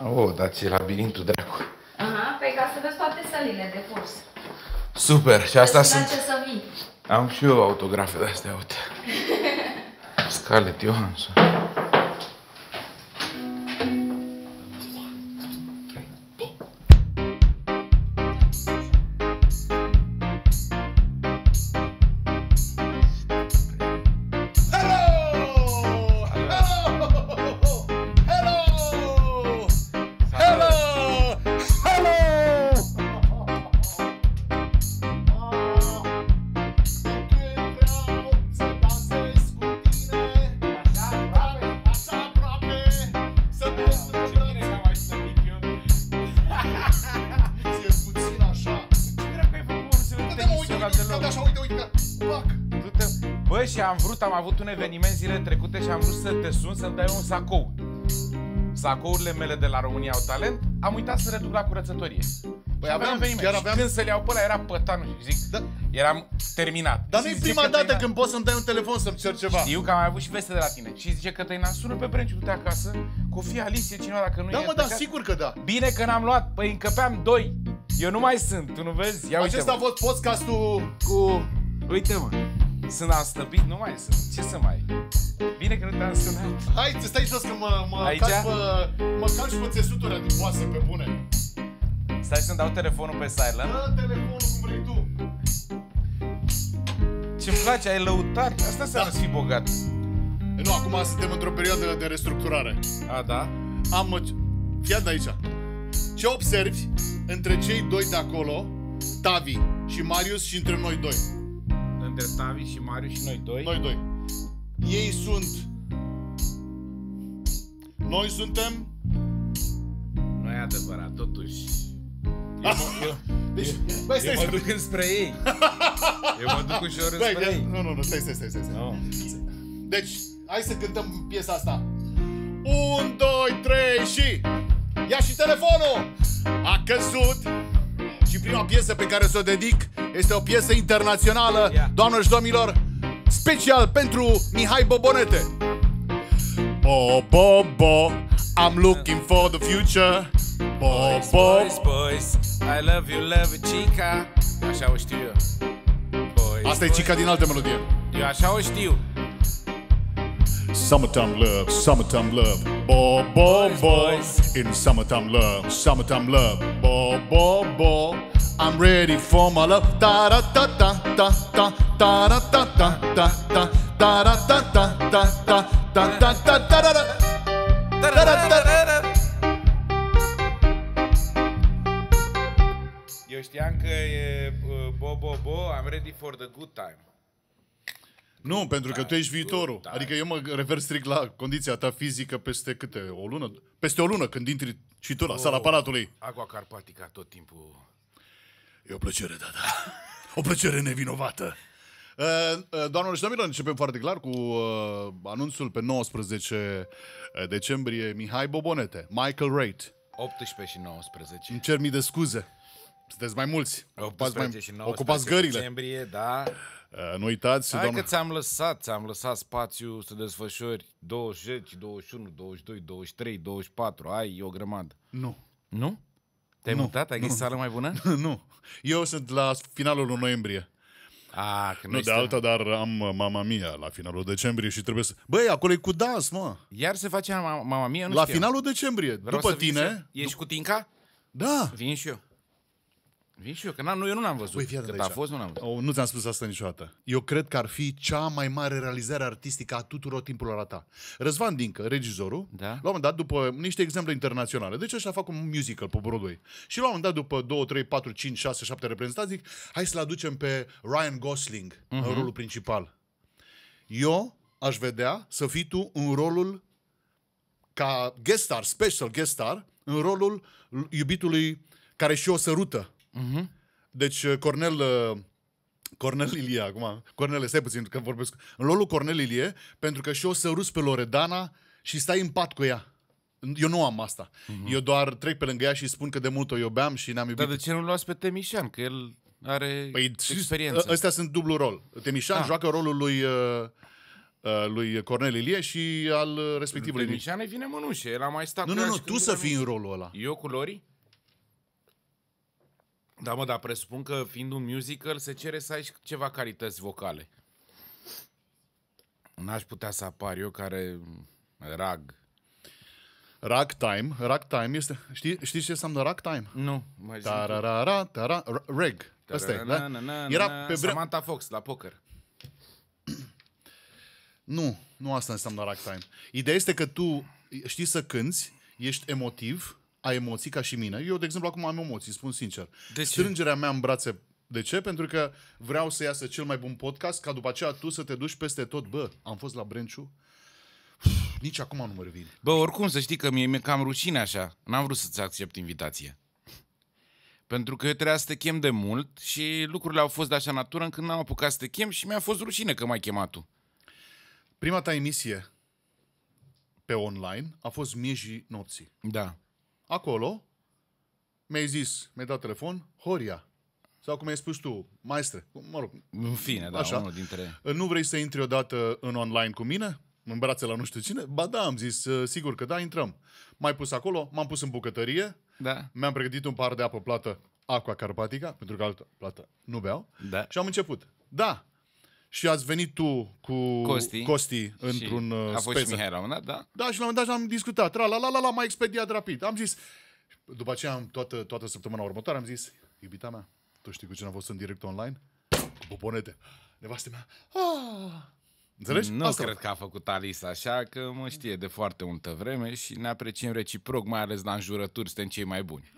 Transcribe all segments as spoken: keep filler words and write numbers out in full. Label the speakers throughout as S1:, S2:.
S1: Oh, dar ce labirintul dracu.
S2: Aha, păi ca să vezi toate sălile de curs.
S1: Super, și asta sunt...
S2: Ce să vii.
S1: Am și eu autografe de-astea, uite. Scarlett Johansson. Bă, și am vrut, am avut un eveniment zilele trecute și am vrut să te sun să-mi dai un sacou. Sacourile mele de la România au talent, am uitat să le duc la curățătorie.
S3: Băi, aveam,
S1: chiar aveam... Când să le iau pe ăla era pătanul și zic, da. Eram terminat.
S3: Dar nu-i prima dată când poți să-mi dai un telefon să-mi cer ceva.
S1: Știu că am mai avut și veste de la tine. Și zice că Tăina, sună pe Brenciu, du-te acasă, că o fi Alice cineva dacă nu
S3: da,
S1: e.
S3: Da, mă, dar sigur că da.
S1: Bine că n-am luat, păi încăpeam doi. Eu nu mai sunt, tu nu vezi? Ia
S3: acesta a fost podcastul cu...
S1: Uite, mă. Sunt astăpit, nu mai sunt. Ce să mai... Bine că nu te-am sunat.
S3: Hai, stai jos că mă, mă calci pe, mă calci pe țesuturi adipoase pe bune.
S1: Stai să-mi dau telefonul pe silent.
S3: Dă telefonul cum vrei tu.
S1: Ce-mi place, ai lăutar. Asta înseamnă da. Să fii bogat.
S3: Nu, acum suntem într-o perioadă de restructurare.
S1: A, da?
S3: Am... Fii de aici. Ce observi între cei doi de acolo, Tavi și Marius, și între noi doi?
S1: Între Tavi și Marius și noi doi?
S3: Noi doi. Ei sunt... Noi suntem...
S1: Nu e adevărat, totuși. Eu, mă, eu,
S3: deci,
S1: eu,
S3: băi, stai,
S1: eu mă duc înspre ei. Eu mă duc ușor înspre
S3: băi,
S1: ei.
S3: Nu, nu, nu, stai, stai, stai, stai.
S1: No.
S3: Deci, hai să cântăm piesa asta. Un, doi, trei și... Ia și telefonul! A căzut! Și prima piesă pe care s-o dedic este o piesă internațională, yeah. Doamnelor și domnilor, special pentru Mihai Bobonete. Bo, bo, bo, I'm looking for the future. Bo,
S1: boys,
S3: bo.
S1: boys, boys, I love you, love you, chica. Așa o știu eu. Boys,
S3: asta
S1: boys,
S3: e chica din altă melodie.
S1: Eu așa o știu.
S3: Summertime love, summertime love, bo, bo, bo. In summertime love, summertime love, bo, bo, bo. I'm ready for my love. Ta da ta ta ta ta ta da ta ta ta ta ta da ta ta ta ta ta ta ta ta da da.
S1: Eu știam că e bo, bo, bo, I'm ready for the good time.
S3: Nu, pentru că tu ești viitorul. Adică eu mă refer strict la condiția ta fizică peste câte? O lună? Peste o lună când intri și tu la sala Palatului.
S1: Aqua Carpatica tot timpul.
S3: E o plăcere, da, da. O plăcere nevinovată. Uh, uh, Doamnelor și domnilor, începem foarte clar cu uh, anunțul pe nouăsprezece decembrie. Mihai Bobonete, Michael Wright.
S1: optsprezece și nouăsprezece.
S3: Îmi cer mii de scuze. Sunteți mai mulți. Ocupați, mai...
S1: și
S3: Ocupați gările.
S1: Decembrie, da.
S3: Uh, nu uitați.
S1: Hai
S3: doamnă...
S1: că ți-am lăsat, ți-am lăsat spațiu să desfășori douăzeci, douăzeci și unu, douăzeci și doi, douăzeci și trei, douăzeci și patru. Ai o grămadă.
S3: Nu.
S1: Nu? Te-ai
S3: nu,
S1: mutat? Ai găsit sală mai bună?
S3: Nu. Eu sunt la finalul lui noiembrie.
S1: A, că
S3: nu de alta, dar am Mamma Mia la finalul decembrie și trebuie să... Băi, acolo e cu dans, mă.
S1: Iar se face Mamma Mia? Nu
S3: la
S1: știam.
S3: finalul decembrie.
S1: Vreau
S3: după tine...
S1: Să... Ești cu Tinca?
S3: Da.
S1: Vin și eu. Vin și eu, că nu, eu nu l-am văzut.
S3: Băi,
S1: cât a fost, nu l-am văzut.
S3: Oh, nu ți-am spus asta niciodată. Eu cred că ar fi cea mai mare realizare artistică a tuturor timpurilor a ta. Răzvan Dincă, regizorul,
S1: da?
S3: la un moment dat, după niște exemple internaționale, deci ăștia fac un musical pe Broadway. Și la un moment dat, după doi, trei, patru, cinci, șase, șapte reprezentanți, zic, hai să-l aducem pe Ryan Gosling uh-huh. în rolul principal. Eu aș vedea să fii tu în rolul ca guest star, special guest star, în rolul iubitului care și o sărută. Uh-huh. Deci Cornel Cornel Ilie acum, Cornel, stai puțin că vorbesc. În rolul Cornel Ilie, pentru că și o sărus pe Loredana și stai în pat cu ea. Eu nu am asta. Uh-huh. Eu doar trec pe lângă ea și spun că de mult o iubeam și ne-am iubit.
S1: Dar de ce nu luați pe Temișan? Că el are păi, experiență.
S3: Ăstea sunt dublu rol. Temișan ah. joacă rolul lui uh, uh, lui Cornel Ilie și al respectivului.
S1: Veniceane vine mânușe, el a mai stat
S3: Nu,
S1: cu
S3: nu,
S1: ea
S3: nu,
S1: și
S3: tu
S1: când
S3: să
S1: era
S3: fii
S1: mic.
S3: în rolul ăla.
S1: Eu cu Lori? Da, mă, dar presupun că fiind un musical se cere să ai și ceva calități vocale. N-aș putea să apar eu care rag.
S3: Ragtime, ragtime este... Știi, știi ce înseamnă ragtime?
S1: Nu, mai zic.
S3: Tararara, tara, reg. Asta e, da? Era pe vreme...
S1: Samantha Fox la poker.
S3: Nu, nu asta înseamnă ragtime. Ideea este că tu știi să cânți, ești emotiv, ai emoții ca și mine. Eu, de exemplu, acum am emoții, spun sincer.
S1: De ce?
S3: Strângerea mea în brațe. De ce? Pentru că vreau să iasă cel mai bun podcast, ca după aceea tu să te duci peste tot. Bă, am fost la Brenciu, nici acum nu mă revin.
S1: Bă, oricum să știi că mie mi-e cam rușine așa. N-am vrut să-ți accept invitație. Pentru că eu trebuia să te chem de mult și lucrurile au fost de așa natură încât n-am apucat să te chem și mi-a fost rușine că m-ai chemat tu.
S3: Prima ta emisie pe online a fost miezii nopții.
S1: Da.
S3: Acolo mi-ai zis, mi-ai dat telefon, Horia. Sau cum ai spus tu, maestre, mă rog.
S1: În fine, da,
S3: așa.
S1: unul dintre...
S3: Nu vrei să intri odată în online cu mine? În brațe la nu știu cine? Ba da, am zis, sigur că da, intrăm. M-ai pus acolo, m-am pus în bucătărie,
S1: Da.
S3: mi-am pregătit un par de apă plată, Aqua Carpatica, pentru că altă plată nu beau,
S1: Da.
S3: și am început. Da. Și ați venit tu cu
S1: Costi,
S3: Costi într-un
S1: și
S3: uh,
S1: a fost
S3: speță.
S1: și Mihai la un dat, da?
S3: Da, și la un moment dat am discutat. Tra, la, la, la, la, m-a expediat rapid. Am zis, după aceea, am toată, toată săptămâna următoare, am zis, iubita mea, tu știi cu cine am fost în direct online? Cu Poponete. Nevastă mea. Ah. Înțelegi?
S1: Nu
S3: Asta
S1: cred că a făcut Alisa așa, că mă știe de foarte multă vreme și ne apreciem reciproc, mai ales la înjurături, suntem cei mai buni.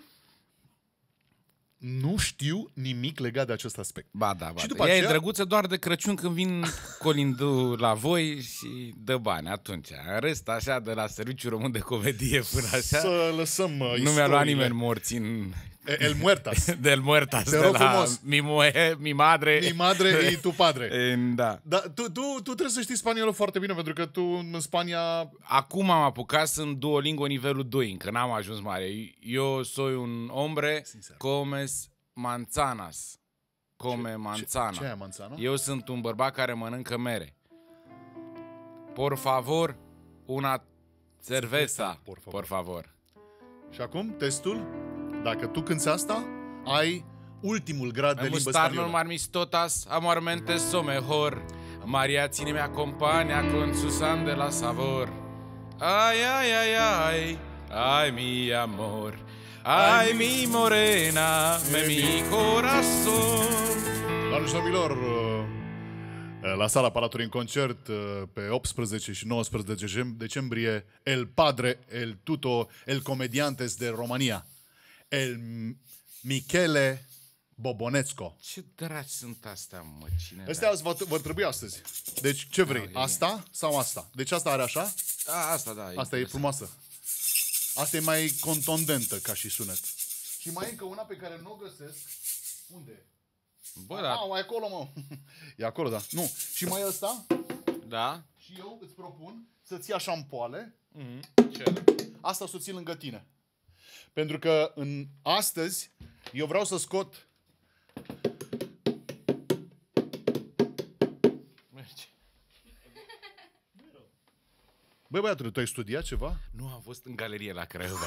S3: Nu știu nimic legat de acest aspect.
S1: Ba da, ba
S3: Și
S1: da.
S3: după
S1: Ea
S3: aceea-
S1: e drăguță doar de Crăciun când vin colindu la voi și dă bani atunci. În rest, așa, de la Serviciul Român de Comedie până așa,
S3: Să lăsăm uh,
S1: nu mi-a luat
S3: istoriile.
S1: nimeni morți în...
S3: El Muertas.
S1: Del Muertas,
S3: Te
S1: de
S3: rog
S1: la
S3: frumos.
S1: mi, moe, mi madre.
S3: Mi madre y tu padre.
S1: En, da.
S3: Da, tu, tu, tu trebuie să știi spaniolă foarte bine, pentru că tu în Spania...
S1: Acum am apucat, sunt Duolingo nivelul doi, încă n-am ajuns mare. Eu soy un hombre,
S3: Sincer.
S1: comes manzanas. Come
S3: Ce,
S1: manzana.
S3: ce e manzana?
S1: Eu sunt un bărbat care mănâncă mere. Por favor, una cerveza.
S3: por favor.
S1: Por favor.
S3: Și acum, testul, dacă tu cânti asta, ai ultimul grad de
S1: Me
S3: limbă
S1: gustarnos
S3: spaniolă.
S1: marmistotas, amormente so mejor. Mariachi me acompaña con su san de la sabor. Ay, ay, ay, ay, ay, mi amor. Ay, mi morena, me mi corazón.
S3: Doamne și domnilor, la sala Palatului în concert, pe optsprezece și nouăsprezece decembrie, El Padre, El Tuto, El Comediantes de România, El Michele Bobonetsco.
S1: Ce draci sunt astea, mă, cine?
S3: Astea vor, vor trebui astăzi. Deci ce vrei?
S1: Da, e
S3: Asta sau asta? Deci asta are așa?
S1: A, asta, da.
S3: Asta e frumoasă. Asta e mai contundentă ca și sunet. Și mai e încă una pe care nu o găsesc. Unde e?
S1: Bă, da.
S3: Ah, mai acolo, mă. E acolo, da. Nu. Și mai ăsta.
S1: Da?
S3: Și eu îți propun să ții așa în poale.
S1: Mm-hmm. Ce?
S3: Asta să o ții lângă tine. Pentru că în astăzi eu vreau să scot
S1: Merge.
S3: Băi, băiatule, tu ai studiat ceva?
S1: Nu, am fost în galerie la Craiova.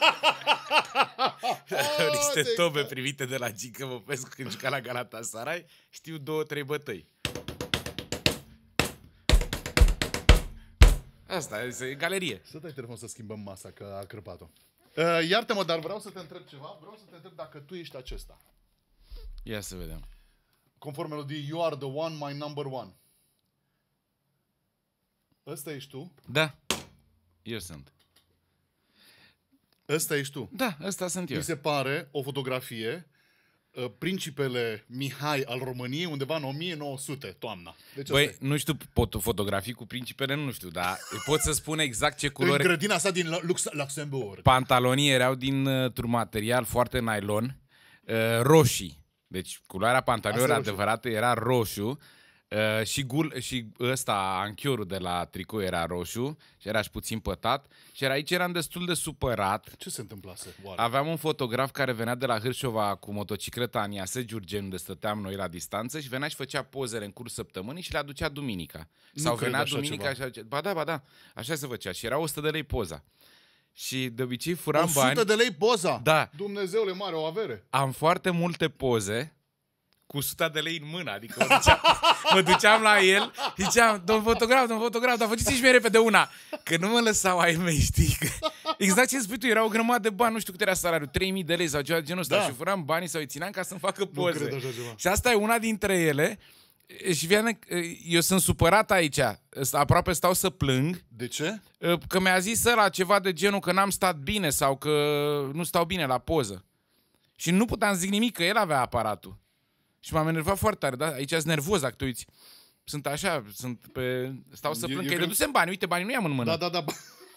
S1: Niște
S3: te-
S1: tobe primite de la Gică Popescu când juca la Galatasaray. Știu două, trei bătăi. Asta e galerie.
S3: Să dai telefon să schimbăm masa, că a crăpat-o. Uh, iartă-mă, dar vreau să te întreb ceva. Vreau să te întreb dacă tu ești acesta.
S1: Ia să vedem.
S3: Conform melodiei You are the one, my number one. Ăsta ești tu?
S1: Da, eu sunt.
S3: Ăsta ești tu.
S1: Da, ăsta sunt eu.
S3: Mi se pare o fotografie, uh, principele Mihai al României, undeva în o mie nouă sute, toamna. Deci
S1: Băi,
S3: asta e.
S1: nu știu pot fotografii cu principele, nu știu, dar pot să spun exact ce
S3: În
S1: culori.
S3: grădina asta din Lux- Luxemburg.
S1: Pantalonii erau dintr-un material foarte nylon, uh, roșii. Deci culoarea pantalonilor
S3: Asta e roșu.
S1: adevărată era roșu. Uh, și, gul, și ăsta, anchiorul de la tricou era roșu și era și puțin pătat și era, aici eram destul de supărat.
S3: Ce se întâmplase? Oare?
S1: Aveam un fotograf care venea de la Hârșova cu motocicleta în Iase Giurgeni, unde stăteam noi la distanță și venea și făcea pozele în cursul săptămânii și le aducea duminica.
S3: Nu
S1: Sau
S3: cred
S1: venea
S3: așa
S1: duminica
S3: ceva.
S1: și ba da, ba da, așa se făcea și era o sută de lei poza. Și de obicei furam
S3: o sută
S1: bani.
S3: de lei poza?
S1: Da.
S3: Dumnezeule mare, o avere.
S1: Am foarte multe poze cu o sută de lei în mână, adică mă duceam, mă duceam la el și ziceam, domn fotograf, domn fotograf, dar faceți și mie repede una. Că nu mă lăsau ai mei, știi? Că exact ce spui tu, era o grămadă de bani, nu știu cât era salariul, trei mii de lei sau ceva de genul ăsta
S3: Da.
S1: și furam banii sau îi țineam ca să-mi facă
S3: Nu
S1: poze.
S3: cred așa ceva.
S1: Și asta e una dintre ele. Și Viane, eu sunt supărat aici, aproape stau să plâng,
S3: De ce?
S1: că mi-a zis ăla ceva de genul că n-am stat bine sau că nu stau bine la poză. Și nu puteam zic nimic, că el avea aparatul. Și m-am enervat foarte tare, da? Aici sunt nervos dacă te uiți. Sunt așa, sunt pe... stau să
S3: Eu-
S1: plâng,
S3: eu
S1: că îi
S3: cred-
S1: dădusem bani, uite, banii nu i-am în mână.
S3: Da, da, da.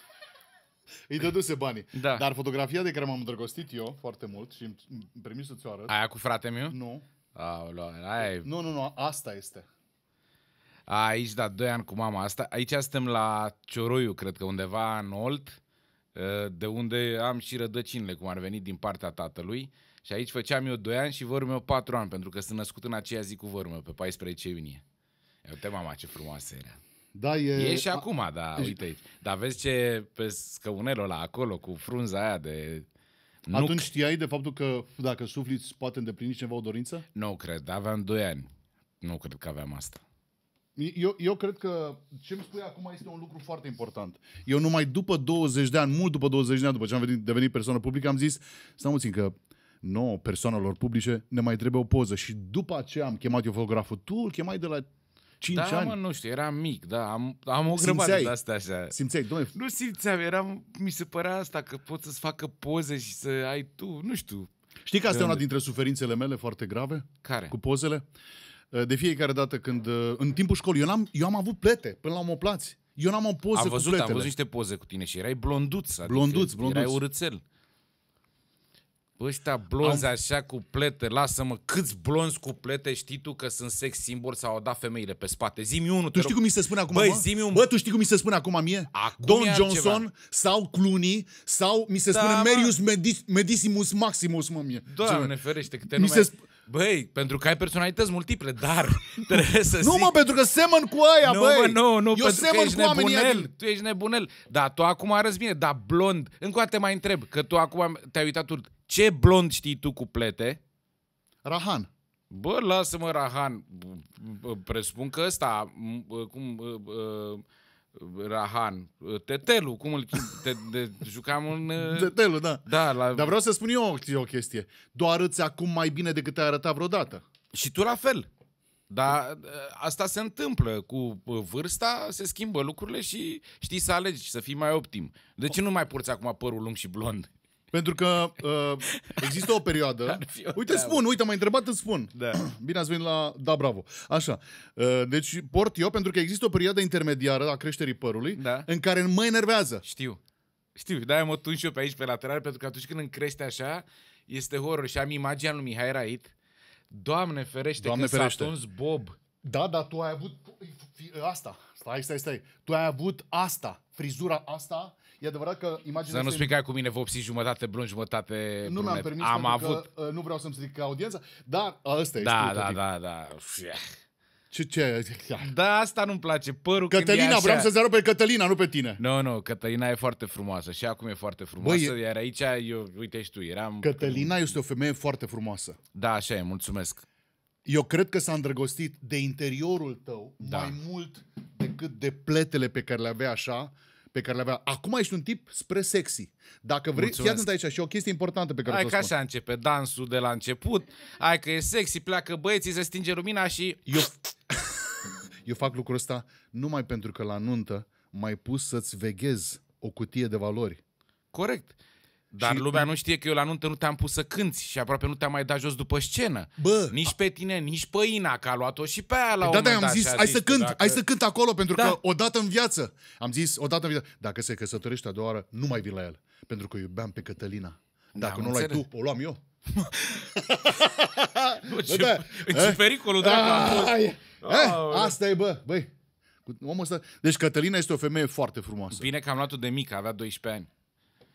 S3: Îi dăduse banii.
S1: Da.
S3: Dar fotografia de care m-am îndrăgostit eu foarte mult și îmi permis să ți-o arăt.
S1: Aia cu fratele meu?
S3: Nu.
S1: Aoleu, aia e...
S3: Nu, nu, nu, asta este.
S1: Aici, da, doi ani cu mama asta. Aici suntem la Cioroiu, cred că undeva în Olt, de unde am și rădăcinile, cum ar veni din partea tatălui. Și aici făceam eu doi ani și vărul meu patru ani, pentru că sunt născut în aceea zi cu vărul meu, pe paisprezece iunie. Ia uite, mama, ce frumoasă era.
S3: Da, e...
S1: E și acum, da, uite aici. Dar vezi ce pe scăunelul ăla acolo, cu frunza aia de...
S3: Atunci
S1: Nu,
S3: știai de faptul că dacă sufli îți poate îndeplini cineva o dorință?
S1: nu cred, aveam doi ani. Nu cred că aveam asta.
S3: Eu, eu cred că ce îmi spui acum este un lucru foarte important. Eu numai după douăzeci de ani, mult după douăzeci de ani, după ce am devenit, devenit persoană publică, am zis, stai puțin că nouă persoanelor publice ne mai trebuie o poză. Și după aceea am chemat eu fotograful. Tu îl chemai de la cinci
S1: Da,
S3: ani.
S1: mă, nu știu, eram mic, da, am, am o grămadă
S3: Simțeai?
S1: de astea așa.
S3: Simțeai, doamne,
S1: Nu simțeam, eram, mi se părea asta că poți să-ți facă poze și să ai tu, nu știu.
S3: știi că asta
S1: De
S3: e una
S1: unde?
S3: dintre suferințele mele foarte grave
S1: Care?
S3: cu pozele? De fiecare dată când, în timpul școlii, eu, n-am, eu am avut plete până la omoplați. Eu n-am o poză
S1: Am
S3: cu
S1: văzut,
S3: pletele.
S1: am văzut niște poze cu tine și erai blonduț. Adică
S3: Blonduț, blonduț.
S1: Erai urâțel. Bă, ăștia blonzi am... așa cu plete, lasă-mă, câți blonzi cu plete știi tu că sunt sex simbol sau au dat femeile pe spate? Zi-mi unul,
S3: Tu știi cum mi se spune acum,
S1: Băi,
S3: mă?
S1: zi-mi un...
S3: Bă, tu știi cum mi se spune acum mie?
S1: Acum
S3: Don
S1: e altceva.
S3: Johnson sau Clooney sau mi se
S1: Da,
S3: spune
S1: mă.
S3: Merius Medis, Medissimus Maximus, mă, mie.
S1: Doamne ferește, câte
S3: Mi
S1: nume...
S3: se
S1: ai. Băi, pentru că ai personalități multiple, dar trebuie să
S3: Nu,
S1: zic...
S3: mă, pentru că semăn cu aia,
S1: Nu,
S3: băi.
S1: mă, nu, nu,
S3: Eu
S1: pentru că
S3: semăn
S1: ești
S3: cu oamenii aia
S1: nebunel.
S3: din-
S1: Tu ești nebunel. Da, tu acum arăți bine, dar blond. Încă o dată te mai întreb, că tu acum te-ai uitat tu. Ce blond știi tu cu plete?
S3: Rahan.
S1: Bă, lasă-mă, Rahan. Presupun că ăsta, m- cum... uh, Rahan, Tetelu, cum îl chim? Te, de, jucam în...
S3: Detelul, da.
S1: Da, la...
S3: Dar vreau să spun eu o, o chestie. Tu arăți acum mai bine decât ai arătat vreodată.
S1: Și tu la fel. Dar asta se întâmplă. Cu vârsta se schimbă lucrurile și știi să alegi, să fii mai optim. De ce nu mai porți acum părul lung și blond?
S3: Pentru că uh, există o perioadă...
S1: Ar fi o
S3: Uite,
S1: treabă.
S3: spun, uite, m-ai întrebat, îți spun.
S1: Da.
S3: Bine ați venit la... Da, bravo. Așa. Uh, deci port eu pentru că există o perioadă intermediară a creșterii părului
S1: Da.
S3: în care mă enervează.
S1: Știu. Știu, de-aia mă tun și eu pe aici, pe lateral, pentru că atunci când îmi crește așa, este horror. Și am imaginea lui Mihai Rait. Doamne ferește,
S3: Doamne
S1: când
S3: ferește.
S1: s-a tuns Bob.
S3: Da, dar tu ai avut asta. Stai, stai, stai. Tu ai avut asta. Frizura asta. E adevărat că imaginea...
S1: Să nu spui că ai cu mine vopsi jumătate blond, jumătate
S3: Nu mi-am
S1: brunet.
S3: permis
S1: Am
S3: pentru
S1: avut.
S3: că uh, nu vreau să-mi stric audiența, dar ăsta e.
S1: Da,
S3: știu,
S1: da,
S3: Tati.
S1: da, da.
S3: Ce, ce?
S1: Da, asta nu-mi place. Părul când e
S3: Cătălina,
S1: așa.
S3: vreau să-ți arăt pe Cătălina, nu pe tine.
S1: Nu, nu, Cătălina e foarte frumoasă și acum e foarte frumoasă,
S3: Băi, e-
S1: iar aici, eu, uite și tu, eram...
S3: Cătălina este o femeie foarte frumoasă.
S1: Da, așa e, mulțumesc.
S3: Eu cred că s-a îndrăgostit de interiorul tău
S1: Da.
S3: mai mult decât de pletele pe care le avea așa, pe care le avea. Acum ești un tip spre sexy. Dacă vrei, fii
S1: Mulțumesc.
S3: atent aici și o chestie importantă pe care
S1: Hai
S3: o
S1: că
S3: spun.
S1: așa începe dansul de la început, hai că e sexy, pleacă băieții, se stinge lumina și...
S3: Eu, eu fac lucrul ăsta numai pentru că la nuntă m-ai pus să-ți veghezi o cutie de valori.
S1: Corect. Dar
S3: Și-
S1: lumea nu știe că eu la nuntă nu te-am pus să cânti și aproape nu te-am mai dat jos după scenă.
S3: Bă,
S1: Nici pe tine, nici pe Ina, că a luat-o și pe aia la un
S3: Da,
S1: moment
S3: da, am
S1: dat
S3: zis,
S1: și a
S3: hai să
S1: zis
S3: cânt,
S1: dacă-
S3: hai să cânt acolo, pentru
S1: Da.
S3: că odată în viață, am zis, odată în viață, dacă se căsătorește a doua oară, nu mai vin la el, pentru că o iubeam pe Cătălina. Dacă
S1: am
S3: nu l-ai
S1: înțeles.
S3: tu, o luam eu.
S1: Bă, ce, da. ce pericolul, dacă am fost.
S3: Oh, asta e, bă, băi. Omul ăsta... Deci Cătălina este o femeie foarte frumoasă.
S1: Bine că am luat-o de mică, avea doisprezece ani.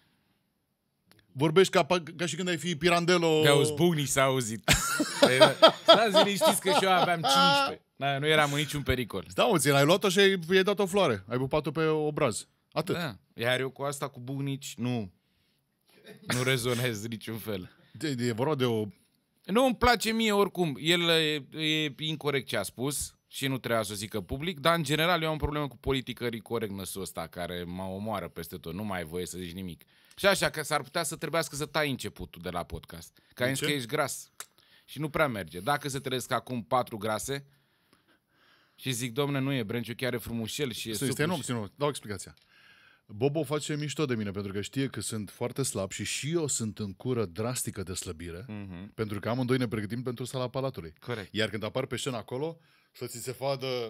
S3: Vorbești ca, ca și când ai fi Pirandello...
S1: De auzi, bucnii s-a auzit. Stați liniștiți că și eu aveam cincisprezece. Da, nu eram în niciun pericol.
S3: Da, mă, ți l-ai luat-o și ai, i-ai dat o floare. Ai pupat-o pe obraz. Atât.
S1: Da. Iar eu cu asta, cu bucnici, nu. Nu rezonez niciun fel.
S3: De, de, e vorba de o...
S1: Nu îmi place mie oricum. El e, e incorect ce a spus și nu trebuia să o zică public, dar în general eu am o problemă cu politicării corect-năsul ăsta care mă omoară peste tot. Nu mai ai voie să zici nimic. Și așa că s-ar putea să trebuiască să tai începutul de la podcast. Că ai zis că ești gras. Și nu prea merge. Dacă se trezesc acum patru grase și zic, domne, nu e, Brenciu chiar e frumușel și e
S3: super. Stai, nu, nu, dau explicația. Bobo face mișto de mine pentru că știe că sunt foarte slab și și eu sunt în cură drastică de slăbire, mm-hmm. pentru că amândoi ne pregătim pentru Sala Palatului.
S1: Corect.
S3: Iar când apar pe scenă acolo, să ți se vadă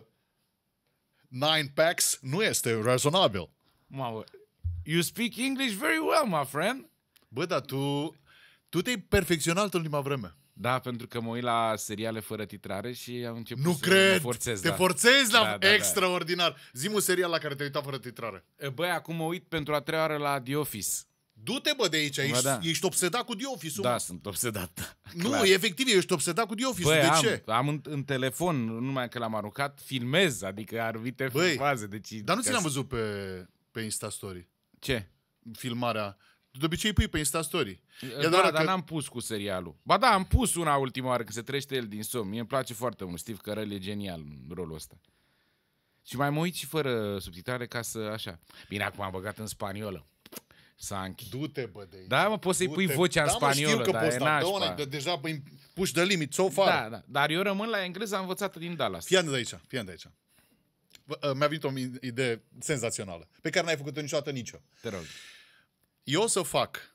S3: nine packs, nu este rezonabil.
S1: Mamă, you speak English very well, my friend.
S3: Bă, dar tu, tu te-ai perfecționat în ultima vreme.
S1: Da, pentru că mă uit la seriale fără titrare și am început
S3: nu
S1: să
S3: cred.
S1: mă forțez.
S3: Te
S1: da.
S3: forțezi la
S1: da, da,
S3: extraordinar. Da. Zi-mi un serial la care te-ai uitat fără titrare.
S1: Băi, acum mă uit pentru a treia oară la The Office.
S3: Du-te, bă, de aici. Ești,
S1: da.
S3: ești obsedat cu The Office-ul.
S1: Da, sunt obsedat.
S3: Nu,
S1: clar.
S3: efectiv, ești obsedat cu The Office-ul.
S1: Băi,
S3: de
S1: am,
S3: ce?
S1: am în, în telefon, nu numai că l-am aruncat, filmez, adică arbite faze. Deci,
S3: dar nu ți l-am văzut pe, pe Instastory.
S1: Ce?
S3: Filmarea. De obicei pui pe Instastory.
S1: Da, dar că... n-am pus cu serialul. Ba da, am pus una ultima oară, când se trește el din somn. Mie îmi place foarte mult. Steve Carell e genial în rolul ăsta. Și mai mă uit și fără subtitrare ca să, așa. Bine, acum am băgat în spaniolă. Sanchi.
S3: Du-te, bă, de aici.
S1: Da, mă, poți să-i pui vocea
S3: da,
S1: în spaniolă,
S3: mă,
S1: dar
S3: poți,
S1: e
S3: da,
S1: nașpa.
S3: de, deja păi, puși de limit, so far.
S1: Da, da, dar eu rămân la engleză învățată din Dallas.
S3: Fii de aici, fii de aici. Mi-a venit o idee senzațională, pe care n-ai făcut-o niciodată nicio.
S1: Te rog.
S3: Eu o să fac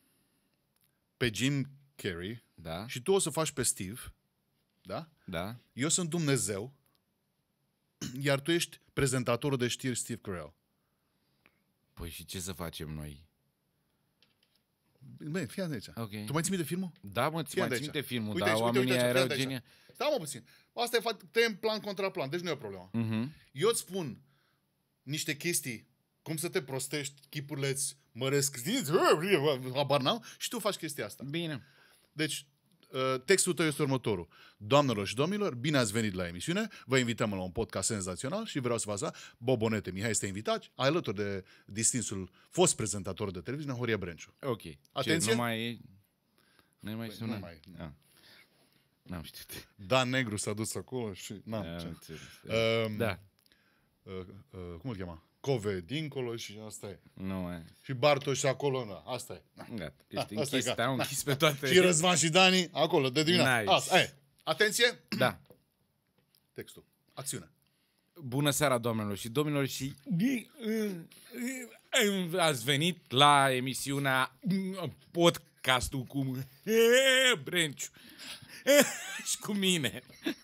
S3: pe Jim Carrey,
S1: da.
S3: Și tu o să faci pe Steve, da?
S1: Da.
S3: Eu sunt Dumnezeu, iar tu ești prezentatorul de știri Steve Carell.
S1: Păi și ce să facem noi?
S3: Băi, fii aici.
S1: Okay.
S3: Tu mai ții minte filmul?
S1: Da, mă, ți mai ții minte filmul,
S3: uite,
S1: dar
S3: uite,
S1: oamenii
S3: uite, uite,
S1: erau geniali.
S3: Stai mă puțin. Asta e tăiem plan contra plan, deci nu e o problemă.
S1: Uh-huh.
S3: Eu îți spun niște chestii, cum să te prostești, chipurile îți măresc, habar n-am, și tu faci chestia asta.
S1: Bine.
S3: Deci, textul tău este următorul. Doamnelor și domnilor, bine ați venit la emisiune, vă invităm la un podcast senzațional și vreau să vă zic, Bobonete Mihai este invitat, alături de distinsul fost prezentator de televiziune, Horia Brenciu.
S1: Ok.
S3: Atenție?
S1: Ce, nu mai... Nu mai știu,
S3: nu mai...
S1: Ah. N-am știut.
S3: Dan Negru s-a dus acolo și... N-am,
S1: da,
S3: ce. Um,
S1: da.
S3: Uh, uh, cum îl chema? Cove dincolo și asta e.
S1: Nu mai...
S3: Și Bartoș acolo, na, asta e.
S1: Gata, ești
S3: A,
S1: închis, te-au închis pe toate.
S3: Și Răzvan și Dani, acolo, de dimineață.
S1: Nice.
S3: Asta, e. Atenție!
S1: Da.
S3: Textul. Acțiune.
S1: Bună seara, doamnelor și domnilor, și ați venit la emisiunea podcastul cu Brenciu și cu mine.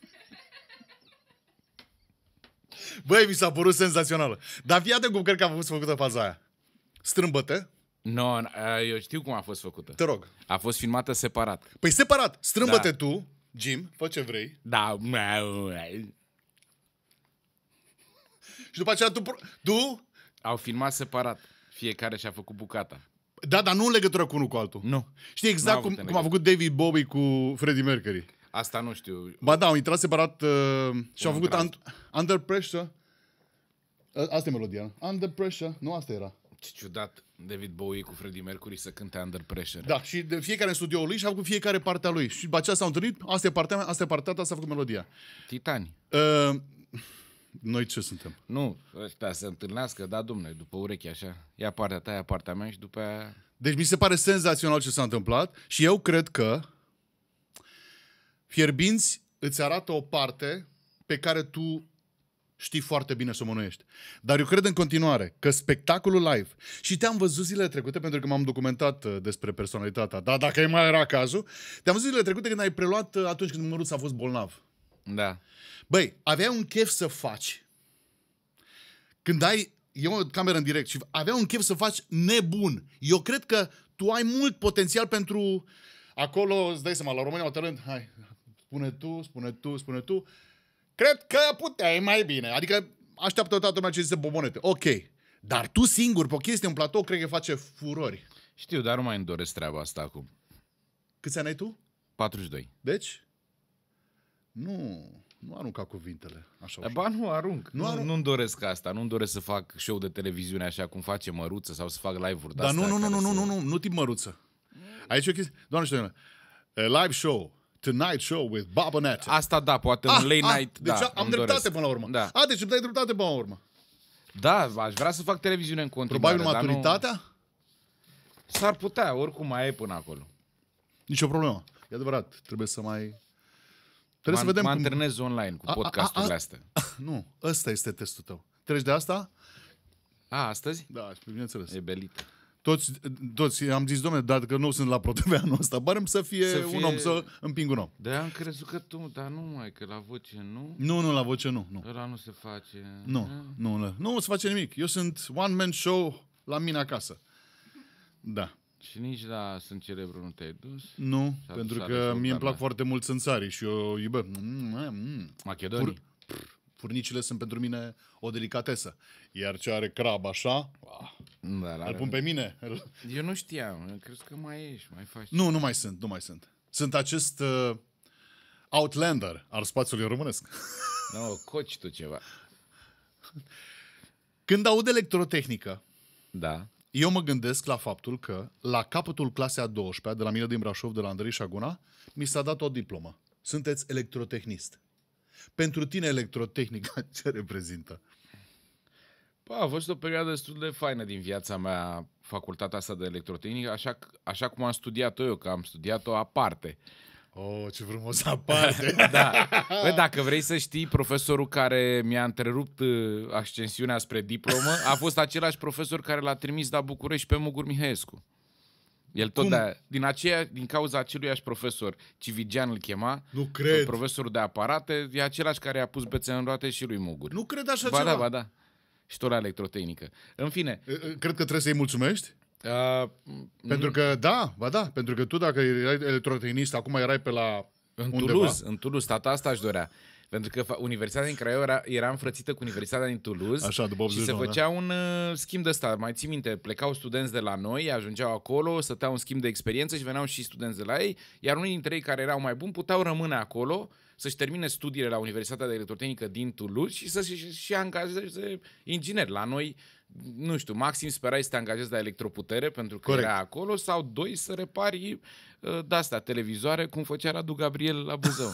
S3: Băi, mi s-a părut senzațională. Dar fii atent cum cred că a fost făcută faza aia. Strâmbă-te.
S1: Nu, no, eu știu cum a fost făcută.
S3: Te rog.
S1: A fost filmată separat.
S3: Păi separat. Strâmbă-te
S1: da.
S3: tu, Jim, fă ce vrei.
S1: Da.
S3: Și după aceea tu... tu...
S1: Au filmat separat. Fiecare și-a făcut bucata.
S3: Da, dar nu în legătură cu unul cu altul.
S1: Nu.
S3: Știi exact cum, cum a făcut David Bowie cu Freddie Mercury.
S1: Asta nu știu.
S3: Ba da, au intrat separat uh, și au făcut un, Under Pressure. Asta e melodia. Under Pressure. Nu, asta era.
S1: Ce ciudat David Bowie cu Freddie Mercury să cânte Under Pressure.
S3: Da, și de fiecare în studioul lui și a făcut fiecare partea lui. Și după aceea s-au întâlnit, asta e partea mea, asta e partea ta, s-a făcut melodia.
S1: Titani.
S3: Uh, noi ce suntem?
S1: Nu, ăștia se întâlnească, da, domnule, după ureche așa. Ia partea ta, ia partea mea și după aia...
S3: Deci mi se pare senzațional ce s-a întâmplat și eu cred că Fierbinți îți arată o parte pe care tu știi foarte bine să o mânuiești. Dar eu cred în continuare că spectacolul live, și te-am văzut zilele trecute, pentru că m-am documentat despre personalitatea, dar dacă mai era cazul, te-am văzut zilele trecute când ai preluat atunci când Măruț a fost bolnav.
S1: Da.
S3: Băi, aveai un chef să faci. Când ai, e o cameră în direct și avea un chef să faci nebun. Eu cred că tu ai mult potențial pentru acolo îți dai seama, la România au talent, hai, spune tu, spune tu, spune tu. Cred că puteai mai bine. Adică așteaptă toată lumea ce zice bombonete. Ok. Dar tu singur, pe o chestie, un platou, cred că face furori.
S1: Știu, dar nu mai îmi doresc treaba asta acum.
S3: Câți ani ai tu?
S1: patruzeci și doi.
S3: Deci? Nu, nu arunca cuvintele. Așa ușor.
S1: Ba nu arunc.
S3: Nu
S1: Nu,
S3: arunc.
S1: nu-mi doresc asta. Nu-mi doresc să fac show de televiziune așa cum face Măruță sau să fac live-uri
S3: Dar nu,
S1: de-astea
S3: nu, nu,
S1: care
S3: nu, nu,
S1: să-
S3: nu, nu, nu tip măruță. Aici e o chestie. Doamne știu, live show, tonight show with Baba Nete.
S1: Asta da, poate un late night.
S3: Deci
S1: da,
S3: am
S1: îmi
S3: dreptate
S1: doresc.
S3: până la urmă.
S1: Da.
S3: A, deci îmi dai dreptate până la urmă.
S1: Da, aș vrea să fac televiziune în continuare.
S3: Probabil
S1: dar nu-
S3: maturitatea?
S1: S-ar putea, oricum mai e până acolo.
S3: Nici o problemă. E adevărat, trebuie să mai... Trebuie
S1: Mă
S3: să vedem
S1: mă
S3: cum...
S1: antrenez online cu
S3: A, a,
S1: podcasturile
S3: a, a.
S1: astea.
S3: Nu, ăsta este testul tău. Treci de asta?
S1: A, astăzi?
S3: Da, bineînțeles.
S1: E belit.
S3: Toți, toți am zis, domnule, dar că nu sunt la ProTV anul ăsta, barem să fie,
S1: Să
S3: un
S1: fie-
S3: om, să împing un om.
S1: De am crezut că tu, dar nu mai, că la voce nu,
S3: Nu, nu, la voce nu. Nu,
S1: ăla nu se face.
S3: nu, nu, nu, nu se face nimic. Eu sunt one-man show la mine acasă. Da.
S1: Și nici la Sunt Celebru nu te-ai dus.
S3: Nu,
S1: S-a
S3: pentru
S1: dus la
S3: că mie îmi
S1: dezvoltare.
S3: plac foarte mult țânțarii și eu iubesc. Mm, mm.
S1: Macedonii.
S3: Furnicile sunt pentru mine o delicatesă. Iar ce are crab așa,
S1: Da, la
S3: îl pun pe mine. Îl-
S1: Eu nu știam, eu cred că mai ești, mai faci.
S3: Nu, nu mai sunt, nu mai sunt. Sunt acest uh, outlander al spațiului românesc.
S1: Nu, coci tu ceva.
S3: Când aud electrotehnică,
S1: Da.
S3: eu mă gândesc la faptul că la capătul clasei a douăsprezecea, de la mine din Brașov, de la Andrei Șaguna, mi s-a dat o diplomă. Sunteți electrotehnist. Pentru tine electrotehnica ce reprezintă?
S1: Bă, a fost o perioadă destul de faină din viața mea, facultatea asta de electrotehnică, așa, așa cum am studiat-o eu, că am studiat-o aparte.
S3: Oh, ce frumos aparte!
S1: Da. Bă, dacă vrei să știi, profesorul care mi-a întrerupt uh, ascensiunea spre diplomă a fost același profesor care l-a trimis la București pe Mugur Mihaescu. El tot de din aceea, din cauza aceluiași profesor, Civigean îl chema,
S3: Nu cred.
S1: profesorul de aparate, e același care a pus bețe în roate și lui Mugur.
S3: Nu cred așa
S1: ba
S3: ceva.
S1: da, ba da. Și tot la electrotehnică. În fine,
S3: Cred că trebuie să-i mulțumești.
S1: uh,
S3: Pentru că, da, ba da, pentru că tu dacă erai electrotehnist, acum erai pe la
S1: în
S3: undeva.
S1: Toulouse, în Toulouse, tata asta își dorea. Pentru că fa- Universitatea din Craiova era, era înfrățită cu Universitatea din Toulouse.
S3: Așa, după
S1: și
S3: optzeci
S1: se
S3: și nouă,
S1: făcea un uh, schimb de ăsta. Mai ții minte, plecau studenți de la noi, ajungeau acolo, stăteau un schimb de experiență și veneau și studenți de la ei, iar unii dintre ei care erau mai buni puteau rămâne acolo, să-și termine studiile la Universitatea de Electrotehnică din Toulouse și să-și și angajeze ingineri. La noi, nu știu, maxim sperai să te angajezi la electroputere pentru că
S3: Corect.
S1: era acolo, sau doi să repari uh, de-astea, televizoare, cum făcea Radu Gabriel la Buzău.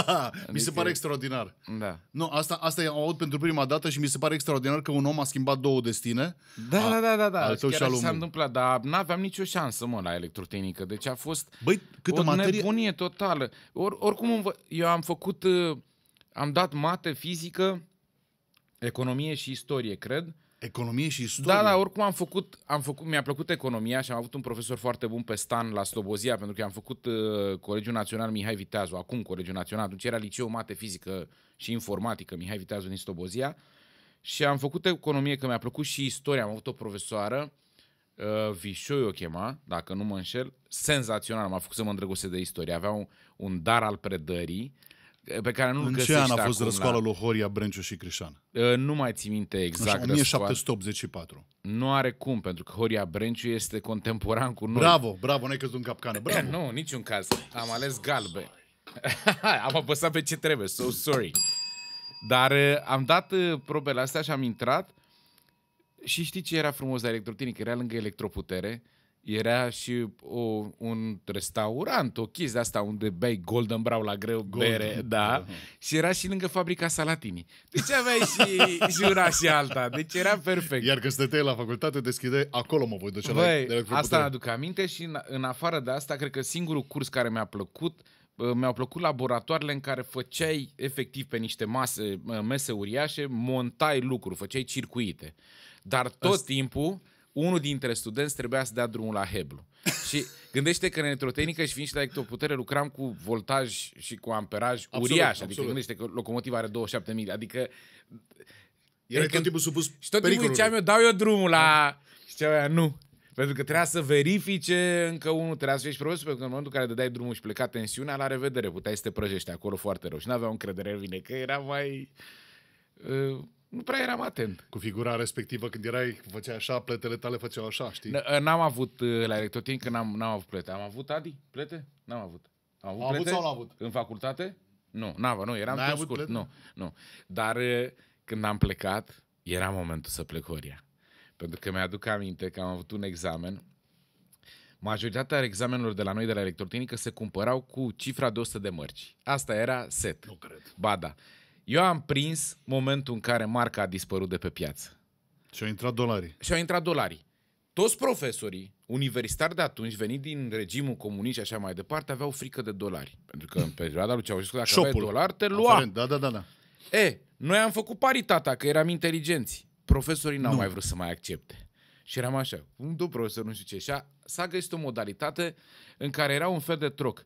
S3: Mi se pare extraordinar.
S1: Da.
S3: Nu, asta, asta o aud pentru prima dată și mi se pare extraordinar că un om a schimbat două destine.
S1: Da,
S3: A-
S1: da, da, da, da.
S3: al tău
S1: Chiar
S3: și al
S1: așa s-a
S3: lui.
S1: întâmplat, dar n-aveam nicio șansă, mă, la electrotehnică. Deci a fost
S3: Băi, câtă
S1: o
S3: materie...
S1: nebunie totală. Or, oricum, învă- eu am făcut, uh, am dat mate, fizică, economie și istorie, cred.
S3: Economie și istorie.
S1: Da, da, oricum am făcut, am făcut, mi-a plăcut economia și am avut un profesor foarte bun pe Stan la Slobozia, pentru că am făcut uh, Colegiul Național Mihai Viteazu, acum Colegiul Național, atunci era liceu mate, fizică și informatică Mihai Viteazu din Slobozia. Și am făcut economie, că mi-a plăcut și istoria. Am avut o profesoară, uh, Vișoi o chema, dacă nu mă înșel, senzațional, m-a făcut să mă îndrăgostesc de istorie. Avea un, un dar al predării pe care nu-l
S3: În ce
S1: găsești
S3: an a fost
S1: acum
S3: răscoala
S1: la...
S3: lui Horia, Brenciu și Crișan?
S1: Uh, nu mai țin minte exact
S3: Așa, o mie
S1: răscoala.
S3: șapte sute optzeci și patru.
S1: Nu are cum, pentru că Horia Brenciu este contemporan cu noi.
S3: Bravo, bravo, n-ai căzut în capcană. Bravo.
S1: Nu, niciun caz. Am ales galbe. Am apăsat pe ce trebuie, so sorry. Dar uh, am dat uh, probele astea și am intrat și știi ce era frumos la electrotehnică? Era lângă electroputere, era și o, un restaurant, o chestie de asta unde bei Golden Brown la greu,
S3: Golden,
S1: bere, da,
S3: da.
S1: și era și lângă fabrica Salatini. Deci aveai și, și una și alta, deci era perfect.
S3: Iar că stăteai la facultate, deschide, acolo mă voi duce la
S1: Băi,
S3: electroputere.
S1: asta mi-aduc aminte și în, în afară de asta, cred că singurul curs care mi-a plăcut, uh, mi-au plăcut laboratoarele în care făceai efectiv pe niște mase, uh, mese uriașe, montai lucruri, făceai circuite. Dar tot
S3: Asta-
S1: timpul, unul dintre studenți trebuia să dea drumul la Heblu. Și gândește că în electrotehnică și fiind și la electroputere lucram cu voltaj și cu amperaj
S3: Absolut,
S1: uriaș. Adică
S3: absolut.
S1: gândește că locomotiva are douăzeci și șapte mii. Adică
S3: Erai
S1: când-
S3: tot timpul supus
S1: și tot timpul
S3: pericolului.
S1: ziceam eu, dau eu drumul la... Și zicea aia, nu. Pentru că trebuia să verifice încă unul, trebuia să fie și profesor, pentru că în momentul în care dădeai drumul și pleca tensiunea, la revedere, puteai să te prăjești acolo foarte rău. Și n-aveau încredere în mine, că era mai... Uh, nu prea eram atent.
S3: Cu figura respectivă, când erai, făceai așa, pletele tale făceau așa, știi?
S1: N-am avut uh, la electrotehnică, n-am, n-am avut plete. Am avut, Adi, plete? N-am avut. Am avut,
S3: Am avut
S1: plete?
S3: sau n-am avut?
S1: În facultate? Nu, n-am, nu, eram tot scurt.
S3: Plete?
S1: Nu, nu. Dar uh, când am plecat, era momentul să plec Horia. Pentru că mi-aduc aminte că am avut un examen. Majoritatea examenelor de la noi de la electrotehnică se cumpărau cu cifra de o sută de mărci. Asta era set.
S3: Nu cred.
S1: Ba da. Eu am prins momentul în care marca a dispărut de pe piață.
S3: Și au intrat dolarii.
S1: Și au intrat dolarii. Toți profesorii universitari de atunci, veniți din regimul comunist și așa mai departe, aveau frică de dolari. Pentru că în perioada lui Ceaușescu, dacă aveai dolari, te lua.
S3: Aferent. Da, da, da, da.
S1: E, noi am făcut paritatea, că eram inteligenți. Profesorii n-au
S3: Nu.
S1: mai vrut să mai accepte. Și eram așa, un două profesor, nu știu ce. Și a, s-a găsit o modalitate în care era un fel de troc.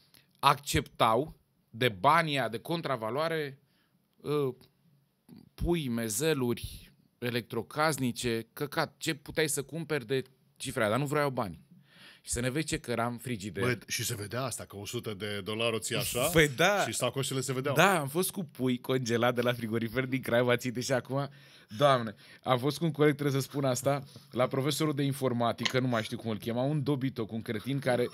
S1: Acceptau de banii aia de contravaloare uh, pui, mezeluri, electrocasnice, căcat, ce puteai să cumperi de cifra aia, dar nu vreau bani. Și să ne vezi ce căram frigider.
S3: Bă, și se vedea asta, că o sută de dolari o ții așa.
S1: Păi da.
S3: Și sacoșele se vedeau.
S1: Da, am fost cu pui congelat de la frigorifer din Craiova, ținte și acum, Doamne, am fost cu un coleg, trebuie să spun asta, la profesorul de informatică, nu mai știu cum îl chema, un dobito cu un cretin care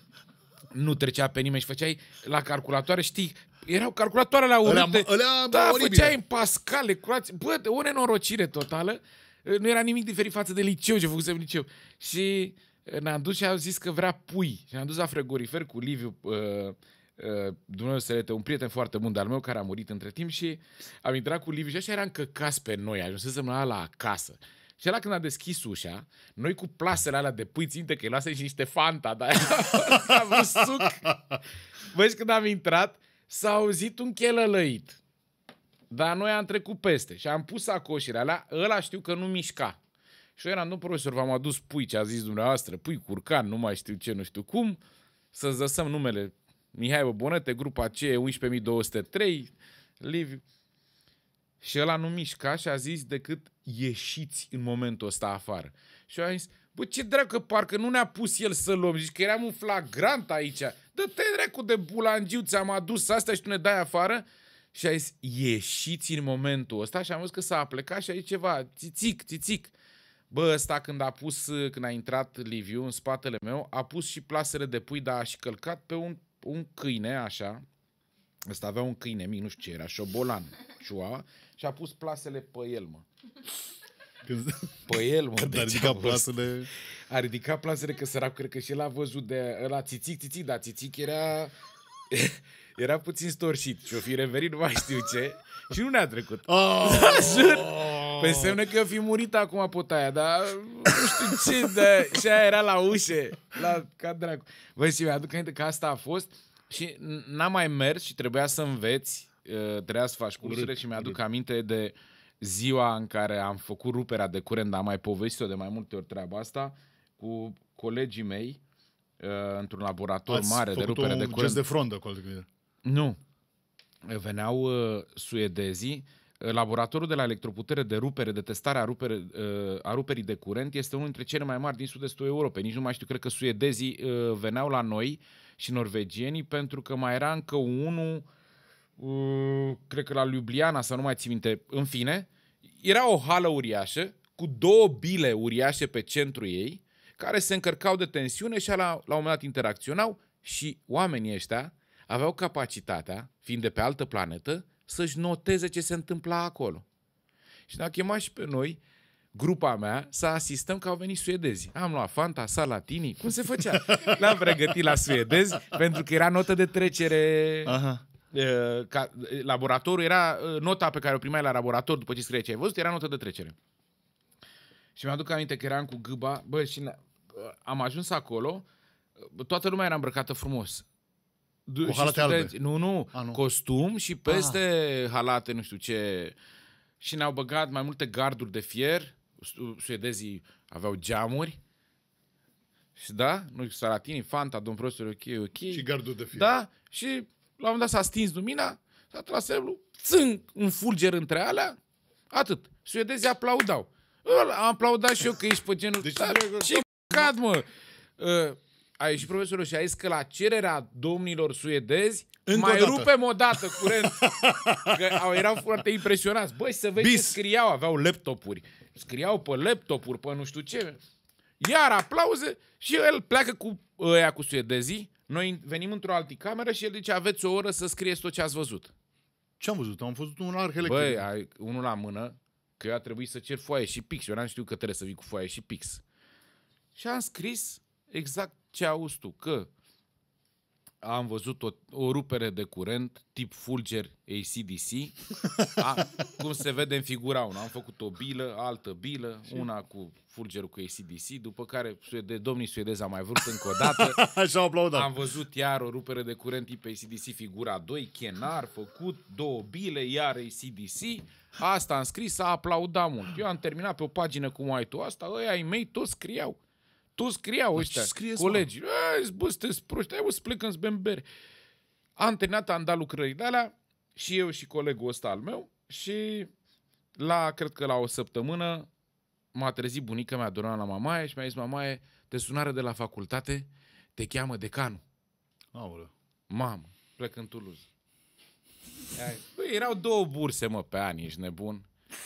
S1: nu trecea pe nimeni și făceai la calculatoare, știi, erau calculatoare la urâte.
S3: Alea,
S1: Da,
S3: oribile.
S1: făceai în Pascal, ecuații. Bă, o nenorocire totală. Nu era nimic diferit față de liceu, ce făcusem liceu. Și ne-am dus și au zis că vrea pui. Și ne-am dus la frigorifer cu Liviu, uh, uh, Dumnezeu să le un prieten foarte bun de-al meu, care a murit între timp, și am intrat cu Liviu și așa era încăcați pe noi, ajunsesem la la acasă. Și ăla când a deschis ușa, noi cu plasele alea de pui, ținte că îi luasem și niște Fanta, dar am vrut suc. Băi, și când am intrat, s-a auzit un chelălăit. Dar noi am trecut peste și am pus sacoșile alea, ăla știu că nu mișca. Și eu eram, nu, profesor, v-am adus pui, ce a zis dumneavoastră, pui curcan, nu mai știu ce, nu știu cum, să-ți lăsăm numele Mihai Bobonete, grupa C, unsprezece mii două sute trei, Liviu. Și ăla nu mișca și a zis decât ieșiți în momentul ăsta afară. Și eu am zis, bă, ce dracu, că parcă nu ne-a pus el să luăm, zici că eram un flagrant aici. Dă-te dracu de bulangiu, ți-am adus astea și tu ne dai afară. Și a zis, ieșiți în momentul ăsta. Și am văzut că s-a plecat și a zis ceva, țițic, țițic. Bă, ăsta când a pus, când a intrat Liviu în spatele meu, a pus și plasele de pui, dar a și călcat pe un, un câine, așa. Ăsta avea un câine mic, nu știu ce era, șobolan, ciua, și a pus plasele pe el, mă.
S3: Când...
S1: Pe el, mă.
S3: Când a ridicat plasele...
S1: A ridicat plasele, că sărac, cred că și el a văzut de ăla țițic, țițic, dar țițic era... Era puțin storșit și o fi reverit, nu mai știu ce, și nu ne-a trecut.
S3: Oh!
S1: Jur! Păi semne că eu fi murit acum potaia, dar nu știu ce, de... și aia era la ușe, la ca dracu. Băi, și mi-aduc aminte că asta a fost și n-am mai mers și trebuia să înveți, trebuia să faci cursurile și mi-aduc aminte de ziua în care am făcut ruperea de curent, dar am mai povestit-o de mai multe ori treaba asta, cu colegii mei, într-un laborator
S3: Ați
S1: mare de rupere de curent.
S3: de frondă cu alte...
S1: Nu. Veneau uh, suedezii. Laboratorul de la electroputere de rupere, de testare a, rupere, uh, a ruperii de curent este unul dintre cele mai mari din sud-estul Europei. Nici nu mai știu, cred că suedezii uh, veneau la noi și norvegienii, pentru că mai era încă unul, uh, cred că la Ljubljana, sau nu mai țin minte. În fine, era o hală uriașă, cu două bile uriașe pe centru ei, care se încărcau de tensiune și la, la un moment dat interacționau și oamenii ăștia aveau capacitatea, fiind de pe altă planetă, să-și noteze ce se întâmpla acolo. Și ne-a chemat și pe noi, grupa mea, să asistăm că au venit suedezi. Am luat Fanta, Salatini, cum se făcea? L-am pregătit la suedezi, pentru că era notă de trecere.
S3: Aha.
S1: Ca, laboratorul era nota pe care o primeai la laborator după ce scrie ce ai văzut, era notă de trecere. Și mi-aduc aminte că eram cu gâba, bă, și am ajuns acolo, toată lumea era îmbrăcată frumos.
S3: Cu halate albe?
S1: Nu, nu,
S3: A, nu,
S1: costum și peste ah. halate, nu știu ce. Și ne-au băgat mai multe garduri de fier, suedezii aveau geamuri. Și da, nu, Salatini, Fanta, domn profesor, ok, ok.
S3: Și garduri de fier.
S1: Da, și la un moment dat s-a stins lumina, s-a tras semnul, țâng, un fulger între alea, atât. Suedezii aplaudau. Am aplaudat și eu că ești pe genul...
S3: Deci,
S1: da, ce căcat, mă! Uh, a ieșit profesorul și a zis că la cererea domnilor suedezi
S3: Încă
S1: mai
S3: o dată.
S1: rupem o dată curent. Că au, erau foarte impresionați. Băi, să vezi
S3: Bis.
S1: ce scriau. Aveau laptopuri. Scriau pe laptopuri, pe nu știu ce. Iar aplauze și el pleacă cu ăia cu suedezii. Noi venim într-o alticameră și el zice, aveți o oră să scrieți tot ce ați văzut.
S3: Ce am văzut? Am văzut un arc electric.
S1: Băi, ai unul la mână, că eu a trebuit să cer foaie și pix. Eu n-am știut că trebuie să vii cu foaie și pix. Și am scris exact ce auzi tu, că am văzut o, o rupere de curent tip fulger A C D C, a, cum se vede în figura una. Am făcut o bilă, altă bilă, una cu fulgerul cu A C D C, după care suede, domnii suedezi au mai vrut încă o dată.
S3: Așa au aplaudat.
S1: Am văzut iar o rupere de curent tip A C D C, figura doi, chenar, făcut, două bile, iar A C D C. Asta am scris, s-a aplaudat mult. Eu am terminat pe o pagină cum ai tu asta, ăia ai mei toți scriau. Toți scriau ăștia, colegii. Bă, sunteți proști, hai bă să plecăm să bem bere. Am terminat, am dat lucrările alea și eu și colegul ăsta al meu și la, cred că la o săptămână m-a trezit bunica mea, dormea la mamaie și mi-a zis, mamaie, te sunară de la facultate, te cheamă decanul.
S3: Aoleu.
S1: Mamă, plec în Toulouse. Băi, erau două burse, mă, pe ani, ești nebun.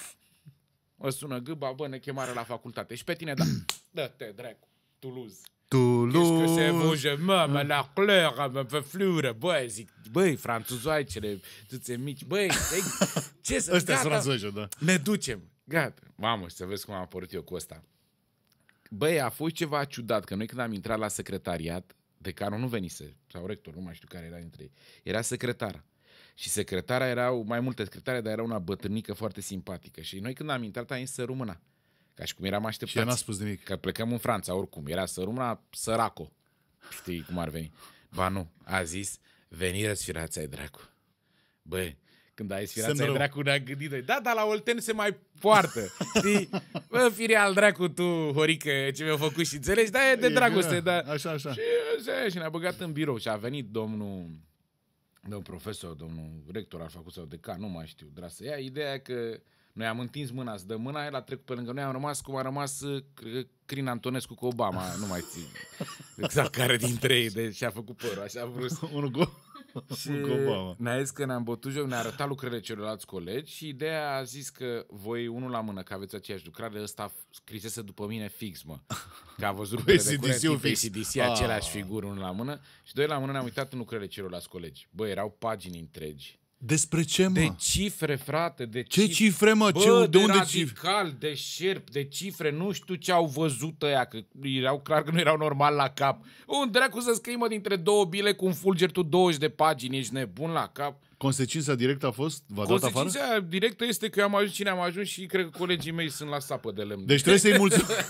S1: Mă sună gâba, bă, ne chemară la facultate. Și pe tine, da, dă-te, dracu, Toulouse.
S3: Toulouse.
S1: Qu'est-ce que c'est, vous, je mă, la couleur, mă, pe flură, băi, zic, băi, franțuzoaicele, tuțe mici, băi, ce să...
S3: Ăstea sunt franțuzoice, da.
S1: Ne ducem, gata. Mamă, să vezi cum am apărut eu cu ăsta. Băi, a fost ceva ciudat, că noi când am intrat la secretariat, decanul nu venise, sau rector, nu mai știu care era dintre ei, era secretara. Și secretara erau mai multe secretare, dar era una bătrânică foarte simpatică. Și noi când am intrat, am zis să rămână. Ca și cum eram așteptați.
S3: Și ea n-a spus nimic.
S1: Că plecăm în Franța, oricum. Era să rămână săraco. Știi cum ar veni? Ba nu, a zis, veni răsfirați ai dracu. Băi, când ai sfirați ai dracu, ne-a gândit noi. Da, dar la Olten se mai poartă. Știi? Bă, fire al dracu tu, horică, ce mi-a făcut și înțelegi? Da, e de dragoste, da.
S3: Așa, așa.
S1: Și, și ne-a băgat în birou și a venit domnul... Domnul profesor, domnul rector al facultății sau decan, nu mai știu, drag să ia. Ideea e că noi am întins mâna, să dă mâna, el a trecut pe lângă noi, am rămas cum a rămas Crin Antonescu cu Obama, nu mai țin exact care dintre ei, deci a făcut părul, așa a vrut.
S3: Unul cu
S1: Și ne-a zis că ne-am bătut joc, ne-a arătat lucrările celorlalți colegi și ideea a zis că voi unul la mână, că aveți aceeași lucrare, ăsta scrisese după mine fix, mă. Că a văzut lucrările de curent, A C D C, aceleași figuri, unul la mână. Și doi la mână ne-am uitat în lucrările celorlalți colegi. Bă, erau pagini întregi.
S3: Despre ce, mă?
S1: De cifre, frate, de
S3: ce
S1: cifre.
S3: cifre, mă?
S1: Bă,
S3: ce, de,
S1: de
S3: unde
S1: radical, cifre? De șerp, de cifre, nu știu ce au văzut ăia, că erau clar că nu erau normal la cap. Un dracu să scrii, mă, dintre două bile cu un fulger tu douăzeci de pagini, ești nebun la cap.
S3: Consecința directă a fost? V-a dat afară?
S1: Consecința directă este că eu am ajuns cine am ajuns și cred că colegii mei sunt la sapă de lemn.
S3: Deci trebuie să-i mulțumești.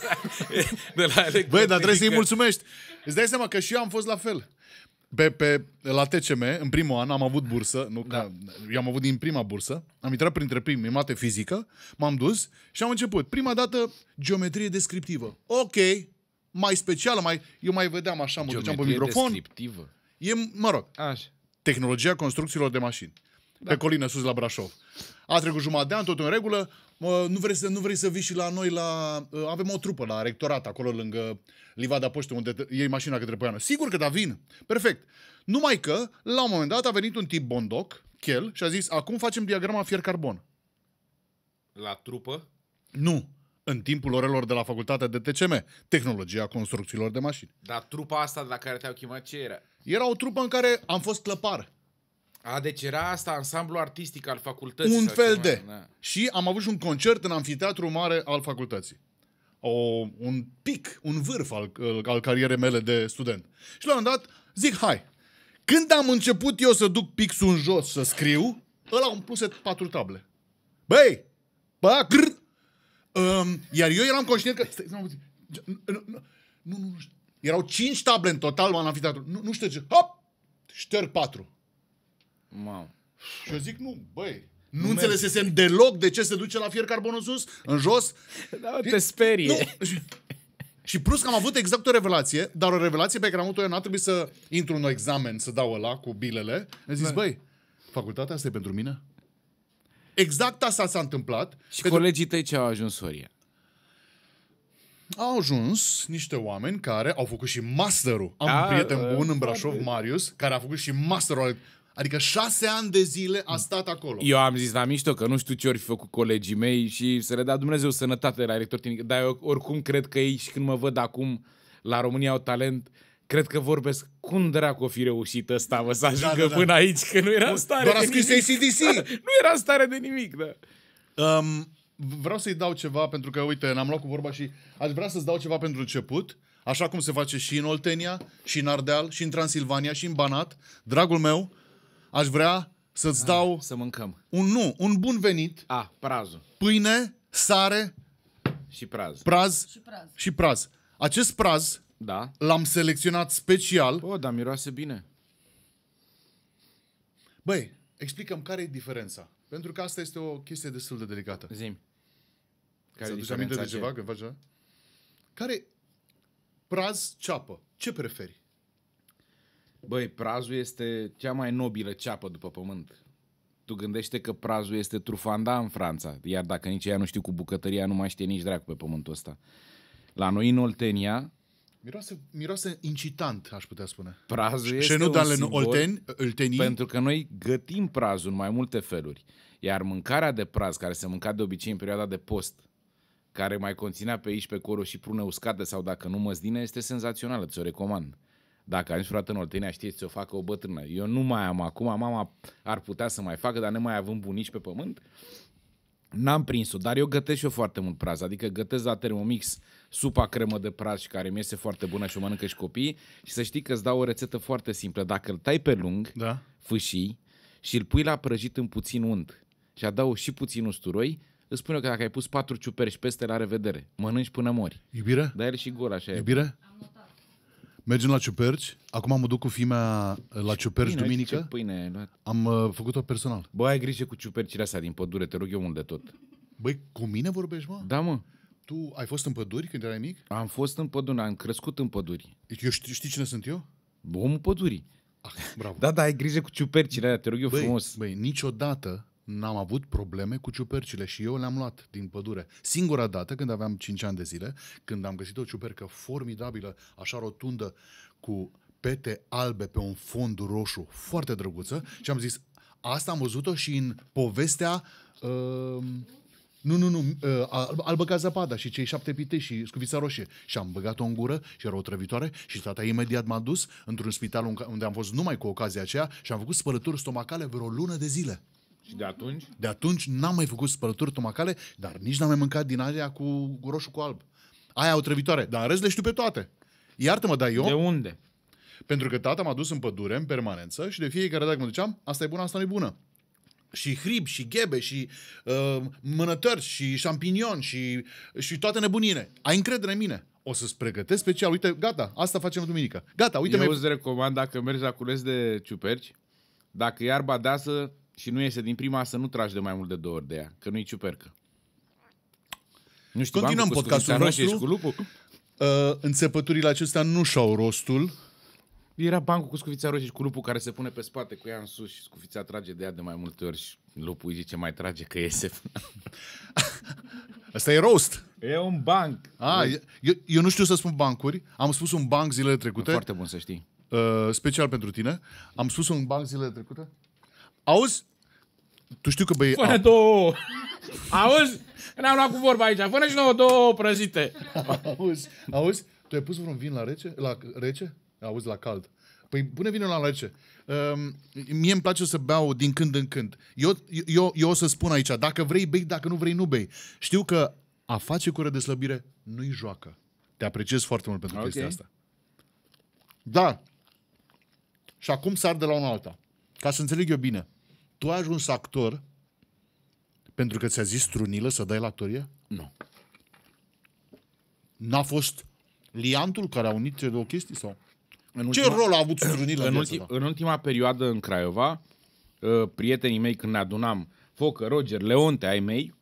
S3: Băi, dar trebuie să-i mulțumești. Îți dai seama că și eu am fost la fel. Pe, pe, la T C M, în primul an, am avut bursă, nu, da. Ca, eu am avut din prima bursă, am intrat printre primii, mate fizică, m-am dus și am început. Prima dată, geometrie descriptivă. Ok, mai specială, mai, eu mai vedeam așa, mă duceam pe microfon.
S1: Descriptivă?
S3: E, mă rog,
S1: așa.
S3: Tehnologia construcțiilor de mașini. Da. Pe colină sus la Brașov. A trecut jumătate de an, tot în regulă. Mă, nu, vrei să, nu vrei să vii și la noi la... Uh, avem o trupă la rectorat, acolo lângă Livada Poște, unde te, iei mașina către Poiană. Sigur că da, vin. Perfect. Numai că, la un moment dat, a venit un tip bondoc, chel, și a zis, acum facem diagrama fier-carbon.
S1: La trupă?
S3: Nu. În timpul orelor de la facultatea de T C M. Tehnologia construcțiilor de mașini.
S1: Dar trupa asta de la care te-au chemat, ce era?
S3: Era o trupă în care am fost clăpar.
S1: A, deci era asta, ansamblu artistic al facultății.
S3: Un fel de.
S1: Da.
S3: Și am avut și un concert în amfiteatru mare al facultății. O, un pic, un vârf al, al carierei mele de student. Și la un moment dat zic, hai, când am început eu să duc pixul în jos să scriu, ăla îmi puse patru table. Băi, bă, grr, um, iar eu eram conștient că... Nu, nu, nu, nu, erau cinci table în total în amfiteatru. Nu, nu șterge. Hop! Șterg patru.
S1: Mamă.
S3: Și eu zic, nu, băi, nu, nu înțelesesem deloc de ce se duce la fier carbon în sus, în jos.
S1: Da, te sperie.
S3: Nu. Și, și plus că am avut exact o revelație, dar o revelație pe care am avut-o eu, n-a trebuit să intru în examen, să dau ăla cu bilele. Am zis, băi, facultatea asta e pentru mine? Exact asta s-a întâmplat.
S1: Și
S3: pentru...
S1: colegii tăi ce au ajuns, Horia?
S3: Au ajuns niște oameni care au făcut și masterul. Am
S1: A,
S3: un prieten
S1: a,
S3: bun în Brașov,
S1: foarte.
S3: Marius, care a făcut și masterul. Adică șase ani de zile a stat acolo.
S1: Eu am zis la mișto că nu știu ce ori fi făcut colegii mei și să le dea Dumnezeu sănătate la rector tehnic, dar eu oricum cred că ei și când mă văd acum la România au talent, cred că vorbesc cum dracu o fi reușit ăsta, mă, să ajungă
S3: da, da.
S1: până aici, că nu era în stare
S3: Doar a
S1: de
S3: scris
S1: nimic.
S3: A C D C.
S1: Nu era în stare de nimic, da.
S3: Um, vreau să-i dau ceva, pentru că, uite, n-am luat cu vorba și aș vrea să-ți dau ceva pentru început, așa cum se face și în Oltenia, și în Ardeal, și în Transilvania, și în Banat. Dragul meu, aș vrea să-ți dau
S1: Să mâncăm.
S3: un, nu, un bun venit,
S1: A, prazul.
S3: pâine, sare,
S1: Și praz.
S3: praz
S2: Și praz.
S3: și praz. Acest praz
S1: Da.
S3: l-am selecționat special.
S1: O, dar miroase bine.
S3: Băi, explicăm care e diferența. Pentru că asta este o chestie destul de delicată.
S1: Zi-mi. Care
S3: Să
S1: e
S3: aduci aminte de
S1: diferența
S3: ceva când faci ceva? Care praz, ceapă? Ce preferi?
S1: Băi, prazul este cea mai nobilă ceapă după pământ. Tu gândește că prazul este trufanda în Franța, iar dacă nici ea nu știu cu bucătăria, nu mai știe nici dracu pe pământul ăsta. La noi în Oltenia,
S3: Miroase, miroase incitant, aș putea spune.
S1: prazul este
S3: Și nu
S1: un
S3: dan
S1: simbol,
S3: olteni, oltenii.
S1: pentru că noi gătim prazul în mai multe feluri. Iar mâncarea de praz, care se mânca de obicei în perioada de post, care mai conținea pe aici pe acolo și prune uscate sau dacă nu măsline, este senzațională, ți-o recomand. Dacă ai vreodată în Oltenia, știți, să o facă o bătrână. Eu nu mai am acum, mama ar putea să mai facă, dar nemai având bunici pe pământ, n-am prins-o, dar eu gătesc și eu foarte mult praz, adică gătesc la Thermomix supa cremă de praz și care mi iese foarte bună și o mănâncă și copiii și să știi că îți dau o rețetă foarte simplă. Dacă îl tai pe lung,
S3: Da?
S1: fâșii, și îl pui la prăjit în puțin unt și adaugi și puțin usturoi, îți spune că dacă ai pus patru ciuperci peste, la revedere. Mănânci până mori.
S3: Iubire?
S1: Dar el și gol, așa e.
S3: Iubire? Mergem la ciuperci. Acum mă duc cu fimea la ciuperci
S1: Bine, uite ce
S3: duminică.
S1: pâine ai luat.
S3: Am uh, făcut-o personal.
S1: Bă, ai grijă cu ciupercile astea din pădure, te rog eu mult de tot.
S3: Băi, cu mine vorbești, mă?
S1: Da, mă.
S3: Tu ai fost în păduri când erai mic?
S1: Am fost în pădure, am crescut în păduri.
S3: Eu știi, știi cine sunt eu?
S1: Omul pădurii.
S3: Ah, bravo.
S1: Da, da, ai grijă cu ciupercile alea, te rog eu
S3: Băi,
S1: frumos.
S3: băi, niciodată n-am avut probleme cu ciupercile și eu le-am luat din pădure. Singura dată, când aveam cinci ani de zile, când am găsit o ciupercă formidabilă, așa rotundă, cu pete albe pe un fond roșu, foarte drăguță, și am zis, asta am văzut-o și în povestea... Uh, nu, nu, nu, uh, Albă ca zăpada și cei șapte pitei și scufița roșie. Și am băgat-o în gură și era o trăvitoare și tata imediat m-a dus într-un spital unde am fost numai cu ocazia aceea și am făcut spălături stomacale vreo lună de zile.
S1: Și de atunci?
S3: De atunci n-am mai făcut spălături stomacale, dar nici n-am mai mâncat din alea cu roșu cu alb. Aia o trăvitoare, dar în rest le știu pe toate. Iartă-mă, dar eu,
S1: De unde?
S3: pentru că tata m-a dus în pădure în permanență și de fiecare dată mă duceam, asta e bună, asta nu e bună. Și hrib, și ghebe, și uh, mânătări, și șampinion, și, și toate nebunile. Ai încredere în mine. O să-ți pregătesc special. Uite, gata, asta facem duminică. Gata, uite.
S1: Eu
S3: mai...
S1: îți recomand, dacă mergi la cules de ciuperci, dacă e iarba deasă și nu iese din prima, să nu tragi de mai mult de două ori de ea, că nu-i ciupercă. Nu știu,
S3: Continuăm
S1: bancul cu
S3: podcastul
S1: scufița roșie
S3: nostru.
S1: și cu lupul.
S3: Uh, înțepăturile acestea nu și-au rostul.
S1: Era bancul cu scufița roșie și cu lupul care se pune pe spate cu ea în sus și scufița trage de ea de mai multe ori și lupul îi zice mai trage că iese.
S3: Asta e roast.
S1: E un banc.
S3: Ah, eu, eu nu știu să spun bancuri. Am spus un banc zilele
S1: E
S3: trecute.
S1: foarte bun să știi.
S3: Uh, special pentru tine. Am spus un banc zilele trecute. Auzi? Tu știu că băi...
S1: Fă-ne două! Auzi? Ne-am luat cu vorba aici. Fă-ne și nouă două prăjite.
S3: Auzi, auzi, tu ai pus vreun vin la rece? La rece? Auzi, la cald. Păi pune vinul la rece. Um, mie îmi place să beau din când în când. Eu, eu, eu o să spun aici, dacă vrei bei, dacă nu vrei nu bei. Știu că a face cură de slăbire nu-i joacă. Te apreciez foarte mult pentru
S1: Ok.
S3: chestia asta. Da. Și acum sar de la una alta. Ca să înțeleg eu bine. Tu ai ajuns actor pentru că ți-a zis Strunilă să dai la actorie?
S1: Nu.
S3: N-a fost liantul care a unit cele două chestii? Sau?
S1: În
S3: Ce
S1: ultima,
S3: rol a avut Strunilă
S1: în,
S3: în
S1: ulti,
S3: viața ta?
S1: în ultima perioadă în Craiova, uh, prietenii mei când ne adunam, Focă, Roger, Leonte, ai mei,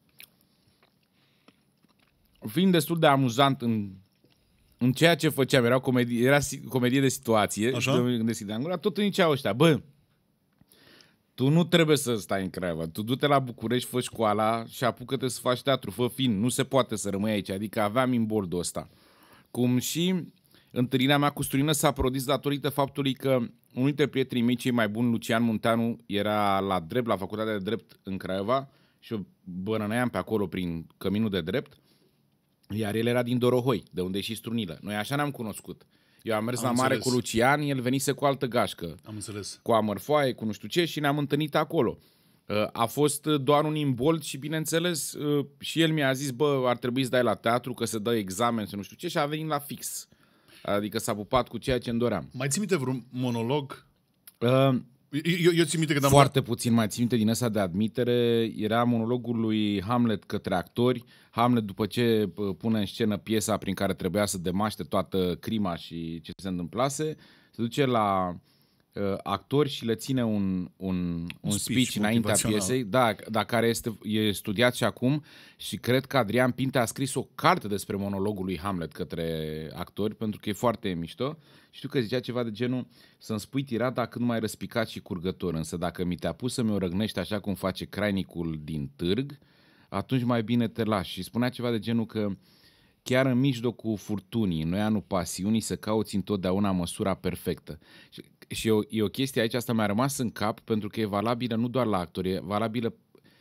S1: fiind destul de amuzant în, în ceea ce făceam, era, comedie, era si- comedie de situație,
S3: Așa?
S1: de, de, de gura, tot îmi ziceau ăștia, bă, Tu nu trebuie să stai în Craiova. Tu du-te la București, fă școala și apucă-te să faci teatru, fă film. Nu se poate să rămâi aici. Adică aveam imboldul ăsta. Cum și întâlnirea mea cu Sturină s-a produs datorită faptului că unul dintre prietenii mei cei mai buni, Lucian Munteanu, era la drept, la facultatea de drept în Craiova și eu bănăneam pe acolo prin căminul de drept, iar el era din Dorohoi, de unde e și Strunilă. Noi așa ne-am cunoscut. Eu am mers am la mare înțeles. Cu Lucian, el venise cu altă gașcă.
S3: Am înțeles.
S1: Cu amărfoaie, cu nu știu ce și ne-am întâlnit acolo. A fost doar un imbold și bineînțeles și el mi-a zis, bă, ar trebui să dai la teatru, că să dă examen, să nu știu ce și a venit la fix. Adică s-a pupat cu ceea ce îmi doream.
S3: Mai ții minte vreun monolog?
S1: Uh,
S3: eu, eu țin minte că
S1: Foarte puțin mai țin minte din ăsta de admitere. Era monologul lui Hamlet către actori. Hamlet, după ce pune în scenă piesa prin care trebuia să demaște toată crima și ce se întâmplase, se duce la uh, actori și le ține un, un, un, un speech, speech înaintea piesei, da, dar care este, e studiat și acum și cred că Adrian Pinte a scris o carte despre monologul lui Hamlet către actori, pentru că e foarte mișto. Știu că zicea ceva de genul, să-mi spui tirada cât mai răspicat și curgător, însă dacă mi te-a pus să mi-o răgnești așa cum face crainicul din târg, atunci mai bine te lași. Și spunea ceva de genul că chiar în mijlocul furtunii, în anul pasiunii, să cauți întotdeauna măsura perfectă. Și, și e, o, e o chestie aici, asta mi-a rămas în cap, pentru că e valabilă nu doar la actori, e valabilă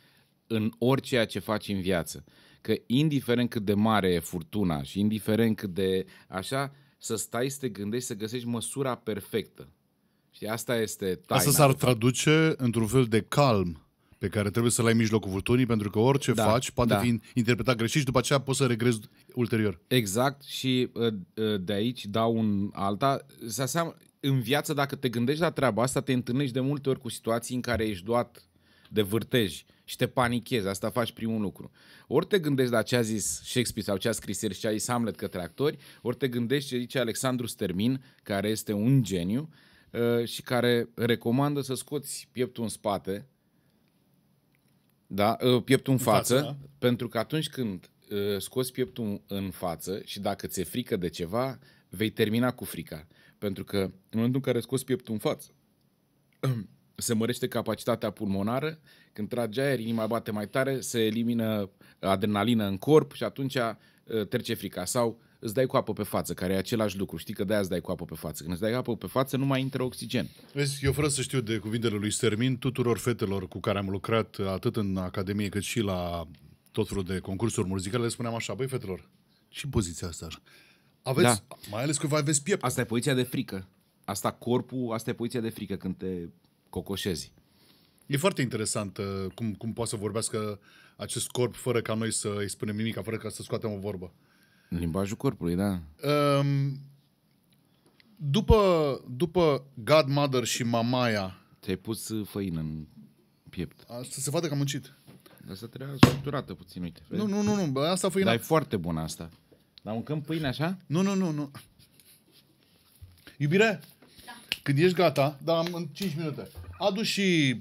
S1: în orice ce faci în viață. Că indiferent cât de mare e furtuna și indiferent cât de așa, să stai să te gândești, să găsești măsura perfectă. Și asta este taina.
S3: Asta s-ar traduce într-un fel de calm pe care trebuie să-l ai în mijlocul furtunii, pentru că orice da, faci poate da. fi interpretat greșit și după aceea poți să regrezi ulterior.
S1: Exact, și de aici dau un alta. Se aseamă, în viață, dacă te gândești la treaba asta, te întâlnești de multe ori cu situații în care ești luat de vârtej și te panichezi. Asta faci primul lucru. Ori te gândești la ce a zis Shakespeare sau ce a scris el și ce a zis Hamlet către actori, ori te gândești ce zice Alexandru Stermin, care este un geniu și care recomandă să scoți pieptul în spate, da, pieptul în față, în față da? Pentru că atunci când scoți pieptul în față și dacă ți-e frică de ceva, vei termina cu frica. Pentru că în momentul în care scoți pieptul în față, se mărește capacitatea pulmonară, când tragi aer, inima bate mai tare, se elimină adrenalină în corp și atunci trece frica. Sau îți dai cu apă pe față, care e același lucru. Știi că de-aia îți dai cu apă pe față. Când îți dai cu apă pe față, nu mai intră oxigen.
S3: Vezi, eu fără să știu de cuvintele lui Stermin, tuturor fetelor cu care am lucrat, atât în Academie cât și la tot felul de concursuri muzicale, le spuneam așa, băi fetelor, și poziția asta așa. Aveți, da. Mai ales că vă aveți piept.
S1: Asta e poziția de frică. Asta corpul, asta e poziția de frică când te cocoșezi.
S3: E foarte interesant uh, cum, cum poate să vorbească acest corp fără ca noi să îi spunem nimic, fără ca să scoatem o vorbă.
S1: În limbajul corpului, da.
S3: Um, după, după Godmother și Mamaia...
S1: Ți-ai pus făină în piept.
S3: Asta se vadă că am muncit.
S1: Asta trebuia structurată puțin, uite.
S3: Nu, nu, nu, nu, asta făina...
S1: Dar e foarte bună asta. Dar mâncăm pâine așa?
S3: Nu, nu, nu, nu. Iubire? Da. Când ești gata, da, în cinci minute, adu și...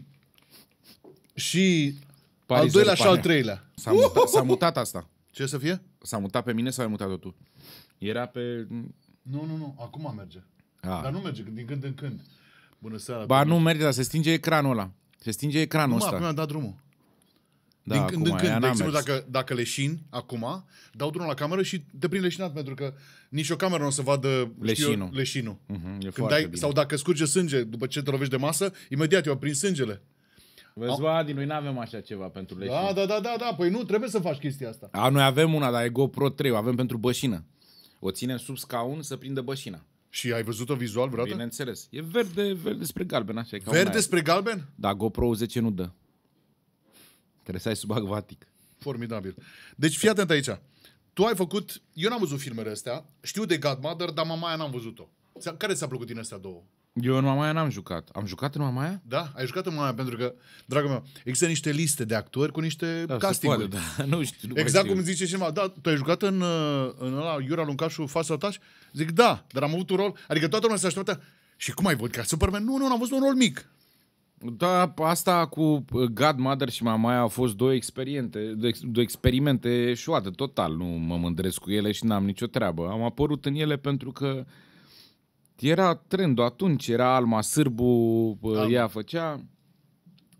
S3: și... Paris al doilea și al treilea.
S1: S-a mutat, s-a mutat asta.
S3: Ce să fie?
S1: S-a mutat pe mine sau ai mutat-o tu? Era pe...
S3: Nu, nu, nu, acum merge.
S1: A.
S3: Dar nu merge, din când în când. Bună seara.
S1: Ba, nu merge, dar se stinge ecranul ăla. Se stinge ecranul ăsta.
S3: Nu, acum am dat drumul.
S1: Da,
S3: din
S1: acum,
S3: când în când, de exemplu,
S1: mers.
S3: dacă, dacă leșini acum, dau drumul la cameră și te prind leșinat, pentru că nici o cameră nu o să vadă
S1: leșinul.
S3: Eu, leșinul.
S1: Uh-huh,
S3: când dai, sau dacă scurge sânge după ce te lovești de masă, imediat eu prind sângele.
S1: Vezi, Vadi, noi n-avem așa ceva pentru leșin.
S3: Da, da, da, da, da, păi nu, trebuie să faci chestia asta.
S1: A, noi avem una, dar e GoPro trei, o avem pentru bășină. O ținem sub scaun să prindă bășina.
S3: Și ai văzut-o vizual vreodată?
S1: Bineînțeles. E verde, verde spre galben, așa. Ca
S3: verde spre galben?
S1: Da, GoPro zece nu dă. Trebuie să ai sub acvatic.
S3: Formidabil. Deci fii atent aici. Tu ai făcut, eu n-am văzut filmele astea, știu de Godmother, dar Mamaia n-am văzut-o. Care ți-a plăcut din astea două?
S1: Eu în Mamaia n-am jucat. Am jucat în Mamaia?
S3: Da, ai jucat în Mamaia, pentru că, dragă meu, există niște liste de actori cu niște da, castinguri.
S1: Da, nu știu, nu
S3: exact cum zice cineva, da, tu ai jucat în, în ăla, Iura Luncașu, Fața Taș? Zic, da, dar am avut un rol, adică toată lumea se aștepta. Și cum ai văzut ca Superman? Nu, nu, n-am văzut un rol mic.
S1: Da, asta cu Godmother și Mamaia au fost două experimente, două experimente eșuate, total. Nu mă mândresc cu ele și n-am nicio treabă. Am apărut în ele pentru că era trendul atunci, era Alma Sârbu, Alma. Ea făcea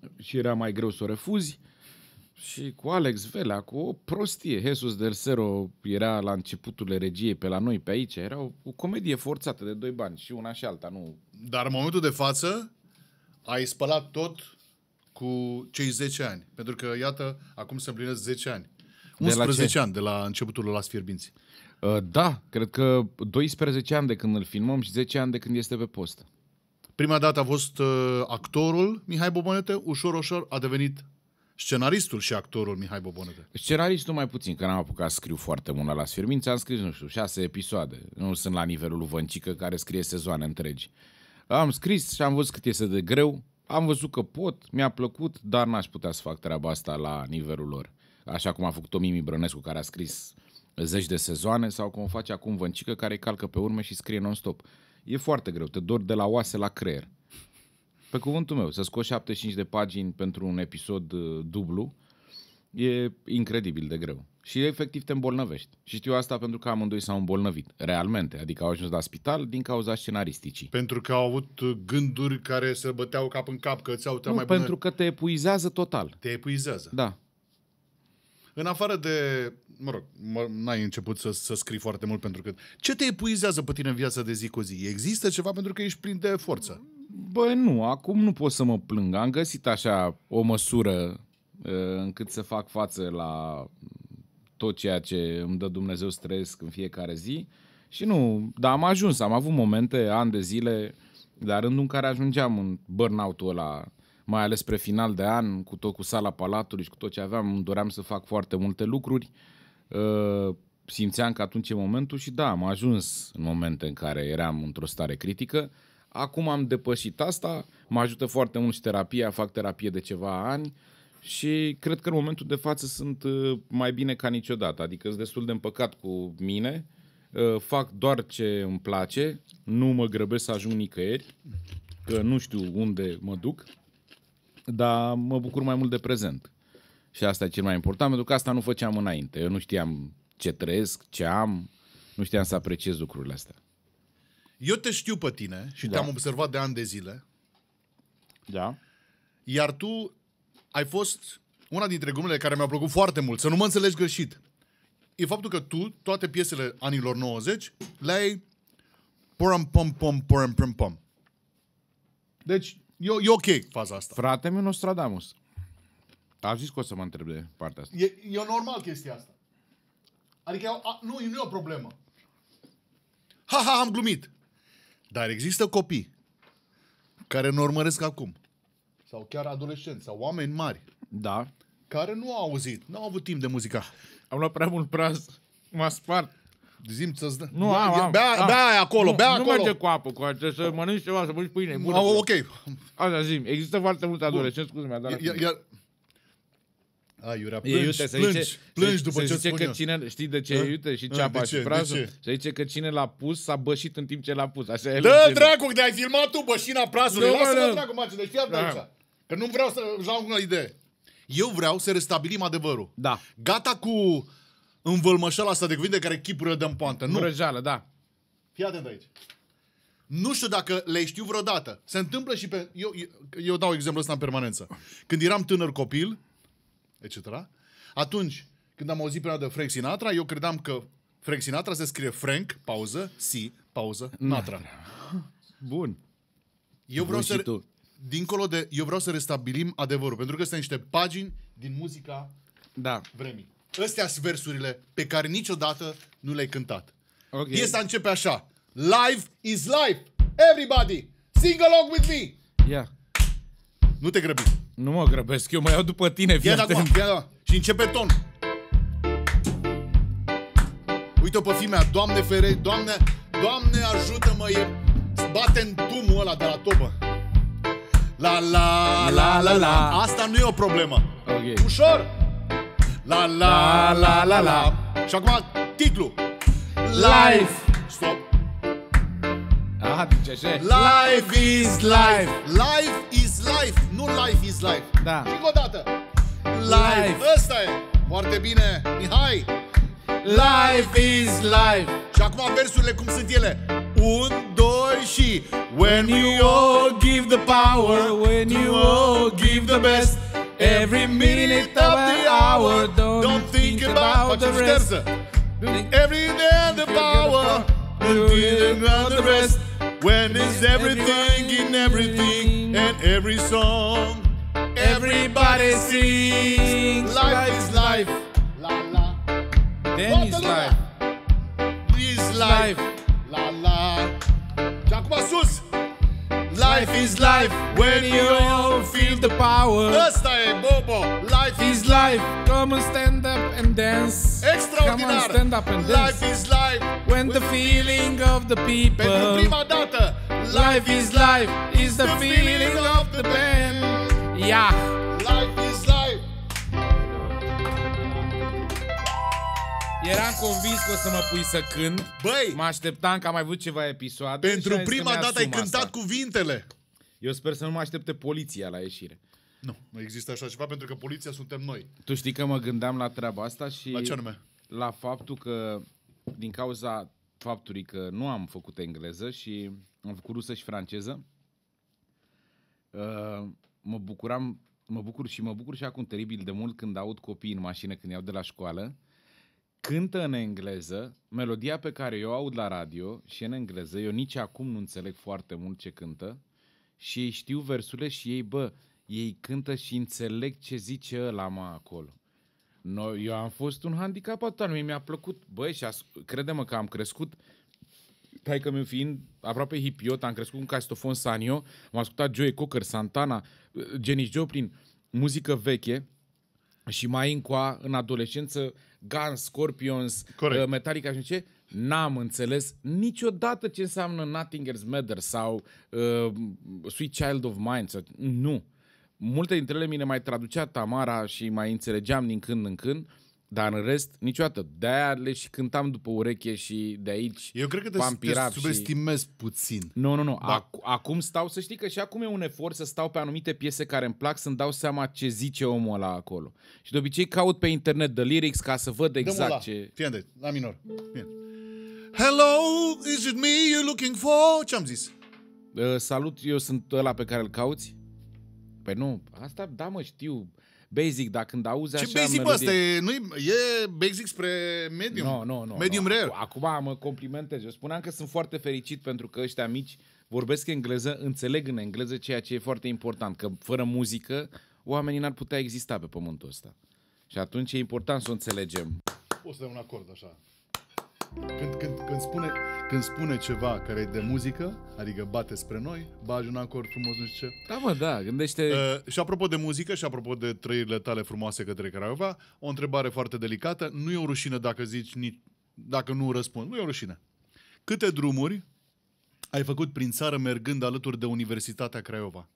S1: și era mai greu să o refuzi. Și cu Alex Velea, cu o prostie. Jesus del Cerro era la începuturile regiei pe la noi, pe aici. Era o, o comedie forțată de doi bani, și una și alta. Nu.
S3: Dar în momentul de față ai spălat tot cu cei zece ani. Pentru că, iată, acum se împlinesc zece ani. unsprezece ani de la începutul Las Fierbinți.
S1: Uh, da, cred că doisprezece ani de când îl filmăm și zece ani de când este pe post.
S3: Prima dată a fost uh, actorul Mihai Bobonete, ușor, ușor a devenit scenaristul și actorul Mihai Bobonete.
S1: Scenaristul mai puțin, că n-am apucat să scriu foarte mult la Las Fierbinți, am scris, nu știu, șase episoade. Nu sunt la nivelul lui Văncică, care scrie sezoane întregi. Am scris și am văzut cât este de greu, am văzut că pot, mi-a plăcut, dar n-aș putea să fac treaba asta la nivelul lor. Așa cum a făcut-o Mimi Brănescu, care a scris zeci de sezoane, sau cum o face acum Văncică, care calcă pe urme și scrie non-stop. E foarte greu, te dor de la oase la creier. Pe cuvântul meu, să scoți șaptezeci și cinci de pagini pentru un episod uh, dublu e incredibil de greu. Și efectiv te îmbolnăvești. Și știu asta pentru că amândoi s-au îmbolnăvit. Realmente. Adică au ajuns la spital din cauza scenaristicii.
S3: Pentru că au avut gânduri care se băteau cap în cap, că ți-au
S1: Nu,
S3: mai
S1: pentru
S3: bună...
S1: că te epuizează total.
S3: Te epuizează.
S1: Da.
S3: În afară de... Mă rog, mă, n-ai început să, să scrii foarte mult pentru că... Ce te epuizează pe tine în viața de zi cu zi? Există ceva pentru că ești plin de forță?
S1: Bă, nu, acum nu pot să mă plâng. Am găsit așa o măsură uh, încât să fac față la tot ceea ce îmi dă Dumnezeu să trăiesc în fiecare zi. Și nu, dar am ajuns, am avut momente, ani de zile, dar rândul în care ajungeam în burnout-ul ăla, mai ales spre final de an, cu tot cu sala Palatului și cu tot ce aveam, îmi doream să fac foarte multe lucruri. Uh, simțeam că atunci e momentul și da, am ajuns în momente în care eram într-o stare critică. Acum am depășit asta, mă ajută foarte mult și terapia, fac terapie de ceva ani și cred că în momentul de față sunt mai bine ca niciodată. Adică sunt destul de împăcat cu mine, fac doar ce îmi place, nu mă grăbesc să ajung nicăieri, că nu știu unde mă duc, dar mă bucur mai mult de prezent. Și asta e cel mai important, pentru că asta nu făceam înainte. Eu nu știam ce trăiesc, ce am, nu știam să apreciez lucrurile astea.
S3: Eu te știu pe tine și
S1: Da.
S3: te-am observat de ani de zile,
S1: Da.
S3: iar tu ai fost una dintre glumele care mi-au plăcut foarte mult, să nu mă înțelegi greșit. E faptul că tu, toate piesele anilor nouăzeci, le-ai pom pom pom pom pom pom. Deci, e, e ok faza asta.
S1: Frate meu Nostradamus. A zis că o să mă întreb de partea asta.
S3: E, e normal chestia asta. Adică a, nu, nu e o problemă. Ha, ha, am glumit. Dar există copii care ne urmăresc acum. Sau chiar adolescenți, sau oameni mari,
S1: Da.
S3: care nu au auzit, nu au avut timp de muzica.
S1: Am luat prea mult praz. M-a spart.
S3: Zim să-ți dă.
S1: Nu,
S3: Ia-
S1: am,
S3: ia-
S1: am.
S3: Bea,
S1: am.
S3: bea aia acolo,
S1: nu,
S3: bea
S1: nu
S3: acolo.
S1: merge cu apă, cu trebuie să mănânci ceva, să mănânci pâine. Bună,
S3: A,
S1: bună.
S3: ok.
S1: Asta zi. Există foarte mulți adolescenți, scuze, mi-a dat la
S3: Ia,
S1: tine.
S3: ia... Ai, Iurea,
S1: E,
S3: plângi,
S1: iute, să
S3: plângi,
S1: zice,
S3: plângi
S1: se-
S3: după
S1: se
S3: ce
S1: zice
S3: spun
S1: că
S3: eu.
S1: cine, știi de ce
S3: A?
S1: e, iute, și
S3: A,
S1: ceapa
S3: de
S1: și
S3: ce, de
S1: prazul?
S3: ce?
S1: Se zice că cine l-a pus s-a bășit în timp ce l-a pus. Așa e
S3: Dă
S1: legenda.
S3: dracu, de ai filmat tu bășina prazului.
S1: Nu, mă,
S3: Lasă-mă
S1: nu.
S3: dracu, mace, deci fii
S1: Da.
S3: aici. Că nu vreau să ajung la idee. Eu vreau să restabilim adevărul.
S1: Da.
S3: Gata cu învălmășala asta de cuvinte care chipură dă-n poantă. Nu.
S1: Vrăjeală, da.
S3: Fii atent aici. Nu știu dacă le știu vreodată. Se întâmplă și pe... Eu, eu, eu dau exemplul ăsta în permanență. Când eram tânăr copil, et cetera, atunci, când am auzit prima de Frank Sinatra, eu credeam că Frank Sinatra se scrie Frank, pauză, Si, pauză, Natra.
S1: Bun.
S3: Eu vreau
S1: Bun,
S3: să...
S1: și tu.
S3: Dincolo de... Eu vreau să restabilim adevărul. Pentru că sunt niște pagini din muzica
S1: Da.
S3: vremii. Astea sunt versurile pe care niciodată nu le-ai cântat.
S1: Ok.
S3: Piesa începe așa. Life is life. Everybody, sing along with me.
S1: Ia.
S3: Nu te grăbi.
S1: Nu mă grăbesc, eu mă iau după tine, fii
S3: Ia de acum,
S1: atent.
S3: ia de acum. Și începe ton. Uite-o pe fimea, Doamne fere, Doamne, Doamne ajută-mă, e... bate în tumul ăla de la tobă. La la la la la. Asta nu e o problemă.
S1: Ok.
S3: Ușor. La la la la la. Și acum titlu.
S1: Life.
S3: Stop.
S1: Aha, deci așa e.
S3: Life is life. Life is life. Nu life is life.
S1: Da.
S3: Și încă o dată.
S1: Life.
S3: Life. Ăsta e. Foarte bine. Mihai.
S1: Life is life.
S3: Și acum versurile cum sunt ele. Un, doi și When you all give the power, when you all give the
S1: the best. Every minute of the hour, don't,
S3: Don't think about
S1: the rest.
S3: Every day the power, don't think about the rest. When is everything in everything and every song,
S1: Everybody sings.
S3: life is life. La la.
S1: Then is life.
S3: Is life. La la. Și acum sus. Life is life when you all feel the
S1: power.
S3: Ăsta e, Bobo. Life is
S1: Is life. Come and stand up and dance. Come on,
S3: extraordinar.
S1: stand up and dance.
S3: Life is life
S1: When the feeling of the people.
S3: pentru prima dată.
S1: Life is life. Is the feeling of the band. Yeah.
S3: Life is life.
S1: Eram convins că o să mă pui să cânt.
S3: Băi,
S1: Mă așteptam că am mai avut ceva episoade. și
S3: pentru
S1: am zis că
S3: prima dată ai
S1: mi-asum
S3: cântat
S1: asta.
S3: cuvintele.
S1: Eu sper să nu mă aștepte poliția la ieșire.
S3: Nu, nu există așa ceva pentru că poliția suntem noi.
S1: Tu știi că mă gândeam la treaba asta și...
S3: La ce anume?
S1: La faptul că, din cauza faptului că nu am făcut engleză și am făcut rusă și franceză, uh, mă bucuram, mă bucur și mă bucur și acum teribil de mult când aud copii în mașină când iau de la școală, cântă în engleză, melodia pe care eu o aud la radio și în engleză, eu nici acum nu înțeleg foarte mult ce cântă și ei știu versurile și ei, bă, ei cântă și înțeleg ce zice ăla, mă, acolo. No, eu am fost un handicapat total, mie mi-a plăcut, băi, și as- crede-mă că am crescut, taică meu fiind aproape hipiot, am crescut cu Castofon Sanio, am ascultat Joe Cocker, Santana, Janis Joplin, muzică veche și mai încoa, în adolescență, Guns, Scorpions,
S3: Corect.
S1: uh, Metallica și ce, n-am înțeles niciodată ce înseamnă Nothing Else Matters sau uh, Sweet Child of Mine, sau, nu. Multe dintre ele mi le mai traducea Tamara și mai înțelegeam din când în când, dar în rest, niciodată. De-aia le și cântam după ureche și de aici
S3: Eu cred că te,
S1: Vampir
S3: te
S1: Rap și...
S3: subestimezi puțin.
S1: Nu, nu, nu.
S3: Da.
S1: Ac- acum stau, să știi că și acum e un efort să stau pe anumite piese care îmi plac, să-mi dau seama ce zice omul ăla acolo. Și de obicei caut pe internet the lyrics ca să văd
S3: Dă-mă
S1: exact
S3: la.
S1: ce...
S3: Fii atent, la minor. Fii. Hello, is it me you're looking for? Ce-am zis?
S1: Uh, salut, eu sunt ăla pe care îl cauți? Păi nu, asta, da mă, știu. Basic, dar când auzi așa...
S3: Ce basic, bă, asta e, nu e basic spre medium.
S1: Nu, nu, nu.
S3: Medium
S1: no.
S3: rare.
S1: Acum mă complimentez. Eu spuneam că sunt foarte fericit pentru că ăștia mici vorbesc engleză, înțeleg în engleză, ceea ce e foarte important, că fără muzică oamenii n-ar putea exista pe pământul ăsta. Și atunci e important să o înțelegem.
S3: O să dăm un acord așa. Când, când, când, spune, când spune ceva care e de muzică, adică bate spre noi, bagi un acord frumos, nu știu ce.
S1: Da, mă, da, gândește...
S3: Uh, și apropo de muzică și apropo de trăirile tale frumoase către Craiova, o întrebare foarte delicată. Nu e o rușine dacă zici, nici, dacă nu răspunzi. Nu e o rușine. Câte drumuri ai făcut prin țară mergând alături de Universitatea Craiova?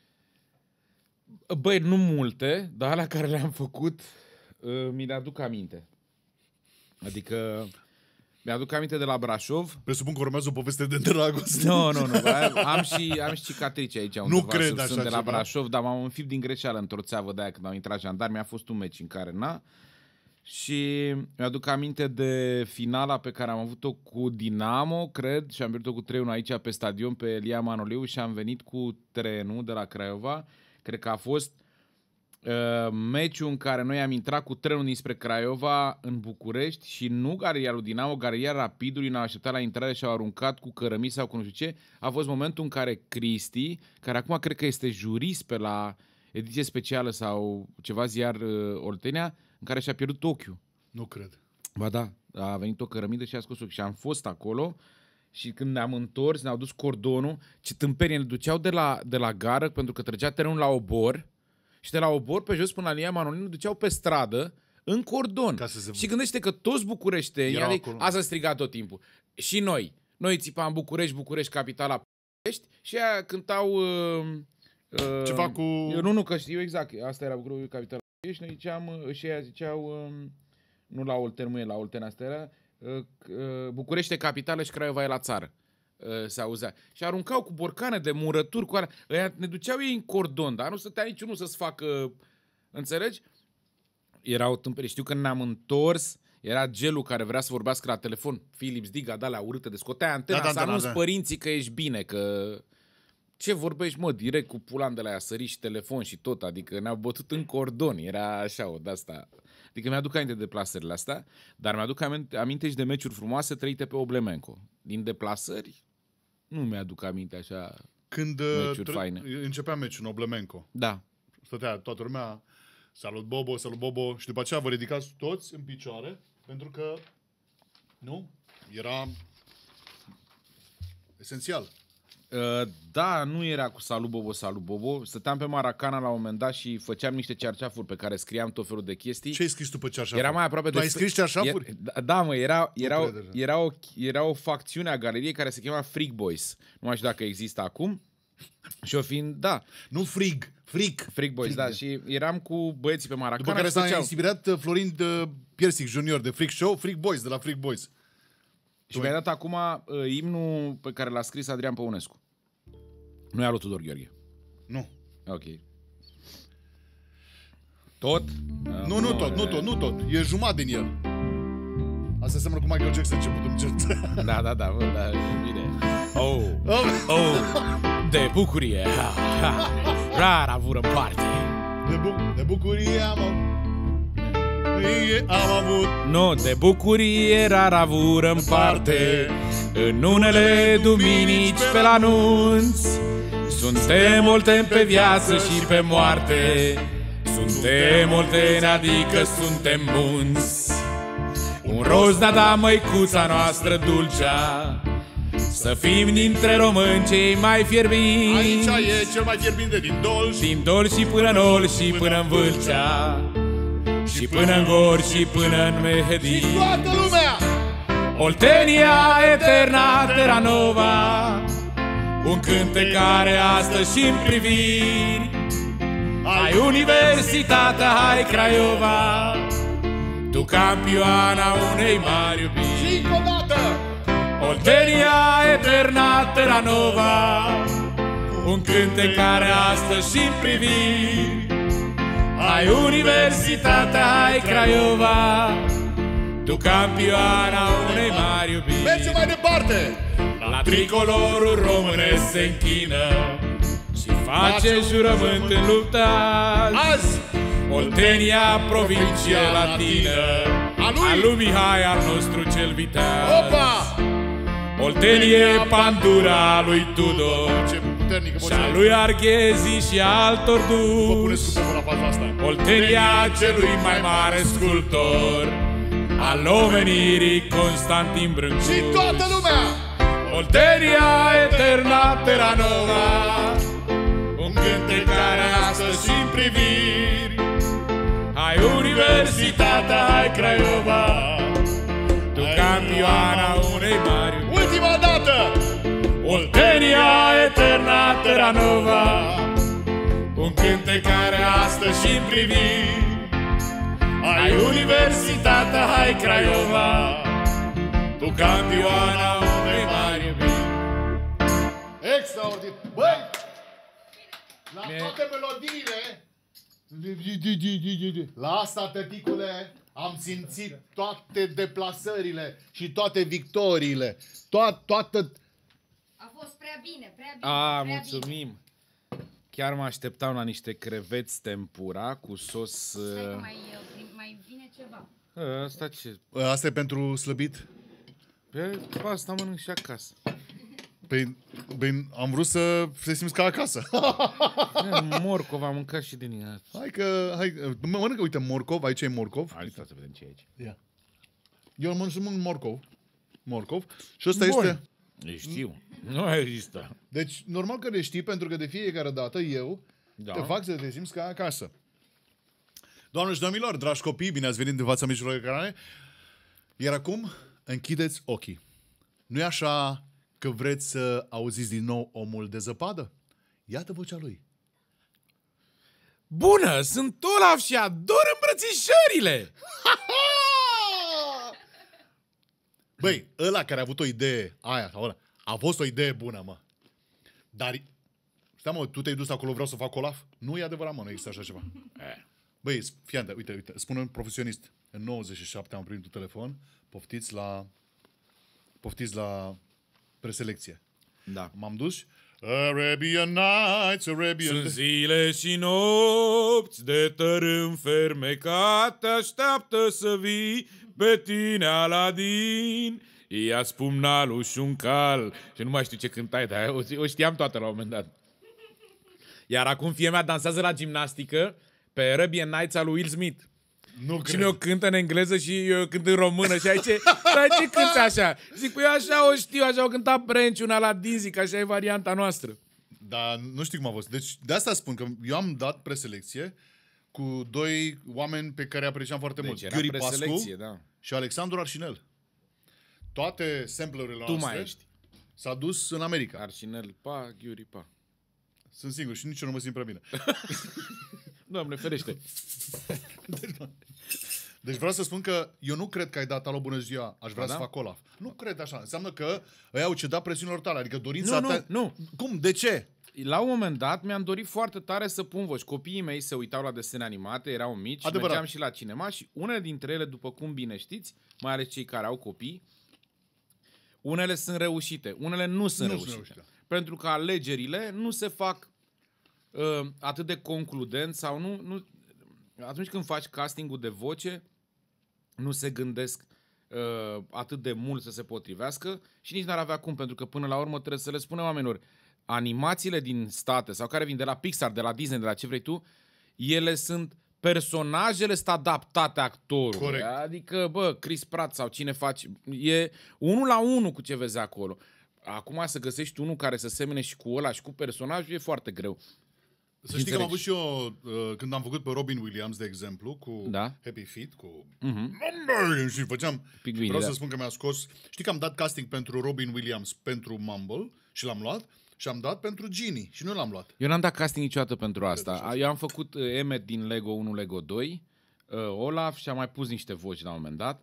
S1: Băi, nu multe, dar alea care le-am făcut uh, mi le aduc aminte. Adică... Mi-aduc aminte de la Brașov.
S3: Presupun că urmează o poveste de dragoste.
S1: Nu, nu, nu. Am și, am și cicatrici aici undeva.
S3: Nu cred
S1: Sunt
S3: așa
S1: de la
S3: ceva.
S1: Brașov, dar m-am înfipt din greșeală într-o țeavă de aia când au intrat jandarmi. A fost un meci în care n-a. Și mi-aduc aminte de finala pe care am avut-o cu Dinamo, cred, și am pierdut-o cu trei unu aici pe stadion, pe Elia Manoleu, și am venit cu trenul de la Craiova. Cred că a fost uh, meciul în care noi am intrat cu trenul dinspre Craiova în București și nu galeria lui Dinamo, galeria Rapidului ne-au așteptat la intrare și au aruncat cu cărămizi sau cu nu știu ce. A fost momentul în care Cristi, care acum cred că este jurist pe la ediție specială sau ceva ziar uh, Oltenia, în care și-a pierdut ochiul.
S3: Nu cred.
S1: Ba da, a venit o cărămidă și a scos ochiul. Și am fost acolo și când ne-am întors, ne-au dus cordonul, ce tâmpenie, ne duceau de la, de la gară, pentru că trăgea terenul la obor, și de la obor pe jos până la Elia Manoleu duceau pe stradă, în cordon.
S3: Ca să se...
S1: Și gândește că toți bucureștenii, adică, asta striga tot timpul. Și noi. Noi țipam București, București, capitala București, și aia cântau... Uh, uh,
S3: Ceva cu...
S1: Eu nu, nu, că știu exact. Asta era București, capitala București, noi ziceam, și aia ziceau... Uh, nu la Olten, nu e la Olten, asta era... Uh, uh, București e capitală și Craiova e la țară. Uh, se auzea. Și aruncau cu borcane de murături, cu alea. Ăia ne duceau ei în cordon, dar nu stătea niciunul să-ți facă... Înțelegi? Era o tâmpere. Știu că ne-am întors, era Gelu care vrea să vorbească la telefon, Philips Diga, de alea urâte, de scotea antena,
S3: da, da,
S1: să
S3: da,
S1: anunți
S3: da.
S1: părinții că ești bine, că... Ce vorbești, mă, direct cu pulan de la ea, sări și telefon și tot, adică ne-au bătut în cordon, era așa, o de-asta. Adică mi-aduc aminte de deplasările astea, dar mi-aduc aminte și de meciuri frumoase trăite pe Oblemenco. Din deplasări, nu mi-aduc aminte așa
S3: Când
S1: meciuri faine.
S3: începea meciul în Oblemenco,
S1: Da.
S3: stătea toată lumea, salut Bobo, salut Bobo, și după aceea vă ridicați toți în picioare, pentru că, nu, era esențial.
S1: Uh, da, nu era cu salut Bobo, salut Bobo. Stăteam pe Maracana la un moment dat și făceam niște cearceafuri pe care scriam tot felul de chestii.
S3: Ce ai scris tu pe cearșafuri?
S1: Era mai aproape
S3: tu
S1: de...
S3: ai scris cearșafuri?
S1: Da, da, mă, era, era,
S3: cred deja.
S1: era, o, era o facțiune a galeriei care se chema Freak Boys. Nu mai știu dacă există acum. Și o fiind, da,
S3: Nu frig, fric.
S1: Freak Boys, da. Și eram cu băieții pe Maracana.
S3: După care
S1: și
S3: s-a
S1: făceau-
S3: inspirat uh, Florin uh, Piersic Junior de Freak Show, Freak Boys, de la Freak Boys.
S1: Și mi-a dat acum uh, imnul pe care l-a scris Adrian Păunescu. Nu e al lui Tudor Gheorghe.
S3: Nu.
S1: Ok. Tot?
S3: Nu, nu tot, nu tot, nu tot. E jumătate din el. Asta seamănă cu Michael Jackson începutul încet.
S1: Da, da, da, bă, da, bine. Oh,
S3: Oh.
S1: oh, de bucurie. Ha, ha. Rar avură în parte.
S3: De, bu- de bucurie am am avut.
S1: Nu, de bucurie rar avură în parte. În unele duminici pe la anunț. Suntem multe pe viață și pe moarte. Suntem multe, adică suntem munți. Un roz da da măicuța noastră dulcea. Să fim dintre români cei mai fierbinți.
S3: Aici e cel mai fierbinte din Dolj.
S1: Din Dolj și până în Olj și până în Vâlcea. Și până în Gor și până în Mehedi.
S3: Toată lumea!
S1: Oltenia eterna terra nova. Un cântec care astă și în priviri. Hai Universitatea, hai Craiova. Tu campioana unei mari iubiri.
S3: Și încă o dată!
S1: Oltenia eterna terra nova. Un cântec care astă și în priviri. Hai Universitatea, hai Craiova. Tu campioana unei mari iubiri.
S3: Mergem mai departe!
S1: La tricolorul românesc se închină și face jurământ în luptă azi.
S3: Azi!
S1: Oltenia, provincia latină,
S3: A lui?
S1: a lui Mihai, al nostru cel viteaz.
S3: Opa!
S1: Oltenie, Pandura, a lui Tudor
S3: Ce puternică
S1: și
S3: voce
S1: a
S3: ai.
S1: lui Arghezi și altor
S3: Vă puneți
S1: dus.
S3: cu la faza asta.
S1: Oltenia, celui mai mare sculptor al omenirii, Constantin Brâncu.
S3: Și toată lumea!
S1: Oltenia eterna terra nova. Un cântec care astă și în priviri. Hai Universitatea, hai Craiova. Tu campioana unei mari iubiri.
S3: Ultima dată!
S1: Oltenia eterna terra nova. Un cântec care astă și în priviri. Hai Universitatea, hai Craiova. Tu campioana unei mari iubiri.
S3: Extraordinar! Băi! La
S1: Mie-
S3: toate melodiile... La asta, tăticule, am simțit toate deplasările și toate victoriile. Toat, toată...
S2: A fost prea bine, prea bine.
S1: A,
S2: prea
S1: mulțumim. Chiar mă așteptam la niște creveți tempura cu sos...
S2: Bine. Stai că
S1: uh,
S2: mai, uh, mai vine ceva.
S1: Asta ce?
S3: Asta e pentru slăbit?
S1: Pe asta mănânc și acasă.
S3: Păi, păi am vrut să se simți ca acasă.
S1: Morcov am mâncat și din ea.
S3: Hai că... Hai, mănâncă, uite, morcov. Aici e morcov.
S1: Hai să vedem ce e aici.
S3: Ia. Eu mănânc și mănânc morcov. Morcov. Și ăsta
S1: Bun.
S3: este...
S1: Le știu. Nu există.
S3: Deci, normal că le știi, pentru că de fiecare dată eu
S1: Da.
S3: te fac să te simți ca acasă. Doamne și domnilor, dragi copii, bine ați venit în fața micilor ecrane. Iar acum, închideți ochii. Nu e așa că vreți să auziți din nou omul de zăpadă? Iată vocea lui.
S1: Bună, sunt Olaf și ador îmbrățișările.
S3: Băi, ăla care a avut o idee, aia sau ăla, a fost o idee bună, mă. Dar, stai mă, tu te-ai dus acolo, vreau să fac Olaf? Nu e adevărat, mă, nu există așa ceva. Băi, fii atent, uite, uite, spune un profesionist. În nouăzeci și șapte am primit un telefon, poftiți la, poftiți la preselecție.
S1: Da.
S3: M-am dus, Arabian Nights, Arabian...
S1: Sunt zile și nopți de tărâm fermecat, așteaptă să vii pe tine, Aladin. Ia-ți pumnalul și un cal. Și nu mai știu ce cântai, dar o, o știam toată la un moment dat. Iar acum fie mea dansează la gimnastică pe Arabian Nights al lui Will Smith.
S3: Nu
S1: Și
S3: cred.
S1: mi-o cântă în engleză și eu cânt în română. Și ai ce, ai ce cânti așa? Zic, păi eu așa o știu, așa o cânta Prenci, una la din, zic, așa e varianta noastră.
S3: Dar nu știu cum a fost. Deci de asta spun că eu am dat preselecție cu doi oameni pe care apreciam foarte
S1: Deci
S3: mult.
S1: era
S3: Ghiuri
S1: preselecție,
S3: Pascu
S1: da.
S3: și Alexandru Arșinel. Toate samplerurile
S1: Tu
S3: noastre
S1: mai ești.
S3: s-a dus în America.
S1: Arșinel, pa, Ghiuri, pa.
S3: Sunt singur și nici eu nu mă simt prea bine.
S1: Doamne, ferește.
S3: Deci vreau să spun că eu nu cred că ai dat alo bună ziua, aș vrea
S1: Da,
S3: să
S1: da?
S3: fac Olaf. Nu cred așa. Înseamnă că ei au cedat presiunilor tale. Adică dorința
S1: Nu,
S3: ta...
S1: nu, nu.
S3: Cum? De ce?
S1: La un moment dat mi-am dorit foarte tare să pun voci. Copiii mei se uitau la desene animate, erau mici,
S3: Adevărat.
S1: mergeam și la cinema și unele dintre ele, după cum bine știți, mai ales cei care au copii, unele sunt reușite, unele nu sunt
S3: Nu
S1: reușite.
S3: sunt reușite.
S1: Pentru că alegerile nu se fac uh, atât de concludent sau nu, nu... Atunci când faci castingul de voce, nu se gândesc uh, atât de mult să se potrivească și nici n-ar avea cum, pentru că până la urmă trebuie să le spunem oamenilor, animațiile din state sau care vin de la Pixar, de la Disney, de la ce vrei tu, ele sunt personajele sunt adaptate actorului.
S3: Corect.
S1: Adică, bă, Chris Pratt sau cine faci, e unul la unul cu ce vezi acolo. Acum să găsești unul care să semene și cu ăla și cu personajul e foarte greu.
S3: Să știi că am
S1: Înțelegi.
S3: avut și eu, uh, când am făcut pe Robin Williams, de exemplu, cu
S1: Da.
S3: Happy Feet, cu...
S1: Uh-huh.
S3: Și făceam...
S1: Pingvini,
S3: Vreau
S1: da.
S3: să spun că mi-a scos... Știi că am dat casting pentru Robin Williams pentru Mumble și l-am luat și am dat pentru Genie și nu l-am luat.
S1: Eu n-am dat casting niciodată pentru asta. Eu am făcut uh, Emmet din Lego unu, Lego doi, uh, Olaf și am mai pus niște voci la un moment dat.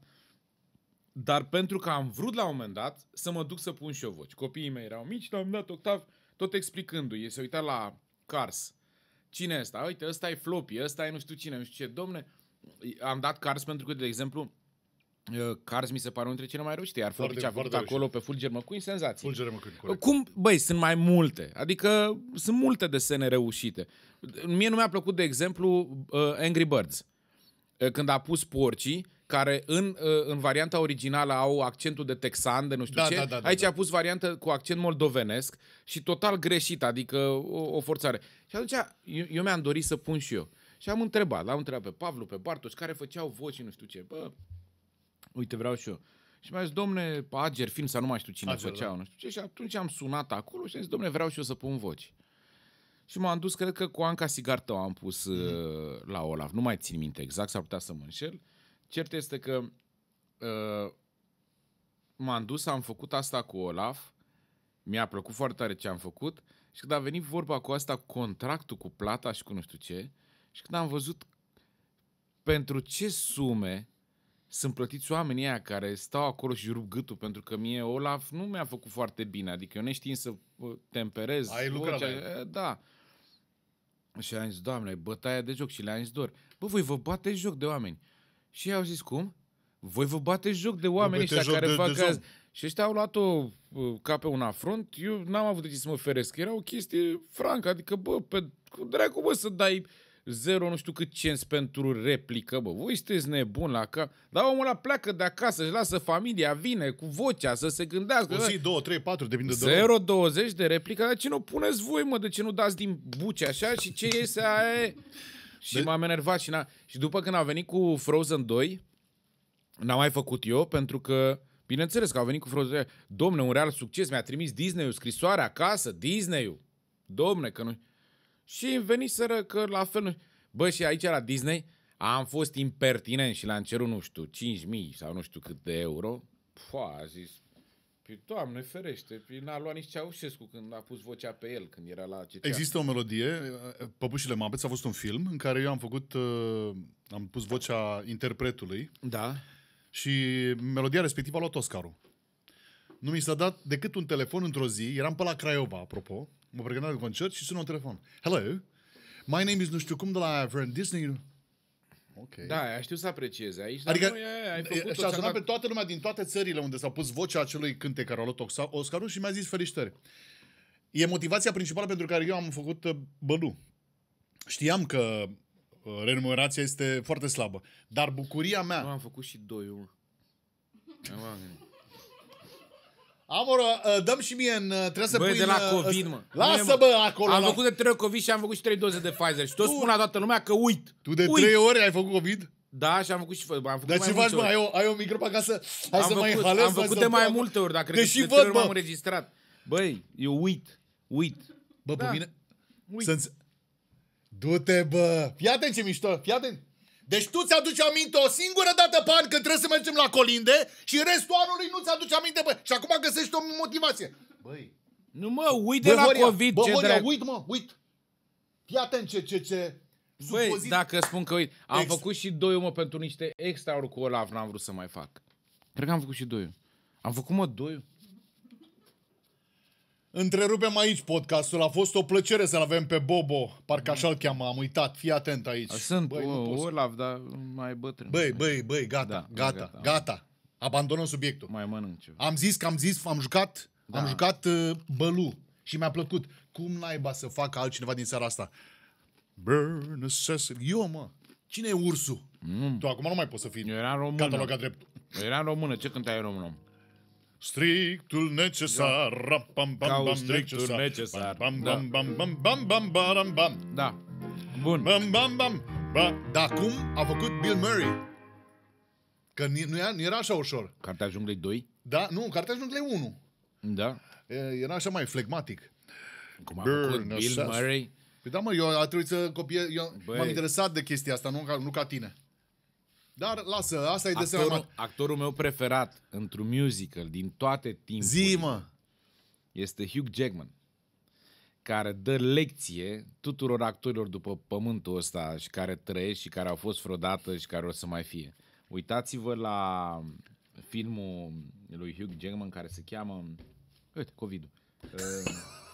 S1: Dar pentru că am vrut la un moment dat să mă duc să pun și eu voci. Copiii mei erau mici, la un moment dat Octav, tot explicându-i, ei se uita la Cars. Cine e ăsta? Uite, ăsta e Floppy, ăsta e nu știu cine, nu știu ce. Domne, am dat Cars pentru că, de exemplu, uh, Cars mi se pare unul dintre cele mai reușite, iar Floppy
S3: Foarte-
S1: ce a făcut
S3: foarte
S1: acolo pe Fulger McQueen, senzație.
S3: Fulgere mă cât, corect.
S1: Cum? Băi, sunt mai multe. Adică sunt multe desene reușite. Mie nu mi-a plăcut, de exemplu, uh, Angry Birds. Uh, Când a pus porcii, care în, uh, în varianta originală au accentul de texan, de nu știu
S3: Da,
S1: ce.
S3: da, da, da,
S1: Aici
S3: da.
S1: a pus variantă cu accent moldovenesc și total greșit, adică o, o forțare. Și atunci eu, eu mi-am dorit să pun și eu. Și am întrebat, l-am întrebat pe Pavlu, pe Bartoș, care făceau voci și nu știu ce. Bă, uite, vreau și eu. Și mi-a zis, domne, pe Ager Film, sau nu mai știu cine
S3: Ager,
S1: făceau,
S3: da.
S1: nu știu ce. Și atunci am sunat acolo și am zis, domne, vreau și eu să pun voci. Și m-am dus, cred că cu Anca Sigartău am pus uh, la Olaf. Nu mai țin minte exact, s-ar putea să mă înșel. Cert este că uh, m-am dus, am făcut asta cu Olaf. Mi-a plăcut foarte tare ce am făcut. Și când a venit vorba cu asta, cu contractul, cu plata și cu nu știu ce, și când am văzut pentru ce sume sunt plătiți oamenii aia care stau acolo și rup gâtul, pentru că mie Olaf nu mi-a făcut foarte bine. Adică eu neștiind să uh, temperez.
S3: Ai lucrat la
S1: vocea, da. Și am zis, Doamne, bătaia de joc. Și le-am zis doar, bă, voi vă bateți joc de oameni. Și ei au zis, cum? Voi vă bateți joc de oameni ăștia
S3: bateți joc
S1: care
S3: de-
S1: fac
S3: de
S1: azi.
S3: zon.
S1: Și ăștia au luat-o uh, ca pe un afront. Eu n-am avut de ce să mă feresc. Era o chestie francă. Adică, bă, pe, cu dracu, bă, să dai zero nu știu cât cenți pentru replică, bă. Voi sunteți nebuni la cap. Dar omul ăla pleacă de acasă, își lasă familia, vine cu vocea să se gândească.
S3: O
S1: bă.
S3: zi, două, trei, patru, depinde de...
S1: zero virgulă douăzeci de replică, de ce nu puneți voi, mă, de ce nu dați din buce așa și ce iese aia e? Și
S3: De-
S1: m-am enervat și, n-a... și după când a venit cu Frozen doi, n-am mai făcut eu, pentru că, bineînțeles că au venit cu Frozen doi, domne, un real succes, mi-a trimis Disney-ul scrisoare acasă, Disney-ul, domne, că nu... Și veniseră că la fel nu... Bă, și aici la Disney am fost impertinent și le-am cerut, nu știu, cinci mii sau nu știu cât de euro. Pua, a zis... Păi, Doamne ferește, păi n-a luat nici Ceaușescu când a pus vocea pe el, când era la C C A.
S3: Există o melodie, Păpușile Muppets, a fost un film în care eu am făcut, uh, am pus vocea interpretului
S1: Da.
S3: și melodia respectivă a luat Oscarul. Nu mi s-a dat decât un telefon într-o zi, eram pe la Craiova, apropo, mă pregăteam de concert și sună un telefon. Hello, my name is nu știu cum de la Friend Disney. Ok.
S1: Da, ai știu să aprecieze aici,
S3: Adică,
S1: dar nu e, ai făcut
S3: și a sunat pe toată lumea din toate țările unde s-a pus vocea acelui cântec care a luat Oscarul și mi-a zis felicitări. E motivația principală pentru care eu am făcut uh, Bălu. Știam că uh, remunerația este foarte slabă, dar bucuria mea...
S1: Nu, am făcut și doi, mă.
S3: Amor, uh, dăm și mie în... Uh, trebuie să
S1: Băi,
S3: pui
S1: de la
S3: în, uh,
S1: COVID,
S3: ăsta.
S1: mă.
S3: Lasă,
S1: Mie,
S3: bă, acolo.
S1: Am
S3: la...
S1: făcut de trei ori COVID și am făcut și trei doze de Pfizer. Și tot spun la toată lumea că uit.
S3: Tu de
S1: uit.
S3: trei ori ai făcut COVID?
S1: Da, și am făcut și... Am făcut
S3: Dar
S1: mai
S3: ce
S1: multe
S3: faci, mă?
S1: ori.
S3: Ai o, ai o micro pe acasă? Hai
S1: am
S3: să mai
S1: făcut,
S3: halez.
S1: am făcut de mai multe ori, dar cred că
S3: Deși
S1: de
S3: văd,
S1: trei ori
S3: bă.
S1: m-am înregistrat. Băi, eu uit. Uit.
S3: Bă,
S1: Da.
S3: pe mine...
S1: Uit.
S3: Să-nț... Du-te, bă! Fii atent ce mișto, fii atent! Deci tu ți-aduci aminte o singură dată pe an când trebuie să mergem la colinde și restul anului nu ți-aduci aminte, bă! Și acum găsești o motivație. Băi!
S1: Nu mă, uit de
S3: Bă,
S1: la
S3: Horia,
S1: COVID.
S3: bă,
S1: ce
S3: Horia,
S1: dracu.
S3: uit, mă, uit! Fii atent ce, ce, ce...
S1: Băi,
S3: supozit-
S1: dacă spun că uit, am
S3: Ex-
S1: făcut și doi, mă, pentru niște extra-uri cu Olaf, n-am vrut să mai fac. Cred că am făcut și doi. Am făcut, mă, doi.
S3: Întrerupem aici podcastul, a fost o plăcere să-l avem pe Bobo, parcă așa-l cheamă, am uitat, fii atent aici.
S1: Sunt
S3: Băi,
S1: băi,
S3: nu poți.
S1: Olaf, dar mai bătrân.
S3: Băi, băi, băi, gata,
S1: Da,
S3: gata,
S1: gata.
S3: gata, abandonăm subiectul.
S1: Mai mănânc ceva.
S3: Am zis că am zis, am jucat,
S1: Da.
S3: am jucat uh, Bălu și mi-a plăcut. Cum naiba să facă altcineva din seara asta? Burn necessity. Eu, mă. Cine e ursul?
S1: Mm.
S3: Tu acum nu mai poți să fii
S1: Eu eram română.
S3: catalogat drept.
S1: Eu eram română. Ce cântai în română?
S3: Strictul necesar. Ram, bam, bam,
S1: Ca un
S3: bam,
S1: strictul necesar.
S3: Bam,
S1: Da.
S3: bam, bam, bam, bam, bam, bam, bam.
S1: Da. Bun.
S3: Bam, bam, bam. Ba. Dar cum a făcut Bill Murray? Că nu era, nu era așa ușor.
S1: Cartea Junglei doi?
S3: Da? Nu, Cartea Junglei unu.
S1: Da.
S3: Era așa mai flegmatic.
S1: Cum a
S3: Burn
S1: făcut Bill
S3: necessary.
S1: Murray?
S3: Păi da, mă, eu a trebuit să copiez, eu
S1: Băi.
S3: m-am interesat de chestia asta, nu ca, nu ca tine. Dar lasă, asta e de
S1: Actorul,
S3: seama.
S1: actorul meu preferat într-un musical din toate timpurile
S3: Zi, mă.
S1: este Hugh Jackman, care dă lecție tuturor actorilor după pământul ăsta și care trăiesc și care au fost vreodată și care o să mai fie. Uitați-vă la filmul lui Hugh Jackman care se cheamă... Uite, COVID-ul. Uh,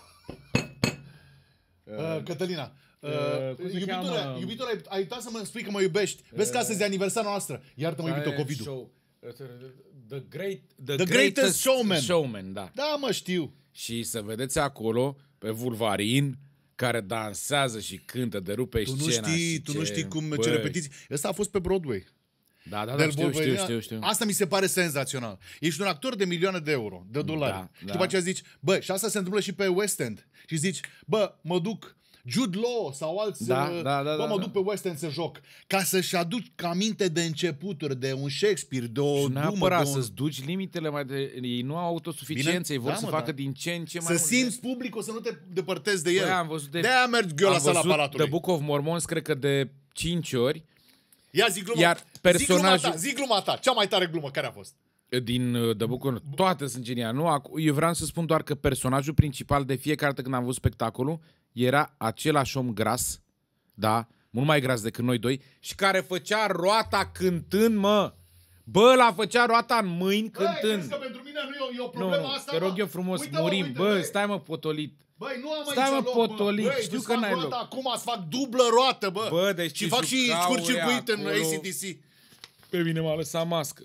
S3: Uh, Cătălina, uh,
S1: uh, cum se
S3: iubitule,
S1: cheamă?
S3: iubitule, ai, ai uitat să mă spui că mă iubiești. Vezi că astăzi e aniversarea noastră. Iartă-mă, iubito, COVID-ul.
S1: Show. The, great, the,
S3: The Greatest Showman.
S1: Showman, da.
S3: Da, mă, știu.
S1: Și să vedeți acolo pe Vulvarin care dansează și cântă, de rupe
S3: Tu nu
S1: scena
S3: știi,
S1: și
S3: tu
S1: ce...
S3: nu știi cum,
S1: Băi.
S3: ce repetiții. Ăsta a fost pe Broadway.
S1: Da, da, da,
S3: Del
S1: știu, știu,
S3: Wolverine.
S1: știu, știu.
S3: Asta mi se pare senzațional. Ești un actor de milioane de euro, de dolari.
S1: Da,
S3: Și
S1: da.
S3: după aceea zici, bă, și asta se întâmplă și pe West End. Și zici, bă, mă duc Jude Law sau alți,
S1: Da,
S3: uh,
S1: da, da,
S3: bă,
S1: da,
S3: mă
S1: da.
S3: duc pe West End să joc. Ca să-și aduci aminte de începuturi, de un Shakespeare, de o
S1: Și
S3: dumă,
S1: neapărat
S3: de un...
S1: să-ți duci limitele mai de... Ei nu au autosuficiență, ei vor
S3: Da,
S1: să
S3: mă,
S1: facă
S3: da.
S1: din ce în ce mai
S3: Să
S1: mult.
S3: simți publicul, să nu te depărtezi de el.
S1: Băi, am văzut de...
S3: De-aia mergi eu la
S1: am
S3: sala
S1: văzut
S3: Palatului.
S1: The Book of Mormons, cred că de cinci ori,
S3: Ia zi gluma,
S1: Iar
S3: zi gluma
S1: personajul-
S3: ta, zi gluma ta, cea mai tare glumă care a fost.
S1: din uh, The Book of toate sunt geniale. Nu, ac- eu vreau să spun doar că personajul principal de fiecare dată când am văzut spectacolul era același om gras, da, mult mai gras decât noi doi, și care făcea roata cântând, mă. Bă, la făcea roata în mâini
S3: Băi,
S1: cântând.
S3: crezi că pentru mine nu e o, e o
S1: Nu,
S3: problemă
S1: nu,
S3: asta,
S1: te rog
S3: mă?
S1: eu frumos,
S3: Uite-mă,
S1: murim.
S3: uite,
S1: Bă,
S3: băi.
S1: stai mă, potolit.
S3: Băi, nu am
S1: Stai,
S3: aici
S1: mă,
S3: loc,
S1: potolit,
S3: bă. Băi,
S1: știu
S3: îți
S1: că
S3: fac
S1: n-ai
S3: roată
S1: loc.
S3: acum, îți fac dublă roată, bă.
S1: Bă, deci
S3: și
S1: ce
S3: fac și
S1: jucau
S3: scurt-circuit în
S1: acolo.
S3: A C D C.
S1: Pe mine m-a lăsat mască.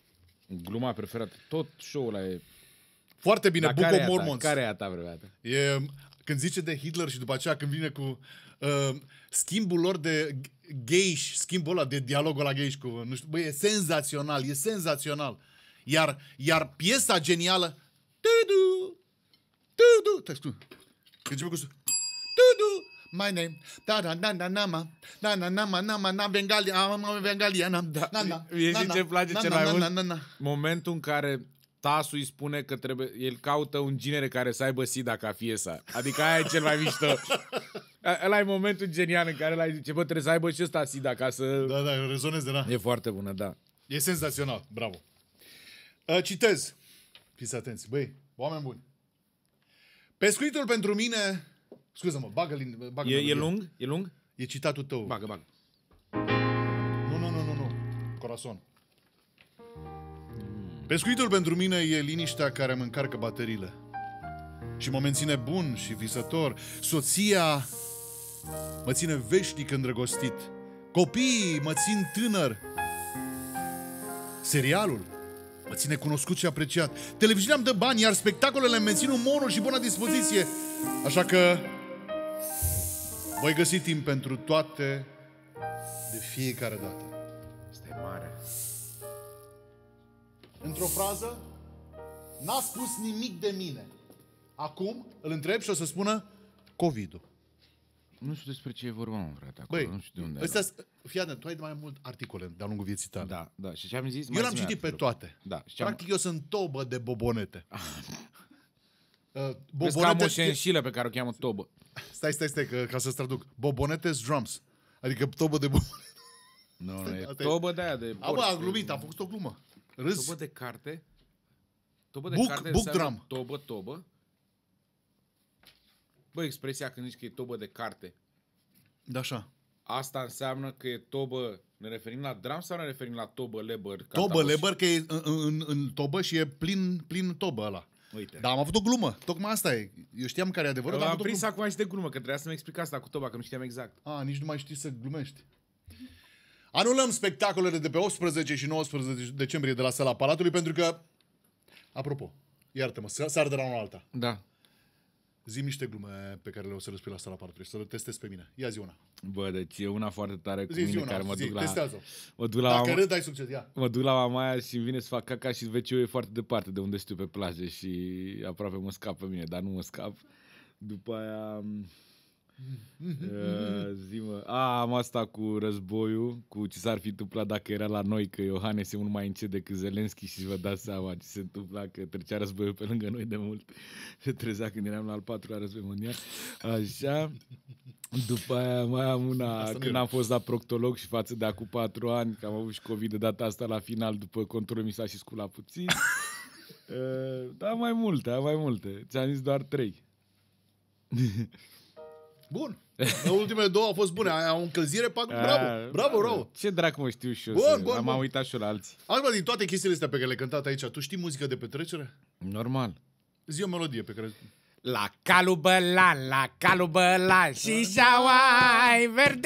S1: Gluma preferată. Tot show-ul ăla e...
S3: Foarte bine,
S1: Dar
S3: Book
S1: care
S3: of
S1: e a ta?
S3: Mormons.
S1: Care e a ta vreodată?
S3: E, când zice de Hitler și după aceea când vine cu uh, schimbul lor de geiși, schimbul ăla de dialogul la geiși cu, nu știu, bă, e senzațional, e senzațional. Iar, iar piesa genială, tu-du, tu-du, te știu, începe cu tu-du, my name, da da da da na ma, da na na ma na ma na Bengalia, am Bengaliana, da, na na.
S1: Mie
S3: na,
S1: și
S3: na,
S1: ce place
S3: na,
S1: cel
S3: na,
S1: mai
S3: na,
S1: mult?
S3: na, na, na.
S1: Momentul în care Tasu îi spune că trebuie, el caută un ginere care să aibă sida ca fiesa. Adică aia e cel mai mișto. Ăla e momentul genial în care ăla îi zice, bă, trebuie să aibă și ăsta sida ca să...
S3: Da, da, rezonez de la.
S1: E foarte bună, da.
S3: E senzațional, bravo. Uh, citez. Fiți atenți, băi, oameni buni. Pescuitul pentru mine... Scuză-mă, bagă-l... bagă
S1: E, e lung? E lung?
S3: E citatul tău.
S1: Bagă, bagă.
S3: Nu, nu, nu, nu, nu. Corazon. Pescuitul pentru mine e liniștea care îmi încarcă bateriile și mă menține bun și visător. Soția mă ține veșnic îndrăgostit. Copiii mă țin tânăr. Serialul mă ține cunoscut și apreciat. Televiziunea îmi dă bani, iar spectacolele îmi mențin umorul și buna dispoziție. Așa că voi găsi timp pentru toate de fiecare dată.
S1: Asta e mare.
S3: Într-o frază, n-a spus nimic de mine. Acum îl întreb și o să spună COVID-ul.
S1: Nu știu despre ce e vorba, mă, frate, acolo.
S3: Băi,
S1: Nu știu de unde
S3: ăstea, fii atent, tu ai mai mult articole de-a lungul vieții tale.
S1: Da, da. Și ce am zis?
S3: Eu l-am citit pe toate.
S1: Da. Și am...
S3: Practic eu sunt tobă de bobonete. uh,
S1: Vezi că am o șenșilă pe care o cheamă tobă.
S3: Stai, stai, stai, că, ca să-ți traduc. Bobonetes drums. Adică tobă de bobonete.
S1: Nu,
S3: Stai,
S1: e
S3: asta e-
S1: tobă de aia de
S3: A, bă, am glumit, am făcut o glumă. Râs.
S1: Tobă de carte. Tobă de
S3: Book-
S1: carte
S3: book
S1: înseamnă
S3: drum.
S1: Tobă, tobă. Bă, expresia când zici că e tobă de carte.
S3: Da, așa.
S1: Asta înseamnă că e tobă. Ne referim la drum sau ne referim la tobă leber?
S3: Tobă, leber, că e în, în, în tobă și e plin, plin tobă ăla.
S1: Uite.
S3: Dar am avut o glumă. Tocmai asta e. Eu știam care e adevărul, dar am
S1: Am
S3: avut o
S1: prins
S3: glumă.
S1: acum și de glumă, că trebuia să-mi explic asta cu toba, că nu știam exact.
S3: A, nici nu mai știi să glumești. Anulăm spectacolele de pe optsprezece și nouăsprezece decembrie de la Sala Palatului pentru că, apropo, iartă-mă, sar de la una la alta.
S1: Da.
S3: Zi-mi niște glume pe care le o să le spui la Sala Palatului, să le testez pe mine. Ia zi una.
S1: Bă, deci e una foarte tare cu
S3: Zi, zi
S1: mine
S3: una,
S1: care mă
S3: zi,
S1: duc la...
S3: testează.
S1: Mă duc la,
S3: Dacă
S1: mama,
S3: râd, ai succes, ia.
S1: mă duc la mamaia și îmi vine să fac caca și ve ce e foarte departe de unde știu pe plajă și aproape mă scap pe mine, dar nu mă scap. După aia... uh, zi-mă. A, am asta cu războiul, cu ce s-ar fi întâmplat dacă era la noi, că Iohannes e mult mai încet decât Zelenski și vă dați seama ce se întâmpla, că trecea războiul pe lângă noi de mult. Se trezea când eram la al patrulea război mondial. Așa. După aia mai am una,
S3: Asta nu
S1: când
S3: e.
S1: am fost la proctolog și față de acum patru ani, că am avut și COVID de data asta la final, după controlul mi s-a și sculat puțin. uh, da, mai multe, am mai multe. Ți-am zis doar trei.
S3: Bun. Ultimele două au fost bune. Aia o încălzire, pac, bravo. Bravo, bravo.
S1: Ce dracu mă știu și eu.
S3: Bun,
S1: să...
S3: bun,
S1: am
S3: bun.
S1: uitat și eu la alții.
S3: Acum, din toate chestiile astea pe care le-ai cântat aici, tu știi muzică de petrecere?
S1: Normal.
S3: Zi o melodie pe care...
S1: La calul bălan, la calul bălan și șaua-i verde.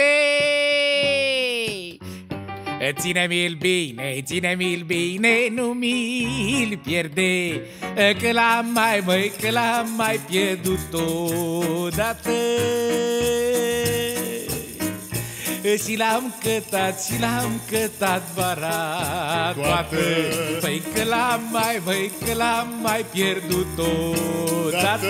S1: Ține-mi-l bine, ține-mi-l bine, nu mi-l pierde, că l-am mai, măi, că l-am mai pierdut odată. Și l-am cătat, și l-am cătat vara toată. Păi că l-am mai, măi, că l-am mai pierdut odată.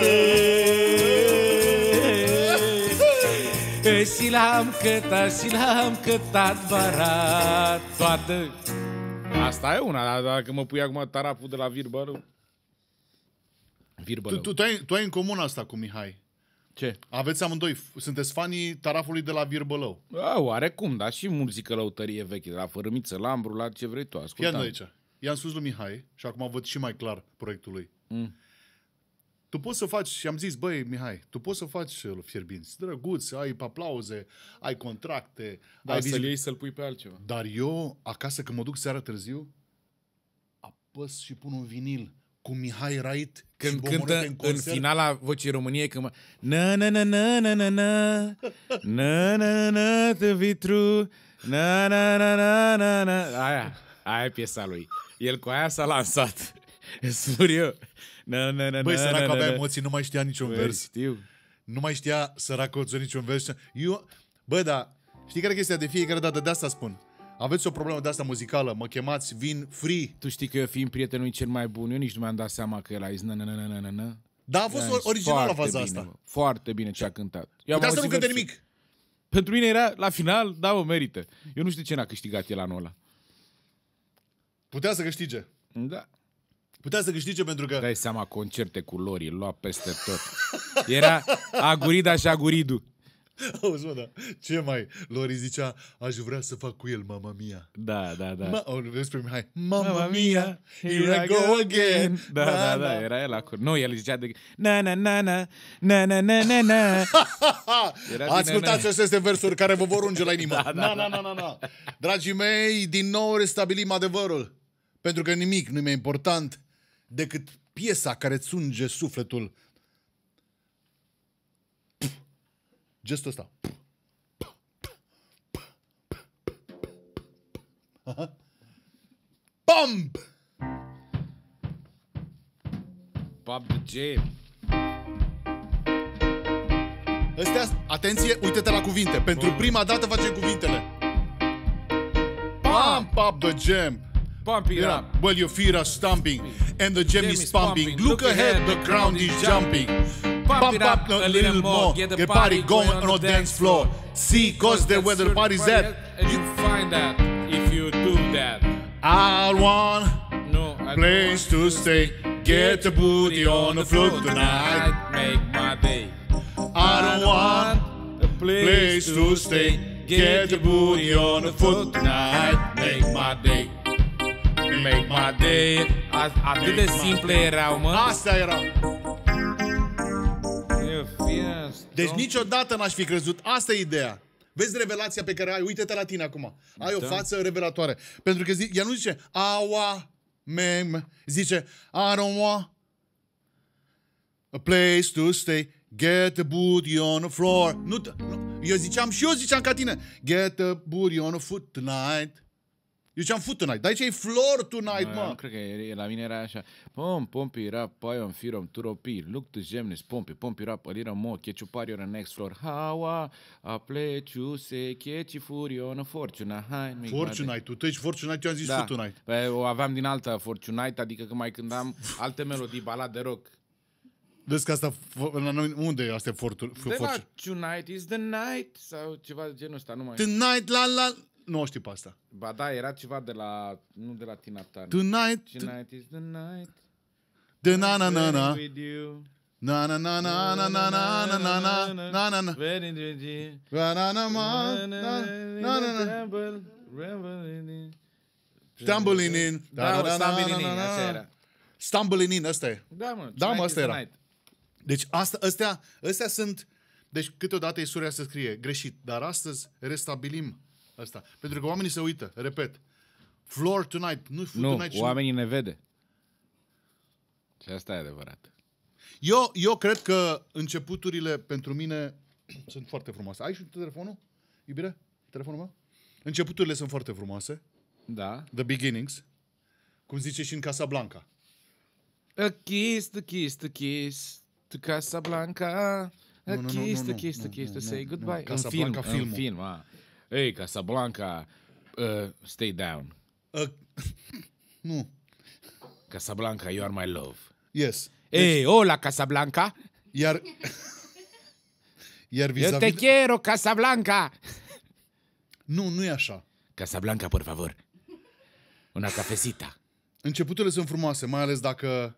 S1: Și l-am cătat, și l-am cătat vara toată. Asta e una, dar dacă mă pui acum taraful de la Virbălău. Virbălău.
S3: Tu, tu, tu, ai, tu ai în comun asta cu Mihai.
S1: Ce?
S3: Aveți amândoi, sunteți fanii tarafului de la Virbălău.
S1: A, oarecum, dar și muzică lăutărie veche, de la Fărâmiță, Lambru, la ce vrei tu,
S3: Fii
S1: ascultam.
S3: aici. I-am spus lui Mihai și acum văd și mai clar proiectul lui.
S1: Mm.
S3: Tu poți să faci, și am zis, băi, Mihai, tu poți să faci uh, fierbinți, drăguți, ai aplauze, ai contracte,
S1: Dar
S3: ai
S1: să-l
S3: vizit-
S1: iei să-l pui pe altceva.
S3: Dar eu, acasă, când mă duc seara târziu, apăs și pun un vinil cu Mihai Rait și
S1: Când
S3: Bomonete
S1: cântă
S3: în
S1: în
S3: concert.
S1: finala Vocii României, când mă... Na na na na na na na na na na to be true na na na na na na aia, aia e piesa lui. El cu aia s-a lansat. Spun eu. Na na na
S3: Băi,
S1: na
S3: săracul
S1: na
S3: avea
S1: na.
S3: emoții, nu mai știa niciun
S1: Băi,
S3: vers.
S1: știu.
S3: Nu mai știa săracul niciun vers. Eu, bă, da, știi care e chestia? De fiecare dată de asta spun. Aveți o problemă de asta muzicală, mă chemați, vin free.
S1: Tu știi că eu fiind prietenul cel mai bun, eu nici nu mi-am dat seama că el a zis na na na na na na.
S3: Da, a fost
S1: I-am zis,
S3: original la
S1: foarte
S3: faza
S1: bine,
S3: asta.
S1: bă, foarte bine ce a cântat. Eu am
S3: Uite, asta nu
S1: auzit
S3: cântă
S1: versul.
S3: nimic.
S1: Pentru mine era la final, da, mă, merită. Eu nu știu ce n-a câștigat el anul ăla.
S3: Putea să câștige.
S1: Da.
S3: Putea să câștige pentru că...
S1: Dai seama, concerte cu Lori, lua peste tot. Era Agurida și Aguridu.
S3: Auzi, mă, da. Ce mai? Lori zicea, aș vrea să fac cu el, mama mia.
S1: Da, da, da.
S3: Ma, o, vezi pe Mihai. Mama,
S1: Mamma
S3: mia, here I go again.
S1: Da, da, da, era el acolo. Nu, el zicea de... Na, na, na, na, na, na, na, na, na. Era din
S3: Ascultați
S1: na,
S3: aceste versuri care vă vor unge la inimă.
S1: Da, da,
S3: na, na, na, na, na. Dragii mei, din nou restabilim adevărul. Pentru că nimic nu e mai important decât piesa care îți unge sufletul. Gestul ăsta. Pump!
S1: Pop the jam.
S3: Astea, atenție, uite-te la cuvinte. Pentru prima dată facem cuvintele. Pump up the jam.
S1: Pump it
S3: Yeah.
S1: up.
S3: Well, your feet are stomping and the jam is pumping. Look ahead, the crowd is jumping. Pump it up a little more. Get the party going on the dance floor. See, cause the where the party's at.
S1: And you find that if you do that.
S3: I want
S1: No, I
S3: place to stay. Get the booty on the floor tonight.
S1: Make my day.
S3: I don't want
S1: a
S3: place to stay. Get the booty on the foot tonight.
S1: Make my day. Make my day. A- Atât de simple erau, mă.
S3: Asta era.
S1: Eu fie,
S3: Deci
S1: stop.
S3: niciodată n-aș fi crezut. Asta e ideea. Vezi revelația pe care ai? Uite-te la tine acum. Ai o
S1: Da.
S3: față revelatoare. Pentru că zi, ea nu zice aua, mem, zice I don't want a place to stay. Get the booty on the floor. Nu, t- nu. Eu ziceam și eu ziceam ca tine. Get the booty on the foot tonight. Eu ziceam foot tonight. Dar aici e floor tonight,
S1: Nu, nu
S3: mă.
S1: cred că e, la mine era așa. Pom, pomp it up, paion, firom, turopi. Look to gemnes, pomp it, pomp it up, a little more. Catch you party on the next floor. How a play you say, catch you fury on a fortuna. Hai, mic,
S3: Fortnite. Tu tu ești Fortnite, eu am zis
S1: Da,
S3: foot tonight.
S1: Păi, o aveam din alta Fortunite, adică că mai cântam alte melodii, balade rock.
S3: Vezi că asta, la noi, unde e asta Fortune?
S1: De la Tonight is the night sau ceva de genul ăsta, nu mai...
S3: Tonight, la la... Nu știu pe asta.
S1: Ba da, era ceva de la... Nu de la Tina Turner.
S3: Tonight,
S1: Tonight is the night.
S3: de na na na na.
S1: With you.
S3: Na na na na na na na na na na na na na.
S1: Very good.
S3: Na na na ma, na na na na. Stumbling in.
S1: Da, mă, Stumbling in, așa era.
S3: Stumbling in, ăsta e.
S1: Da, mă,
S3: Da, mă,
S1: Tonight
S3: asta
S1: is the
S3: era.
S1: night.
S3: Deci asta, astea, astea sunt... Deci câteodată e surea să scrie greșit, dar astăzi restabilim asta. Pentru că oamenii se uită, repet. Floor tonight, nu food
S1: Nu,
S3: tonight. și-
S1: oamenii ne vede. Și asta e adevărat.
S3: Eu, eu cred că începuturile pentru mine sunt foarte frumoase. Ai și tu telefonul, iubire? Telefonul meu? Începuturile sunt foarte frumoase.
S1: Da.
S3: The beginnings. Cum zice și în Casablanca.
S1: A kiss, to kiss, to kiss, to Casablanca. A
S3: Nu, nu, nu,
S1: kiss,
S3: nu,
S1: to
S3: nu,
S1: kiss,
S3: nu,
S1: to kiss,
S3: nu,
S1: to
S3: nu,
S1: say
S3: nu.
S1: goodbye. În
S3: Casablanca,
S1: film, în
S3: filmul.
S1: film, a. Ei, Casablanca, uh, stay down.
S3: Uh, nu.
S1: Casablanca, you are my love.
S3: Yes.
S1: Ei, hola, Casablanca.
S3: Iar... Iar
S1: Eu te
S3: vis-a-vis... de-
S1: quiero, Casablanca.
S3: Nu, nu e așa.
S1: Casablanca, por favor. Una cafecita.
S3: Începuturile sunt frumoase, mai ales dacă...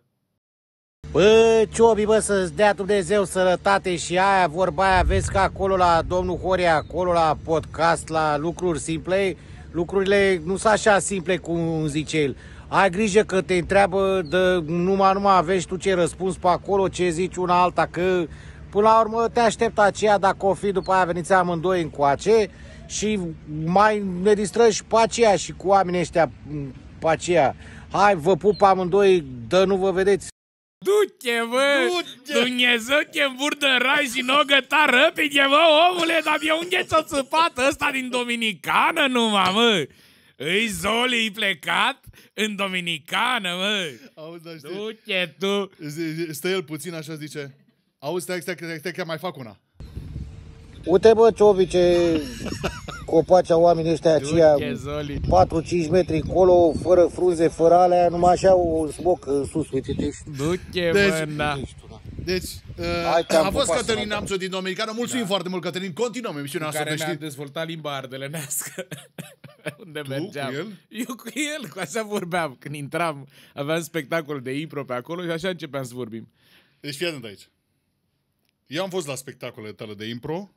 S4: Bă, Ciobi, bă, să-ți dea Dumnezeu sănătate și aia, vorba aia, vezi că acolo la domnul Horia, acolo la podcast, la lucruri simple, lucrurile nu sunt așa simple cum zice el. Ai grijă că te întreabă de numai, numai aveți tu ce răspuns pe acolo, ce zici una alta, că până la urmă te aștept aceea, dacă o fi, după aia veniți amândoi încoace și mai ne distrăm și pe aceea și cu oamenii ăștia pe aceea. Hai, vă pup amândoi, dă nu vă vedeți.
S1: Du-te, bă!
S3: Du-te!
S1: Dumnezeu te învurdă în rai și n-o găta răpide, bă, omule, dar de unde ți-o țăpat ăsta din Dominicană numai, mă? Îi Zoli plecat în Dominicană, mă!
S3: Auzi, dar știi,
S1: Du-te tu!
S3: zi- stă el puțin așa, zice... Auzi, stai, stai, stai, stai, că mai fac una.
S4: Uite, bă, Ciobi, ce copaci au oamenii ăștia aceia,
S1: Du-te, Zoli!
S4: patru cinci metri încolo, fără frunze, fără alea, numai așa un smoc în sus, uite-te.
S1: Du-te,
S3: Deci-
S1: bă, da!
S3: Deci, uh,
S4: Hai, te-am
S3: a fost
S4: pupat,
S3: Cătălin
S4: sănătate.
S3: Neamțu din Dominicană. Mulțumim foarte mult, Cătălin. Continuăm emisiunea asta,
S1: Care
S3: că
S1: mi-a
S3: știi.
S1: dezvoltat limba ardelenească. Unde
S3: Tu
S1: mergeam.
S3: cu el?
S1: Eu cu el, cu așa vorbeam. Când intram, aveam spectacol de impro pe acolo și așa începeam să vorbim.
S3: Deci fii atent aici. Eu am fost la spectacolele tale de impro.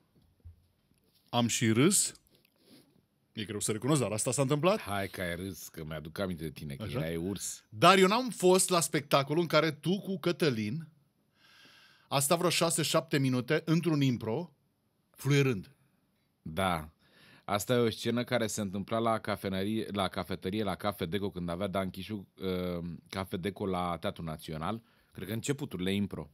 S3: Am și râs. E greu să recunosc, dar asta s-a întâmplat.
S1: Hai că ai râs, că mi-aduc aminte de tine, că
S3: Așa?
S1: erai urs.
S3: Dar eu n-am fost la spectacolul în care tu cu Cătălin a stat vreo șase șapte minute într-un impro, fluierând.
S1: Da. Asta e o scenă care se întâmpla la cafeterie, la cafeterie, la Cafe Deco, când avea Dan Chișu uh, Cafe Deco la Teatrul Național. Cred că începuturile impro.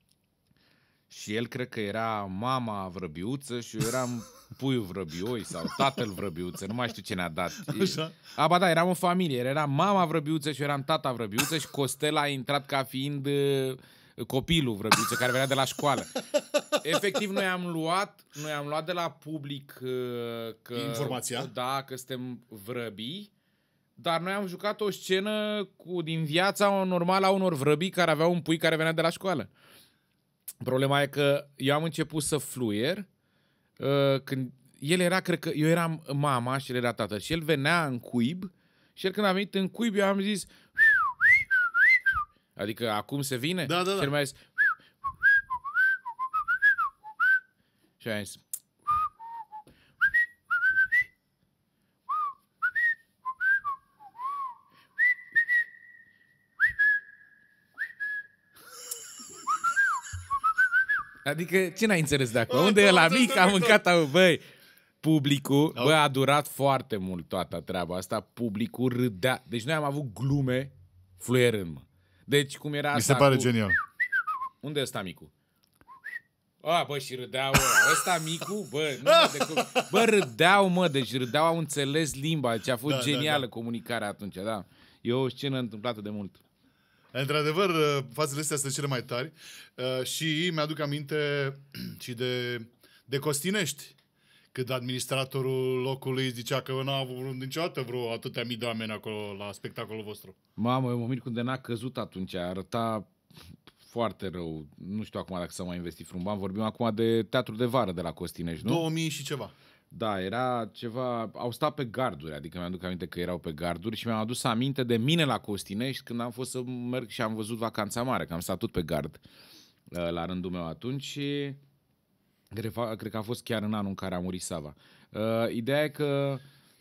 S1: Și el cred că era mama vrăbiuță și eu eram puiul vrăbioi sau tatăl vrăbiuță, nu mai știu ce ne-a dat.
S3: Așa.
S1: A, ba da, eram o familie, era mama vrăbiuță și eu eram tata vrăbiuță și Costel a intrat ca fiind uh, copilul vrăbiuță care venea de la școală. efectiv, noi am luat, noi am luat de la public uh, că...
S3: Informația?
S1: Da, că suntem vrăbii, dar noi am jucat o scenă cu, din viața normală a unor vrăbii care aveau un pui care venea de la școală. Problema e că eu am început să fluier uh, când el era, cred că eu eram mama și el era tatăl și el venea în cuib și el când a venit în cuib eu am zis adică acum se vine?
S3: Da, da, da.
S1: Și el mi-a zis și am zis adică ce n-ai înțeles de acolo? Unde e la mic? Am mâncat, au, băi, publicul, bă, a durat foarte mult toată treaba asta, publicul râdea. Deci noi am avut glume fluierând, mă. Deci cum era
S3: Mi
S1: asta
S3: se pare
S1: cu...
S3: genial.
S1: Unde e ăsta micu? A, bă, și râdeau, bă, ăsta micu, bă, nu mă, de cum... bă, râdeau, mă, deci râdeau, au înțeles limba, deci a fost
S3: Da,
S1: genială
S3: da, da.
S1: comunicarea atunci, da. E o scenă întâmplată de mult.
S3: Într-adevăr, fazele astea sunt cele mai tari uh, și mi-aduc aminte și de, de Costinești, când administratorul locului zicea că n-a avut niciodată vreo atâtea mii de oameni acolo la spectacolul vostru.
S1: Mamă, eu mă mir cum de n-a căzut atunci, arăta foarte rău. Nu știu acum dacă s-a mai investit vreun bani, vorbim acum de teatru de vară de la Costinești, nu?
S3: două mii și ceva.
S1: Da, era ceva... Au stat pe garduri, adică mi-aduc aminte că erau pe garduri și mi-am adus aminte de mine la Costinești când am fost să merg și am văzut Vacanța Mare, că am stat tot pe gard la rândul meu atunci și cred că a fost chiar în anul în care a murit Sava. Ideea e că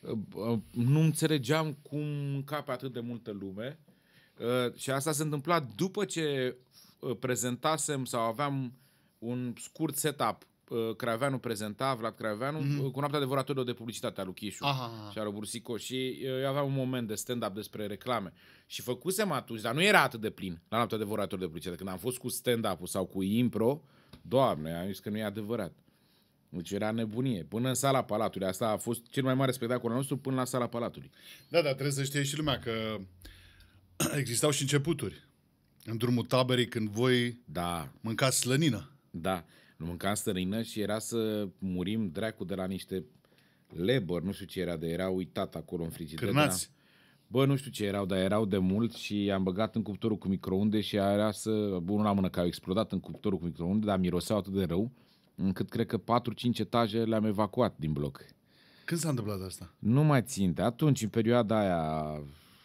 S1: nu înțelegeam cum încape atât de multă lume și asta s-a întâmplat după ce prezentasem sau aveam un scurt setup. Craveanu prezenta, Vlad Craveanu, mm-hmm. cu noaptea devoratorilor de publicitate a lui Chișu și a lui Bursico și eu aveam un moment de stand-up despre reclame și făcusem atunci, dar nu era atât de plin la noaptea devoratorilor de publicitate. Când am fost cu stand-up-ul sau cu impro, Doamne, am zis că nu e adevărat. Deci era nebunie. Până în sala Palatului. Asta a fost cel mai mare spectacol al nostru până la sala Palatului.
S3: Da, dar trebuie să știe și lumea că existau și începuturi. În drumul taberei când voi
S1: da.
S3: mâncați slănină.
S1: Da. Nu mâncam stărină și era să murim dracu de la niște lebări, nu știu ce era, de era uitat acolo în frigider.
S3: Cârnați.
S1: Bă, nu știu ce erau, dar erau de mult și am băgat în cuptorul cu microunde și era să... Bunul la mână că au explodat în cuptorul cu microunde, dar miroseau atât de rău, încât cred că patru cinci etaje le-am evacuat din bloc.
S3: Când s-a întâmplat asta?
S1: Nu mai ținte. Atunci, în perioada aia,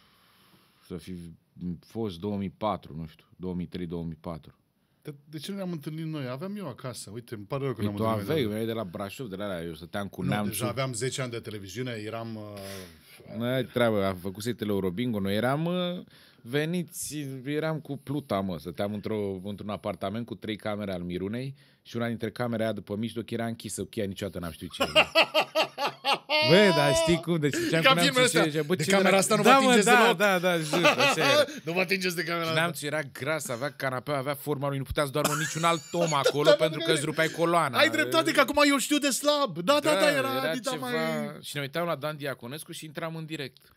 S1: să fi fost două mii patru, nu știu, două mii trei două mii patru.
S3: De, de ce nu ne-am întâlnit noi? Aveam eu acasă. Uite, îmi pare rău că
S1: Păi
S3: ne-am
S1: tu
S3: întâlnit.
S1: aveai, eu veneai de la Brașov, de la alea, eu stăteam cu
S3: Nu,
S1: neamțul.
S3: deja aveam zece ani de televiziune, eram... Uh,
S1: Nu ai treabă, am făcut să-i Teleurobingo, noi eram uh, veniți, eram cu pluta, mă, stăteam într-o, într-un apartament cu trei camere al Mirunei și una dintre camere aia după mijloc era închisă, cheia niciodată n-am știut ce era. Bă, dar știi cum? Deci ziceam
S3: ca
S1: că
S3: filmul ăsta.
S1: Ce, bă,
S3: De
S1: ce
S3: camera
S1: era...
S3: asta nu
S1: da,
S3: vă atingeți
S1: mă, da,
S3: deloc.
S1: da, da, jur, așa era.
S3: nu vă atingeți de camera
S1: Și
S3: asta.
S1: neamțul era gras, avea canapea, avea forma lui, nu putea să doarmă niciun alt om acolo pentru că îți rupeai coloana.
S3: Ai dreptate, că acum eu știu de slab. Da, da, da, era,
S1: era
S3: Adida
S1: ceva...
S3: mai...
S1: Și ne uitam la Dan Diaconescu și intram în direct.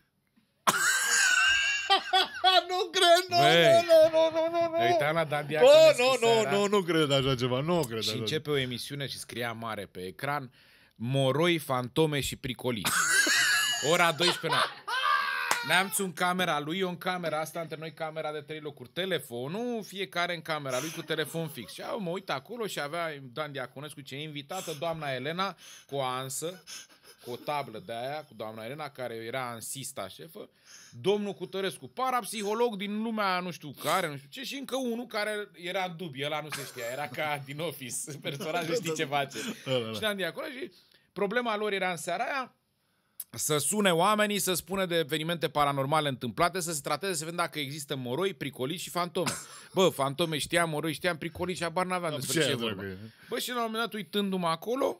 S3: nu cred, nu,
S1: Băi,
S3: nu, nu, nu, nu, nu.
S1: Ne uitam la Dan
S3: Oh,
S1: Diaconescu
S3: nu, nu,
S1: seara.
S3: nu, nu cred așa ceva, nu cred
S1: Și
S3: așa.
S1: începe o emisiune și scria mare pe ecran Moroi, fantome și pricolici. Ora douăsprezece noapte. Neamțul în camera lui, eu în camera asta, între noi camera de trei locuri, telefonul, fiecare în camera lui cu telefon fix. Și eu mă uit acolo și avea Dan Diaconescu ce invitată, doamna Elena, cu o ansă, cu o tablă de aia, cu doamna Elena, care era ansista șefă, domnul Cutărescu, parapsiholog din lumea nu știu care, nu știu ce, și încă unul care era în dubiu, ăla nu se știa, era ca din Office, personajul știi ce face. Și Dan Diaconescu, și problema lor era în seara aia, să sune oamenii, să spună de evenimente paranormale întâmplate, să se trateze, să vedem dacă există moroi, pricolici și fantome. Bă, fantome știam, moroi știam, pricolici, habar n-aveam despre ce, ce vorba. Bă, și la un moment dat, uitându-mă acolo,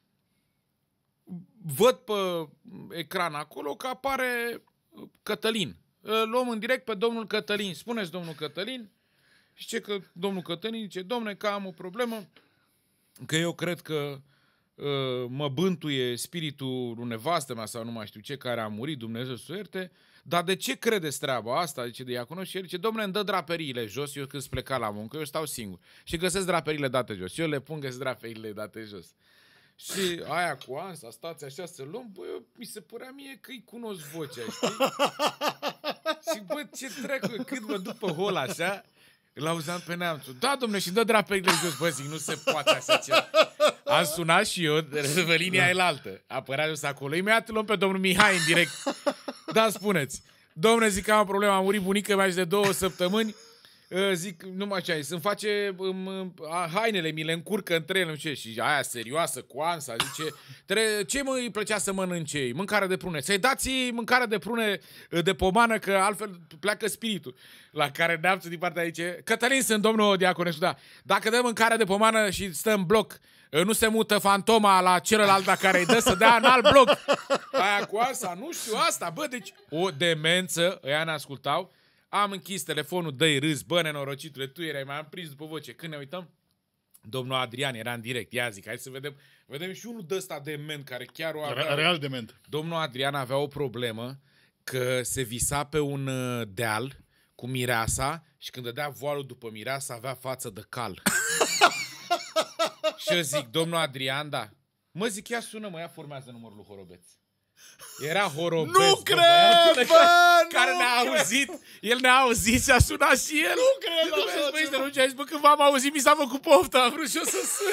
S1: văd pe ecran acolo că apare Cătălin. Luăm în direct pe domnul Cătălin. Spuneți, domnul Cătălin. Și ce că domnul Cătălin zice, domne, că am o problemă, că eu cred că mă bântuie spiritul lui nevastă mea sau nu mai știu ce, care a murit, Dumnezeu să o ierte, dar de ce credeți treaba asta? Zice diaconul și el zice, domnule, îmi dă draperiile jos, eu când pleca la muncă, eu stau singur și găsesc draperiile date jos. Eu le pun, găsesc draperiile date jos. Și aia cu ansa, stați așa să luăm, bă, eu, mi se părea mie că îi cunosc vocea, știi? Și bă, ce trecu, cât mă duc pe hol așa, îl auzeam pe neamțul. Da, domnule, și dă drapelile jos. Bă, zic, nu se poate așa ceva. Am sunat și eu, pe linia elaltă. Apărea jos acolo. Imediat îl luăm pe domnul Mihai în direct. Da, spuneți. Domnule, zic că am o problemă, a murit bunica mea și de două săptămâni. Zic, nu mai ce ai, să-mi face um, hainele, mi le încurcă între ele, nu știu ce. Și aia serioasă, cu ansa, zice, ce mă îi plăcea să mănânce? Mâncare de prune. Să-i dați mâncare de prune de pomană, că altfel pleacă spiritul. La care neamțul din partea zice, Cătălin, sunt domnul Diaconescu, da. Dacă dăm mâncare de pomană și stă în bloc, nu se mută fantoma la celălalt la care îi dă să dea în alt bloc. Aia cu ansa, nu știu asta, bă, deci o demență, ăia ne ascultau. Am închis telefonul, dă-i râs, bă, nenorocitule, tu erai, m-am prins după voce. Când ne uităm, domnul Adrian era în direct. Ia zic, hai să vedem. Vedem și unul de ăsta dement, care chiar o avea.
S3: Real dement.
S1: Domnul Adrian avea o problemă, că se visa pe un deal cu mireasa și când dădea voalul după mireasa, avea față de cal. Și eu zic, domnul Adrian, da. Mă zic, ia sună, mă, ia formează numărul lui Horobeț. Era Horobeț.
S3: Nu cred, bă,
S1: care
S3: nu
S1: ne-a
S3: cred.
S1: auzit. El ne-a auzit și a sunat și el.
S3: Nu cred
S1: Nu
S3: așa
S1: vezi,
S3: ceva.
S1: băi, de a zis, bă, când v-am auzit, mi s-a făcut poftă. Am vrut și eu să sun.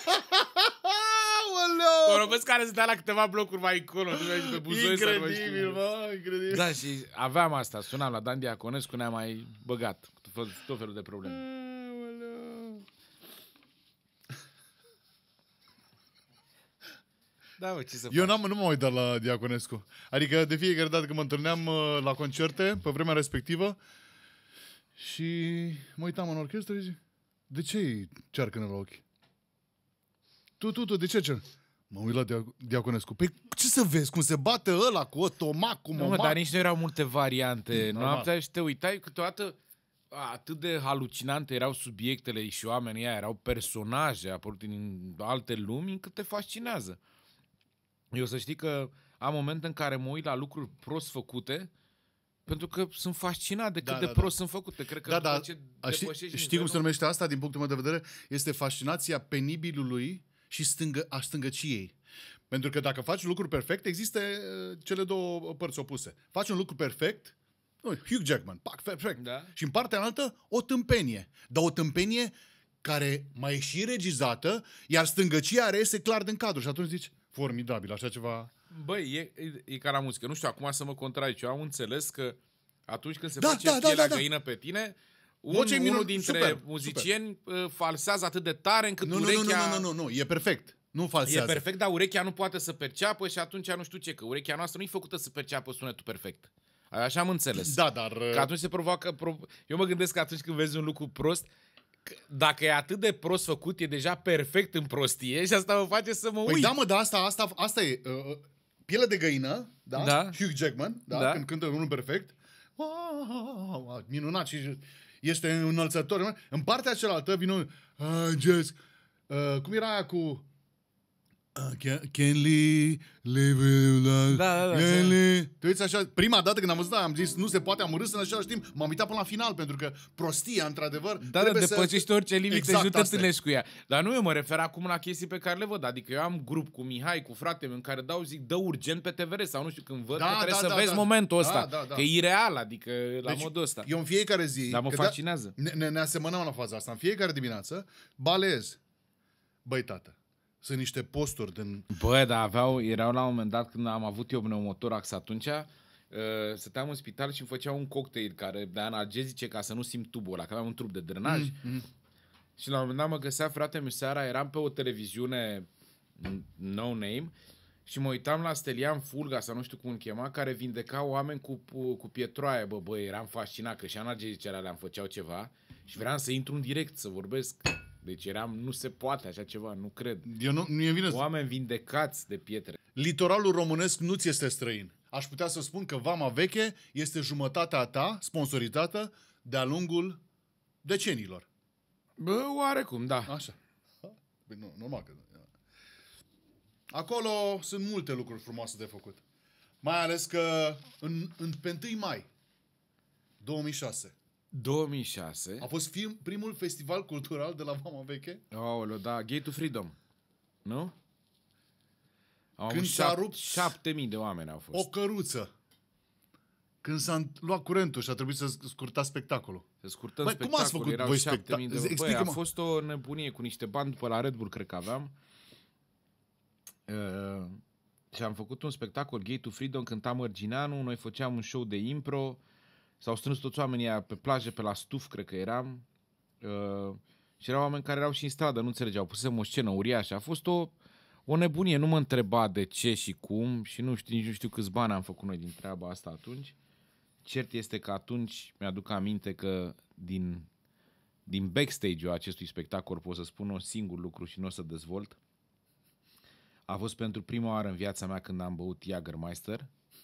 S3: Aoleu!
S1: Horobeț care stătea la câteva blocuri mai încolo. Nu știu, pe Buzoi sau nu mai știu.
S3: Incredibil, mă, incredibil.
S1: Da, și aveam asta. Sunam la Dan Diaconescu, ne-a mai băgat cu tot, tot felul de probleme. Da, bă, ce să
S3: Eu
S1: faci?
S3: n-am, nu m-am uitat la Diaconescu. Adică de fiecare dată când mă întâlneam uh, la concerte, pe vremea respectivă, și mă uitam în orchestră și zic, de ce îi cearcănă la ochi? Tu, tu, tu, de ce cer? Mă uit la Dia- Diaconescu. Păi ce să vezi? Cum se bate ăla cu o tomac, cu
S1: Nu, mă,
S3: momac?
S1: dar nici nu erau multe variante. Nu
S3: Normal.
S1: am putea și te uitai câteodată a, atât de halucinante erau subiectele și oamenii ăia, erau personaje apărute din alte lumi încât te fascinează. Eu să știi că am momente în care mă uit la lucruri prost făcute pentru că sunt fascinat de cât
S3: Da,
S1: de
S3: da,
S1: prost sunt făcute. Cred că
S3: Da,
S1: după
S3: da.
S1: ce
S3: A, știi,
S1: depășești
S3: știi cum se
S1: nivelul-
S3: numește asta, din punctul meu de vedere? Este fascinația penibilului și stângă, a stângăciei. Pentru că dacă faci lucruri perfect, există uh, cele două părți opuse. Faci un lucru perfect, nu, Hugh Jackman, pac, perfect.
S1: Da.
S3: Și în partea altă, o tâmpenie. Dar o tâmpenie care mai e și regizată, iar stângăcia reiese clar din cadru. Și atunci zici, formidabil, așa ceva...
S1: Băi, e, e, e ca la muzică. Nu știu, acum să mă contrazici. Eu am înțeles că atunci când se
S3: Da,
S1: face
S3: da, da,
S1: pielea
S3: da, da.
S1: găină pe tine, un,
S3: Vocea e minun-
S1: unul dintre
S3: super,
S1: muzicieni super. falsează atât de tare încât
S3: Nu, nu, nu,
S1: urechea...
S3: nu, nu, nu, nu, e perfect. Nu falsează.
S1: E perfect, dar urechea nu poate să perceapă și atunci nu știu ce, că urechea noastră nu e făcută să perceapă sunetul perfect. Așa am înțeles.
S3: Da, dar...
S1: Că atunci se provoacă... Pro... Eu mă gândesc că atunci când vezi un lucru prost, că dacă e atât de prost făcut, e deja perfect în prostie și asta mă face să mă uit.
S3: Păi da, mă, dar asta, asta, asta e. Uh, piele de găină, da?
S1: Da.
S3: Hugh Jackman, da?
S1: Da.
S3: Când cântă unul perfect. Wow, minunat și este înălțător. În partea cealaltă vine un... Uh, just, uh, cum era aia cu... Uh, can, can Lee live with
S1: Da, da, da,
S3: can
S1: da.
S3: Lee... Te uiți așa, prima dată când am văzut, am zis, nu se poate, am râs în același timp, m-am uitat până la final, pentru că prostia, într-adevăr,
S1: Da, da,
S3: trebuie
S1: depășești
S3: să...
S1: orice limite
S3: Exact,
S1: și nu te
S3: asta e.
S1: întâlnești cu ea. Dar nu eu mă refer acum la chestii pe care le văd. Adică eu am grup cu Mihai, cu fratele meu, în care dau, zic, dă urgent pe T V R sau nu știu când văd,
S3: Da,
S1: că trebuie
S3: da,
S1: să
S3: da,
S1: vezi
S3: da.
S1: momentul ăsta.
S3: Da, da, da.
S1: Că e ireal, adică la
S3: Deci,
S1: modul ăsta.
S3: Eu în fiecare zi...
S1: Dar mă
S3: că
S1: fascinează.
S3: Ne, ne, ne asemănăm la faza asta. În fiecare dimineață balez. Băi, tată, sunt niște posturi din...
S1: Bă, dar aveau, erau la un moment dat când am avut eu pneumotorax atunci, uh, stăteam în spital și îmi făceau un cocktail care de analgezice ca să nu simt tubul ăla, că aveam un trub de drenaj. Mm, mm. Și la un moment dat mă găsea fratele meu seara, eram pe o televiziune no name și mă uitam la Stelian Fulga, sau nu știu cum îl chema, care vindeca oameni cu, cu pietroaie. Bă, bă, eram fascinat că și analgezicele alea îmi făceau ceva și vreau să intru în direct, să vorbesc. Deci eram, nu se poate așa ceva, nu cred.
S3: Eu nu, nu e vine.
S1: Oameni vindecați de pietre.
S3: Litoralul românesc nu ți este străin. Aș putea să spun că Vama Veche este jumătatea ta, sponsorizată, de-a lungul decenilor.
S1: Bă, oarecum, da.
S3: Așa. Păi nu, normal că... Acolo sunt multe lucruri frumoase de făcut. Mai ales că în, în, pe întâi mai două mii șase
S1: două mii șase.
S3: a fost film, primul festival cultural de la Vama Veche.
S1: Aoleu, da, Gate to Freedom. Nu? Au
S3: Când
S1: avut
S3: s-a
S1: șap-
S3: rupt
S1: șapte mii de oameni au fost.
S3: o căruță. Când s-a luat curentul și a trebuit să scurta spectacolul.
S1: Să scurtăm
S3: Băi, cum
S1: spectacol,
S3: ați făcut
S1: erau
S3: voi
S1: șapte mii de...
S3: specta-
S1: Băi, a
S3: explică-mă.
S1: fost o nebunie cu niște bani după la Red Bull, cred că aveam. Uh, și am făcut un spectacol, Gate to Freedom, cânta Mărgineanu, noi făceam un show de impro, s-au strâns toți oamenii aia pe plajă, pe la Stuf, cred că eram. Uh, și erau oameni care erau și în stradă, nu înțelegeau, pusem o scenă uriașă. A fost o, o nebunie, nu mă întreba de ce și cum și nu știu, nici nu știu câți bani am făcut noi din treaba asta atunci. Cert este că atunci mi-aduc aminte că din, din backstage-ul acestui spectacol pot să spun un singur lucru și nu o să dezvolt. A fost pentru prima oară în viața mea când am băut Jägermeister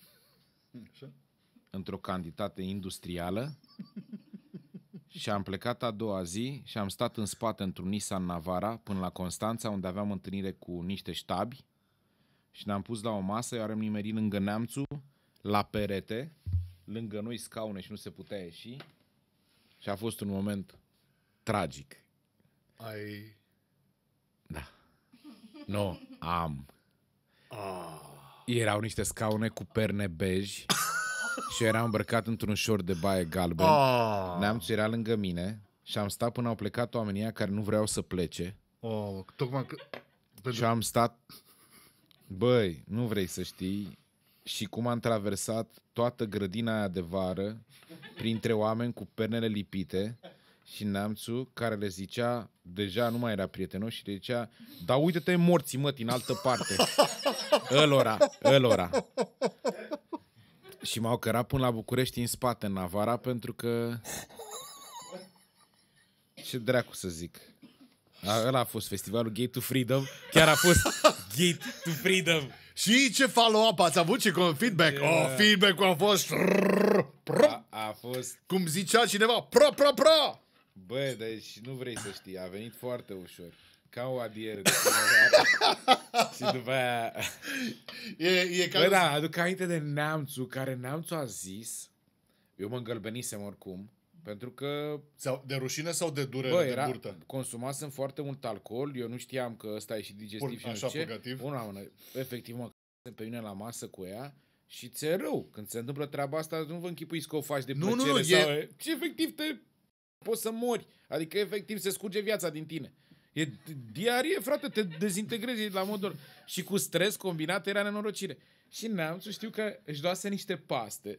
S1: într-o cantitate industrială și am plecat a doua zi și am stat în spate într-un Nissan Navara până la Constanța, unde aveam întâlnire cu niște ștabi și ne-am pus la o masă, eu am nimerit lângă Neamțu, la perete, lângă noi scaune și nu se putea ieși și a fost un moment tragic.
S3: Ai...
S1: Da. Nu, am.
S3: Ah.
S1: Erau niște scaune cu perne beji și eu eram îmbrăcat într-un șor de baie galben.
S3: Ah.
S1: Neamțul era lângă mine și am stat până au plecat oamenii ăia care nu vreau să plece.
S3: Oh, tocmai că... Pentru...
S1: Și am stat... Băi, nu vrei să știi... Și cum am traversat toată grădina aia de vară printre oameni cu pernele lipite și Neamțul care le zicea, deja nu mai era prietenos și le zicea, da uite-te morții mătii în altă parte. Ălora, ălora. Și m-au cărat până la București în spate, în Navara, pentru că... Ce dracu să zic. A, ăla a fost festivalul Gate to Freedom. Chiar a fost Gate to Freedom.
S3: Și ce follow-up ați avut și cu feedback? Yeah. Oh, feedback-ul a fost...
S1: A, a fost...
S3: Cum zicea cineva, pro, pro, pro!
S1: Bă, deci nu vrei să știi, a venit foarte ușor. Ca o adiere de primăvară. Și după aia...
S3: E, e ca...
S1: Bă, da, aduc aminte de Neamțul, care Neamțul a zis... Eu mă îngălbenisem oricum, pentru că...
S3: Sau de rușine sau de durere,
S1: Bă,
S3: de
S1: era,
S3: burtă?
S1: consumasem foarte mult alcool, eu nu știam că ăsta e și digestiv
S3: Bun,
S1: și nu
S3: așa
S1: știu ce.
S3: purgativ.
S1: Una mână, efectiv mă c***am pe mine la masă cu ea și ți-e rău. Când se întâmplă treaba asta, nu vă închipuiți că o faci de
S3: Nu,
S1: plăcere
S3: nu, nu,
S1: sau...
S3: e-
S1: Și efectiv te... poți să mori. Adică efectiv se scurge viața din tine. E diarie, frate, te dezintegrezi la modul... Și cu stres combinat era nenorocire. Și Neamțul știu că își luase niște paste.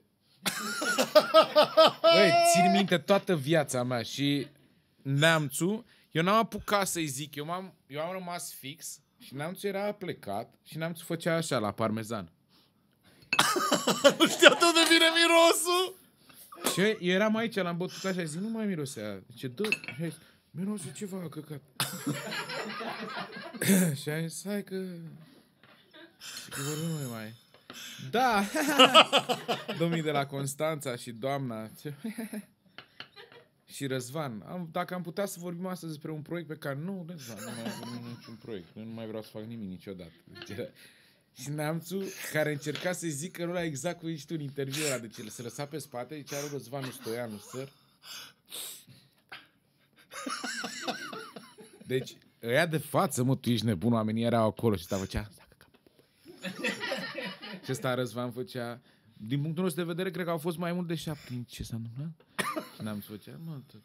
S1: Băi, țin minte toată viața mea și Neamțul, eu n-am apucat să-i zic, eu, m-am, eu am rămas fix și Neamțul era plecat și Neamțul făcea așa la parmezan.
S3: Nu știu de unde vine mirosul!
S1: Și eu, eu eram aici, l-am bătut așa și zic, nu mai mirosea. Ce dă? Și a zis, mirose ceva, căcat. Și a zis, hai că... Și că vorbim noi mai... Da! Domnii de la Constanța și doamna... Și Răzvan, am, dacă am putea să vorbim astăzi despre un proiect pe care nu, Răzvan, nu mai am niciun proiect, nu mai vreau să fac nimic niciodată. Și Neamțul, care încerca să-i zică ăla exact cum ești tu în interviul ăla, deci el se lăsa pe spate, zicea lui Răzvanu Stoianu, săr. Deci, ăia de față, mă, tu ești nebun, oamenii erau acolo și ăsta făcea... Și ăsta Răzvan făcea... Din punctul nostru de vedere, cred că au fost mai mult de șapte. Ce s-a întâmplat? Și n-am să făcea, mă, tot.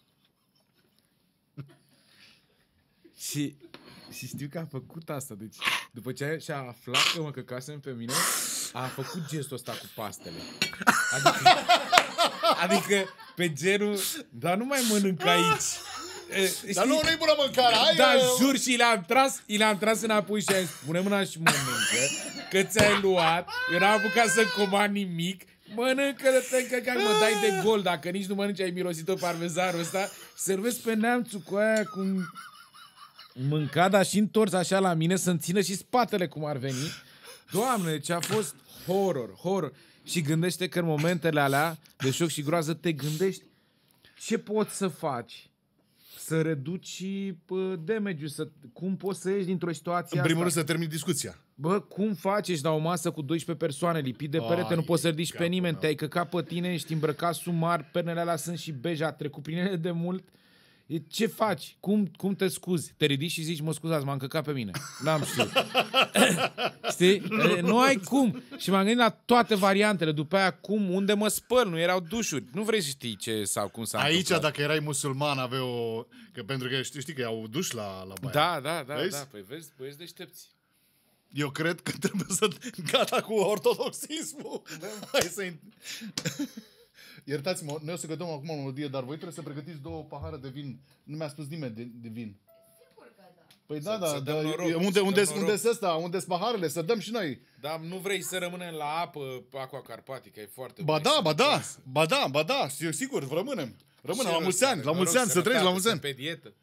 S1: Și, și știu că a făcut asta. Deci, după ce și-a aflat că mă căcasem pe mine, a făcut gestul ăsta cu pastele. Adică, adică pe genul, dar nu mai mănânc aici.
S3: Dar nu, nu-i bună mâncare, hai!
S1: Da,
S3: eu...
S1: jur, și l-am tras, i l-am tras înapoi și am zis, pune mâna și mănâncă, că ți-ai luat, eu n-am apucat să comand nimic, mănâncă de te încărcat, mă dai de gol, dacă nici nu mănânci, ai mirosit-o parmezarul ăsta, servesc pe Neamțul cu aia, cum mânca, dar și întors așa la mine, să-mi țină și spatele cum ar veni. Doamne, ce a fost horror, horror. Și gândește că în momentele alea de șoc și groază te gândești ce poți să faci
S5: să reduci damage-ul, să, cum poți să ieși dintr-o situație
S3: În primul
S5: asta.
S3: rând să termin discuția.
S5: Bă, cum faci? Ești la o masă cu doisprezece persoane, lipit de perete,
S3: Ai,
S5: nu poți să ridici pe
S3: capul
S5: nimeni,
S3: meu.
S5: te-ai căcat pe tine, ești îmbrăcat sumar, pernele alea sunt și beja, a trecut prin ele de mult. E, ce faci? Cum, cum te scuzi? Te ridici și zici, mă scuzați, m-am căcat pe mine. N-am știut. Știi? E, nu ai cum. Și m-am gândit la toate variantele. După aia, cum, unde mă spăl? Nu erau dușuri. Nu vrei să știi ce sau cum s-a
S3: Aici,
S5: întâmplat.
S3: dacă erai musulman, avea o... Că pentru că știi, știi că au duș la, la baia.
S5: Da, da, da,
S3: Vezi?
S5: da. Păi vezi, băieți deștepți.
S3: Eu cred că trebuie să... Gata cu ortodoxismul. Da. Hai să... Iertați-mă, noi o să gătăm acum o melodie, dar voi trebuie să pregătiți două pahare de vin. Nu mi-a spus nimeni de, de vin. Păi da,
S1: Să-
S3: da,
S1: să
S3: da,
S1: dăm noroc,
S3: unde,
S1: să
S3: unde,
S1: dăm
S3: unde,
S1: noroc.
S3: unde ăsta, unde sunt paharele, să dăm și noi.
S1: Dar nu vrei să rămânem la apă, Aqua Carpatica, e foarte
S3: Ba
S1: bine.
S3: da, ba da, ba da, ba da, eu sigur, rămânem. Rămânem la mulți ani, la mulți ani, să trăiești la mulți ani.
S1: Pe dietă.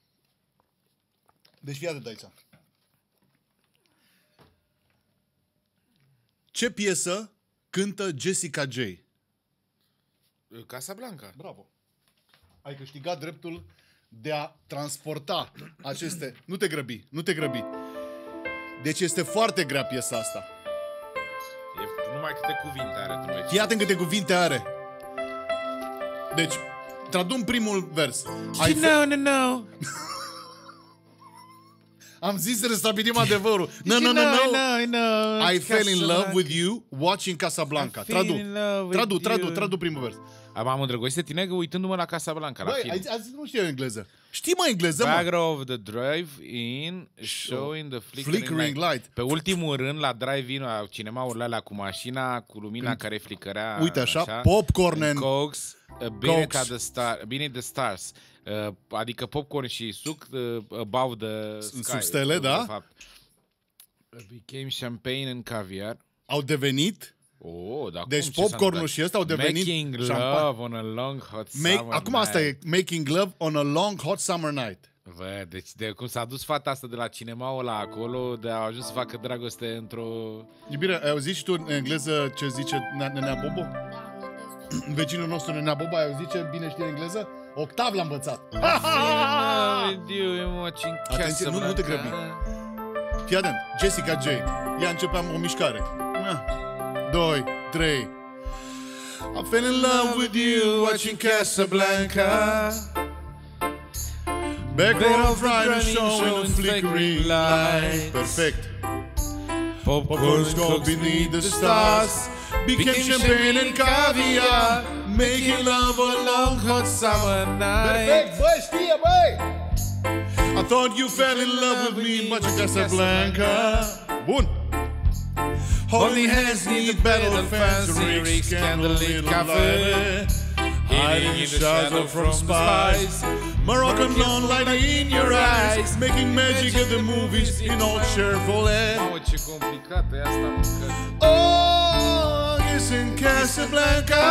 S3: Deci fii atent aici. Ce piesă cântă Jessica J?
S1: Casablanca.
S3: Bravo. Ai câștigat dreptul de a transporta aceste... Nu te grăbi, nu te grăbi. Deci este foarte grea piesa asta.
S1: E numai câte cuvinte are, tu nu
S3: Fii atent câte cuvinte are. Deci, tradum primul vers. Ai fe-
S5: No, no, no.
S3: Am zis să restabilim adevărul. No,
S5: You
S3: no, no,
S5: know,
S3: no.
S5: I know, I know.
S3: I fell in love
S5: Casablanca.
S3: with you watching Casablanca.
S5: I fell
S3: Tradu,
S5: in love with
S3: tradu, tradu,
S5: you.
S3: tradu primul vers.
S5: M-am îndrăgostit de tine uitându-mă la Casablanca, la
S3: Băi,
S5: film.
S3: azi, azi nu știu engleză. Știi mă engleză, mă?
S5: Bagger of the drive-in showing the flickering,
S3: Flickering light.
S5: Pe ultimul rând, la drive-in, la cinemaurile alea cu mașina, cu lumina Când... care flicărea.
S3: Uite așa, popcorn and-
S5: Cokes, uh, Beat
S3: Cokes.
S5: at the star, Beneath the Stars. Uh, adică popcorn și suc uh, above the
S3: Sub
S5: sky.
S3: stele,
S5: de
S3: da?
S5: fapt. Became champagne and caviar.
S3: Au devenit...
S5: Oh, dar
S3: Deci
S5: cum, ce s-a
S3: popcornul
S5: întâmplat?
S3: și ăsta au devenit
S5: Making
S3: șampan-
S5: love on a long hot
S3: Make,
S5: summer
S3: acum asta
S5: night.
S3: e Making Love on a Long Hot Summer Night.
S5: Bă, deci de cum s-a dus fata asta de la cinemaul la acolo, de a ajuns să facă dragoste într-o...
S3: Iubire, ai auzit și tu în engleză ce zice Nenea Nenea Bobo?
S2: Da, nu destul.
S3: Vecinul nostru Nenea Bobo, ai auzit ce bine știe engleză? Octav l-a învățat. Atenție, nu- nu te grăbi. Fii atent, Jessica J. Ia începeam o mișcare. Una, doi, trei. I fell in love with you watching Casablanca. Back of Friday showing a flickering light. Perfect. Popcorn's cold beneath the stars. Became champagne and caviar. Making love on a long hot summer night. Perfect, băi, știe, băi! I thought you fell in love with me much in Casablanca. Bun. Holding hands in the battle fancy rigs, candlelit cafe. Hiding in the shadow from spies. Moroccan blonde light in your eyes. Making magic at the movies in old Chevrolet.
S5: Mamă, ce complicată e asta, mă, că...
S3: Oh, it's in Casablanca.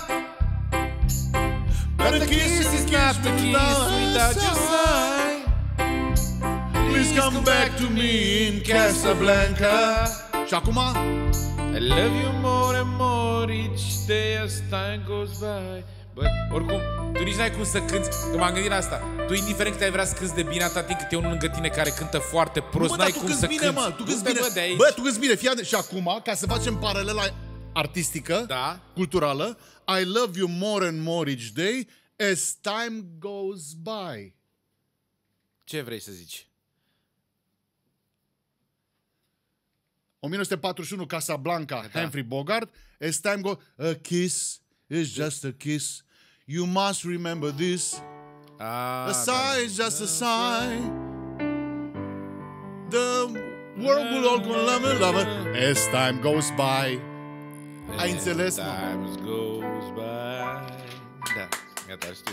S3: But the kiss is not the kiss without your sign. Please come back to me in Casablanca. Și acum?
S5: I love you more and more each day as time goes by. Bă, oricum, tu nici n-ai cum să cânti, că m-am gândit la asta. Tu, indiferent cât ai vrea să cânti de bine, atâta timp cât e unul lângă tine care cântă foarte prost,
S3: Bă,
S5: n-ai
S3: dar tu
S5: cum
S3: cânti
S5: să
S3: bine,
S5: cânti.
S3: mă, tu cânti
S5: Du-te,
S3: bine.
S5: Bă, de aici.
S3: Bă, tu cânti bine, fii atent. Și acum, ca să facem paralela artistică,
S5: Da.
S3: culturală, I love you more and more each day as time goes by.
S5: Ce vrei să zici?
S3: nouăsprezece patruzeci și unu, Casablanca,
S5: Da.
S3: Humphrey Bogart. As time goes, a kiss is just a kiss. You must remember this.
S5: Ah,
S3: A sigh is just a sigh. The world will all go love it, love it as time goes by. Ai înțeles, mă?
S5: Time goes by. Da, gata, știu.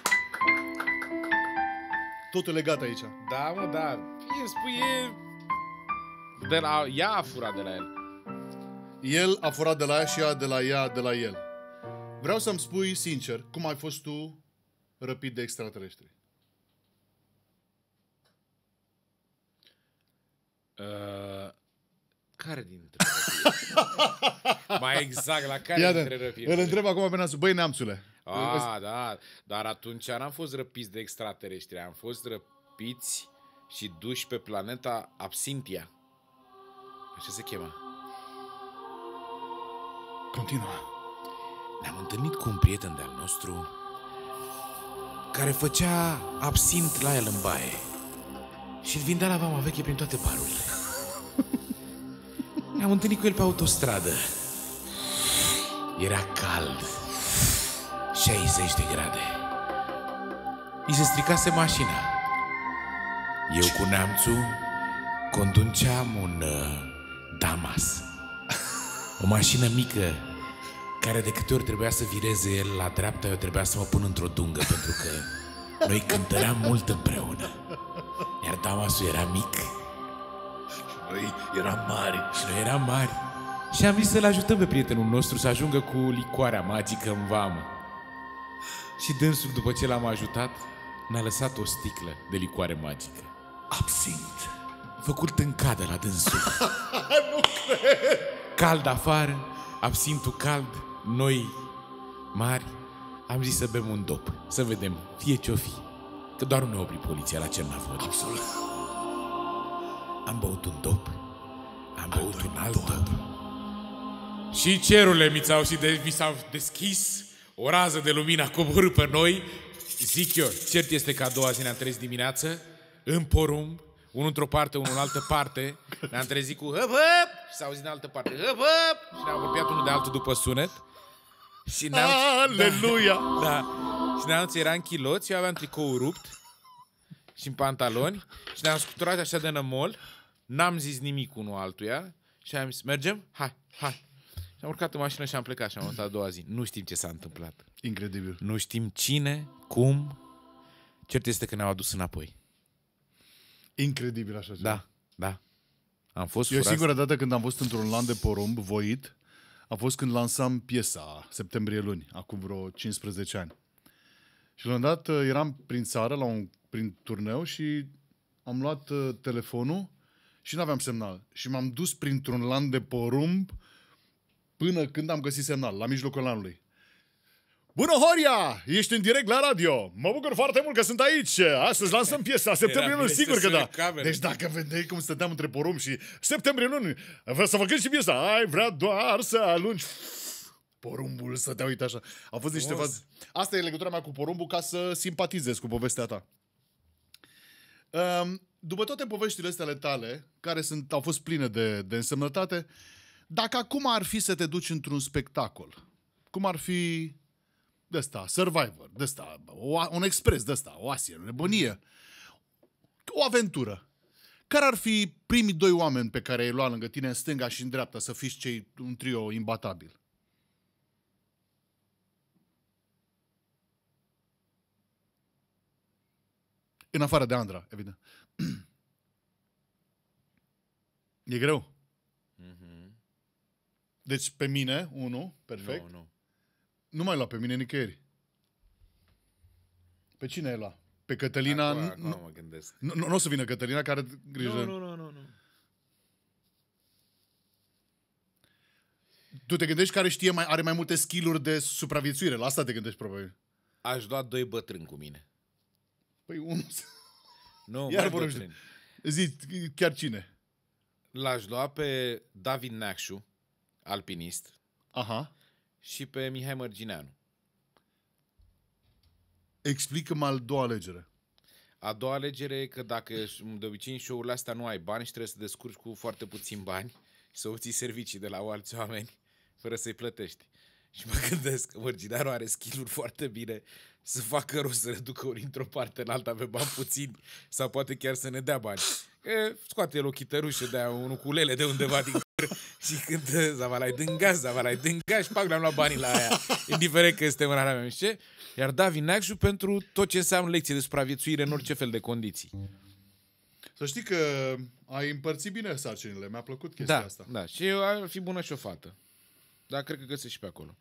S3: Totul legat aici.
S5: Da, mă, da. E, spui, e... De la... Ea a furat de la el.
S3: El a furat de la ea și ea de la ea, de la el. Vreau să-mi spui sincer, cum ai fost tu răpit de extraterestri?
S5: Uh, care dintre răpiri? Mai exact, la care
S3: Ia
S5: dintre
S3: de,
S5: răpiri?
S3: îl întreb acum pe nasul. Băi, neamțule,
S5: Ah, da, dar atunci n-am fost răpiți de extraterestri, am fost răpiți și duși pe planeta Absintia. Așa se chema.
S3: Continuă.
S5: Ne-am întâlnit cu un prieten de-al nostru care făcea absint la el în baie și îl vindea la vama veche prin toate barurile. Ne-am întâlnit cu el pe autostradă. Era cald, șaizeci de grade. I se stricase mașina. Eu cu neamțul conduceam un uh, Damas. O mașină mică care de câte ori trebuia să vireze el la dreapta, eu trebuia să mă pun într-o dungă, pentru că noi cântăream mult împreună. Iar Damasul era mic.
S3: Noi eram mari.
S5: Și noi eram mari. Și am zis să-l ajutăm pe prietenul nostru să ajungă cu licoarea magică în vamă. Și dânsul, după ce l-am ajutat, ne-a lăsat o sticlă de licoare magică.
S3: Absint.
S5: Făcut în cadă la dânsul. Nu cred. Cald afară, absintul cald, noi mari, am zis să bem un dop, să vedem, fie ce-o fi. Că doar nu ne opri poliția la Cernavori.
S3: Absolut.
S5: Am băut un dop, am băut un alt dop. Și cerurile mi s-au, și de, mi s-au deschis, o rază de lumină a coborât pe noi. Zic eu, cert este că a doua zi ne-am trezit dimineață, în porumb, unul într-o parte, unul în altă parte. Ne-am trezit cu hăp, hăp, și s-a auzit în altă parte, hăp, hăp, și ne-am apropiat unul de altul după sunet. Și neamț,
S3: Aleluia!
S5: Da, da. Și neamțul era în chiloți, eu aveam tricoul rupt și în pantaloni și ne-am scuturat așa de nămol. N-am zis nimic unul altuia și am zis, mergem? Hai, hai. Și am urcat în mașină și am plecat și am montat a doua zi. Nu știm ce s-a întâmplat.
S3: Incredibil.
S5: Nu știm cine, cum. Cert este că ne-au adus înapoi.
S3: Incredibil așa ceva.
S5: Da, da. Am fost
S3: Eu
S5: furat.
S3: singura dată când am fost într-un lan de porumb voit a fost când lansam piesa Septembrie luni, acum vreo cincisprezece ani. Și la un moment dat eram prin țară, la un, prin turneu și am luat uh, telefonul și nu aveam semnal. Și m-am dus printr-un lan de porumb până când am găsit semnal, la mijlocul lanului. Bună, Horia! Ești în direct la radio! Mă bucur foarte mult că sunt aici! Astăzi lansăm piesa Septembrie luni, sigur că da! Deci dacă vedeai cum stăteam între porumb și Septembrie luni, vreau să vă cânt și piesa, ai vrea doar să alungi... Porumbul stătea, uite așa. Au fost niște faze. Asta e legătura mea cu porumbul, ca să simpatizez cu povestea ta. Um, după toate poveștile astea ale tale, care sunt, au fost pline de, de însemnătate, dacă acum ar fi să te duci într-un spectacol, cum ar fi de ăsta, Survivor, de ăsta, un expres de ăsta, o asie, o nebunie, o aventură, care ar fi primii doi oameni pe care ai luat lângă tine în stânga și în dreapta să fiți cei, un trio imbatabil? În afară de Andra, evident. E greu.
S5: Mm-hmm.
S3: Deci pe mine, unul, perfect.
S5: Nu, nu.
S3: Nu mai lua pe mine nicăieri. Pe cine ai luat? Pe Cătălina...
S5: Acum,
S3: nu,
S5: acum mă gândesc.
S3: nu, nu o să vină Cătălina, care are grijă.
S5: Nu, nu, nu, nu, nu.
S3: Tu te gândești care știe mai, are mai multe skill-uri de supraviețuire. La asta te gândești, probabil.
S5: Aș lua doi bătrâni cu mine.
S3: Păi unul...
S5: Nu,
S3: Iar
S5: mai
S3: vorbește.
S5: bătrâni.
S3: Zi, chiar cine?
S5: L-aș lua pe David Neacșu, alpinist,
S3: Aha.
S5: și pe Mihai Mărgineanu.
S3: Explică-mă al doua alegere.
S5: A doua alegere e că dacă de obicei în show-urile astea nu ai bani și trebuie să descurci cu foarte puțini bani și să obții servicii de la alți oameni fără să-i plătești. Și mă gândesc că Mărgineanu are skill-uri foarte bine să facă rost să reducă ori într-o parte în alta pe bani puțini sau poate chiar să ne dea bani. Că scoate el o chitărușă de un ukulele de undeva din cur și cântă Zavalai dânga, Zavalai dânga și pac, le-am luat banii la aia. Indiferent că este mâna mea, știi? Iar David Neacșu pentru tot ce înseamnă lecție de supraviețuire în orice fel de condiții.
S3: Să știi că ai împărțit bine sarcinile. Mi-a plăcut chestia
S5: Da,
S3: asta.
S5: da. Și ar fi bună și o fată. Dar cred că găsești și pe acolo.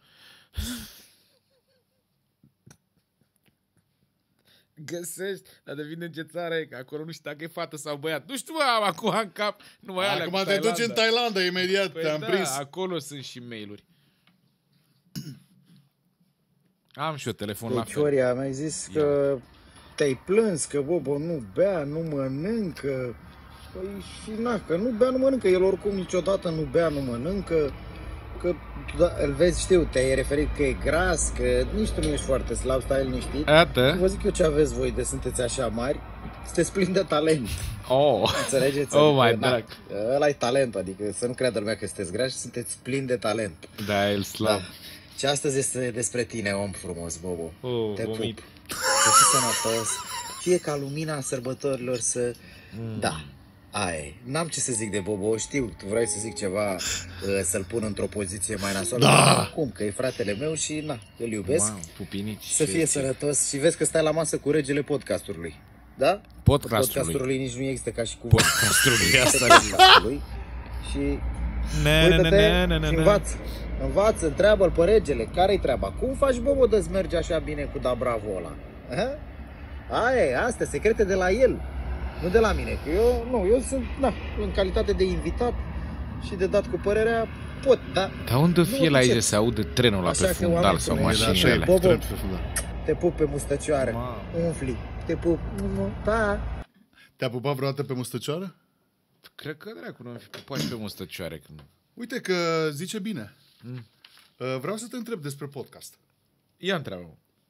S5: Găsești, dar depinde în ce țară e, că acolo nu știu dacă e fată sau băiat. Nu știu, mă, am acum în cap. Numai alea
S3: Acum
S5: cu
S3: te duci
S5: Thailanda.
S3: în Thailanda imediat,
S5: Păi
S3: te-am
S5: da,
S3: prins.
S5: acolo sunt și mail-uri.
S1: Am și eu telefon la fel.
S4: Fecioria, mi-ai zis că te-ai plâns, că Bobo nu bea, nu mănâncă. Păi și na, că nu bea, nu mănâncă. El oricum niciodată nu bea, nu mănâncă. Că da, îl vezi, știu, te-ai referit că e gras, că nici tu nu ești foarte slab, stai liniștit.
S1: Iată.
S4: Vă zic eu ce aveți voi de sunteți așa mari. Sunteți plini de talent.
S1: Oh.
S4: Înțelegeți?
S1: Oh,
S4: adică,
S1: my
S4: na,
S1: drag.
S4: ăla e talent, adică să nu creadă lumea că sunteți grași, sunteți plini de talent.
S1: Da, el slab.
S4: Da. Și astăzi este despre tine, om frumos, Bobo.
S1: Oh,
S4: Te
S1: vomit.
S4: pup. Să fii sănătos. Fie ca lumina sărbătorilor să... Mm. Da, aia e. N-am ce să zic de Bobo, știu, tu vrei să zic ceva, uh, să-l pun într-o poziție mai nasoală.
S3: Da.
S4: Cum? Că e fratele meu și, na, îl iubesc.
S1: Wow, pupinici.
S4: Să fie sănătos și vezi că stai la masă cu regele podcastului. Da?
S1: Podcastului.
S4: Podcastului nici nu există ca și cum.
S1: Podcastului asta.
S4: Podcastului. Și
S1: Ne, ne,
S4: uită-te
S1: ne, ne, ne,
S4: și
S1: ne.
S4: învață. Învață, întreabă-l pe regele. Care-i treaba? Cum faci, Bobo, de-ți merge așa bine cu da bravo ăla? Aha? Aia e, astea, secrete de la el. Nu de la mine. Că eu, nu, eu sunt, na, în calitate de invitat și de dat cu părerea, pot, da?
S1: Dar unde
S4: Nu
S1: fie la
S4: încep.
S1: aici se aude trenul la
S4: Așa
S1: pe
S4: că
S1: fundal
S4: oameni
S1: sau
S4: cum e,
S3: Așa e,
S1: mașinile?
S4: Bobo.
S3: tren pe fundal.
S4: Te pup pe mustăcioară.
S1: Mamă.
S4: Umfli. Te pup. Pa.
S3: Te-a pupat vreodată pe mustăcioară?
S1: Cred că dracu nu am fi pupat și pe mustăcioare. Când...
S3: Uite că zice bine. Mm. Vreau să te întreb despre podcast.
S1: Ia întreabă.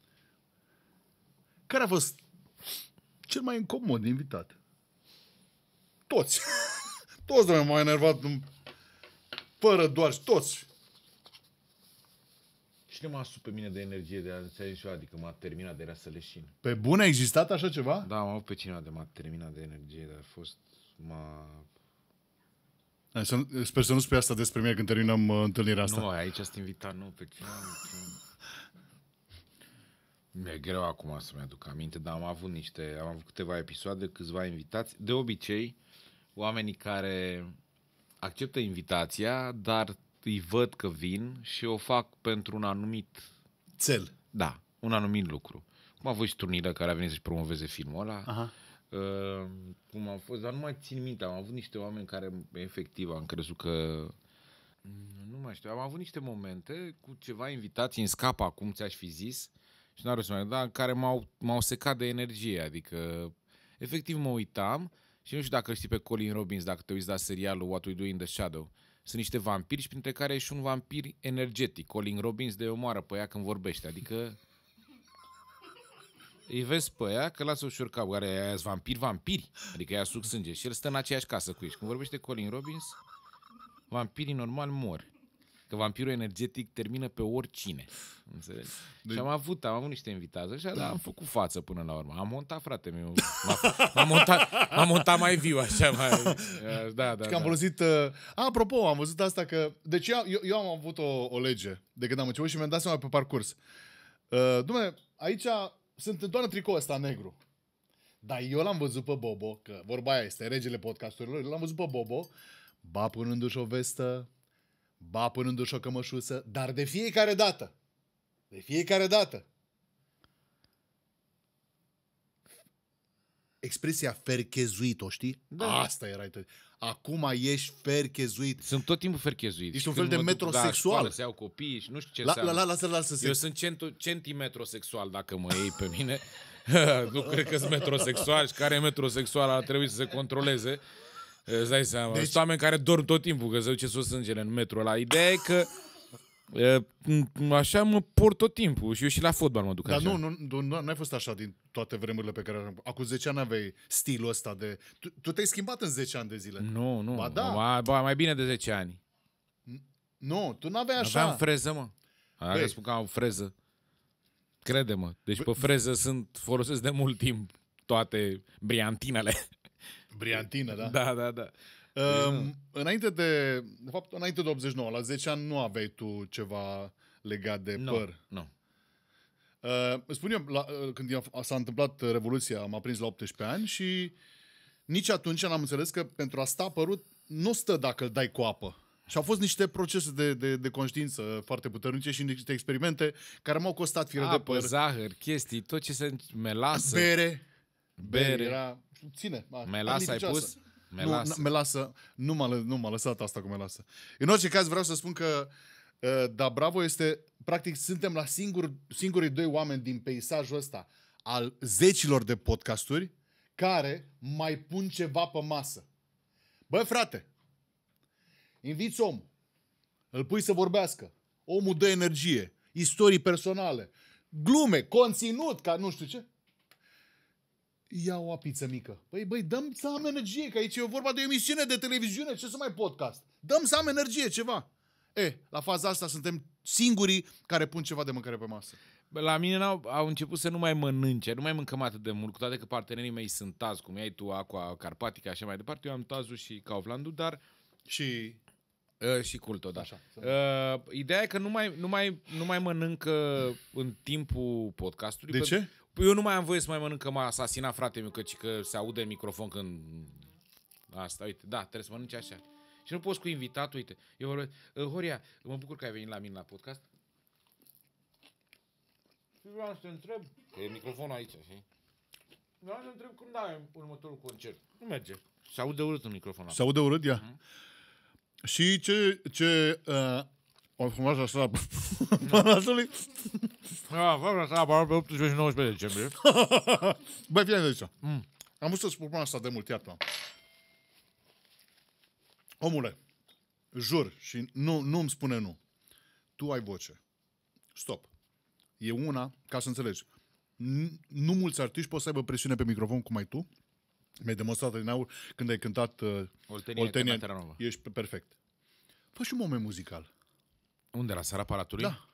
S3: Care a fost cel mai incomod invitat? Toți. Toți, doamne, m-au enervat fără doar și toți.
S1: Cine m-a asupra pe mine de energie de a înțelege și eu, adică m-a terminat de era să leșin.
S3: Pe bune a existat așa ceva?
S1: Da, am avut pe cineva de m-a terminat de energie, dar a fost... M-a...
S3: Sper să nu spui asta despre mine când terminăm uh, întâlnirea asta.
S1: Nu, aici sunt invitat, nu, pe cine Mi-e greu acum să-mi aduc aminte, dar am avut niște, am avut câteva episoade, câțiva invitați. De obicei, oamenii care acceptă invitația, dar îi văd că vin și o fac pentru un anumit...
S3: Țel.
S1: Da, un anumit lucru. Cum a fost și Turnilă care a venit să-și promoveze filmul ăla.
S3: Aha.
S1: Uh, cum am fost, dar nu mai țin minte, am avut niște oameni care efectiv am crezut că nu mai știu, am avut niște momente cu ceva invitați în scap acum ți-aș fi zis și n-ar să mai da, care m-au, m-au secat de energie, adică efectiv mă uitam și nu știu dacă știi pe Colin Robbins, dacă te uiți la serialul What We Do in the Shadow, sunt niște vampiri și printre care e și un vampir energetic, Colin Robbins de omoară pe ea când vorbește, adică îi vezi pe ea că lasă ușor capul, care e vampiri, vampiri, adică ea suc sânge și el stă în aceeași casă cu ei. Și când vorbește Colin Robbins, vampirii normal mor. Că vampirul energetic termină pe oricine. Înțelegi? De... Și am avut, am avut niște invitați așa, dar am făcut față până la urmă. Am montat, frate meu. M-am montat, m-am montat mai viu, așa mai... Da, da,
S3: Și că am
S1: da.
S3: folosit... Uh... A, apropo, am văzut asta că... Deci eu, eu, eu am avut o, o lege de când am început și mi-am dat seama pe parcurs. Uh, Dumne, aici sunt doar în tricou ăsta negru. Dar eu l-am văzut pe Bobo, că vorba aia este regele podcasturilor, l-am văzut pe Bobo, ba punându-și o vestă, ba punându-și o cămășuță, dar de fiecare dată, de fiecare dată, expresia ferchezuit, o știi? Da. Asta era. Acum ești ferchezuit.
S1: Sunt tot timpul ferchezuit.
S3: Ești un fel de metrosexual.
S1: Da, să iau copii și nu știu ce
S3: la,
S1: înseamnă.
S3: la, la, lasă, lasă,
S1: Eu sunt centu, centimetrosexual dacă mă iei pe mine. Nu cred că sunt metrosexual și care e metrosexual ar trebui să se controleze. Îți dai seama. Deci... Sunt oameni care dorm tot timpul că se duce sus sângele în metro ăla. Ideea e că așa mă port tot timpul și eu și la fotbal mă duc
S3: Dar
S1: așa.
S3: nu, nu, nu, nu ai fost așa din toate vremurile pe care am... Acum zece ani aveai stilul ăsta de... Tu, tu te-ai schimbat în zece ani de zile.
S1: Nu, nu.
S3: Ba da.
S1: Ba, ba, mai bine de zece ani.
S3: Nu, tu n-aveai așa.
S1: Aveam freză, mă. Dacă spun că am freză. Crede-mă. Deci pe freză sunt, folosesc de mult timp toate briantinele.
S3: Briantină, da?
S1: Da, da, da.
S3: Um, înainte de... De fapt, înainte de optzeci și nouă, la zece ani nu aveai tu ceva legat de
S1: No,
S3: păr.
S1: nu.
S3: Uh, spun eu, la, uh, când s-a întâmplat Revoluția, am aprins la optsprezece ani și nici atunci n-am înțeles că pentru a sta părut nu stă dacă îl dai cu apă. Și au fost niște procese de, de, de conștiință foarte puternice și niște experimente care m-au costat fire de
S1: Apă,
S3: păr.
S1: zahăr, chestii, tot ce se... Melasă.
S3: Bere.
S1: Bere.
S3: Era... Ține.
S1: Melasă ai pus?
S3: Melasă. Nu, melasă. Nu m-a, nu m-a lăsat asta cu melasă. În orice caz vreau să spun că Uh, dar Bravo este, practic, suntem la singur, singurii doi oameni din peisajul ăsta al zecilor de podcasturi care mai pun ceva pe masă. Bă, frate, inviți omul, îl pui să vorbească, omul dă energie, istorii personale, glume, conținut, ca nu știu ce. Ia o apiță mică. Păi, băi, dăm să am energie, că aici e vorba de o emisiune de televiziune, ce să mai podcast? Dăm să am energie, ceva. E, la faza asta suntem singurii care pun ceva de mâncare pe masă.
S5: La mine au, au început să nu mai mănânce, nu mai mâncăm atât de mult, cu toate că partenerii mei sunt Taz, cum ai tu, Aqua, Carpatica, așa mai departe. Eu am Tazul și Kauflandul, dar...
S3: Și...
S5: Uh, și Culto, da.
S3: Așa,
S5: uh, ideea e că nu mai, nu, mai, nu mai mănâncă în timpul podcastului.
S3: De ce?
S5: Eu nu mai am voie să mai mănânc, că m-a asasinat fratele meu, căci că se aude în microfon când... Asta, uite, da, trebuie să mănânci așa. Și nu poți cu invitatul, uite. Eu vorbesc, uh, Horia, mă bucur că ai venit la mine la podcast. Și vreau să te întreb, că e microfonul aici, știi? Vreau să te întreb când ai următorul concert. Nu merge. Se aude urât în microfon.
S3: Se aude urât, ia. Mm-hmm. Și ce... ce uh, o frumos așa... Palatului?
S5: Da, vreau asta pe optsprezece și nouăsprezece decembrie.
S3: Băi, fie de aici. Mm. Am vrut să spun asta de mult, iată. Omule, jur și nu, nu îmi spune nu. Tu ai voce. Stop. E una, ca să înțelegi. Nu mulți artiști pot să aibă presiune pe microfon cum ai tu. Mi-ai demonstrat din aur când ai cântat uh,
S5: Oltenia,
S3: Oltenia. Ești perfect. Fă și un moment muzical.
S5: Unde? La Sara Palatului?
S3: Da.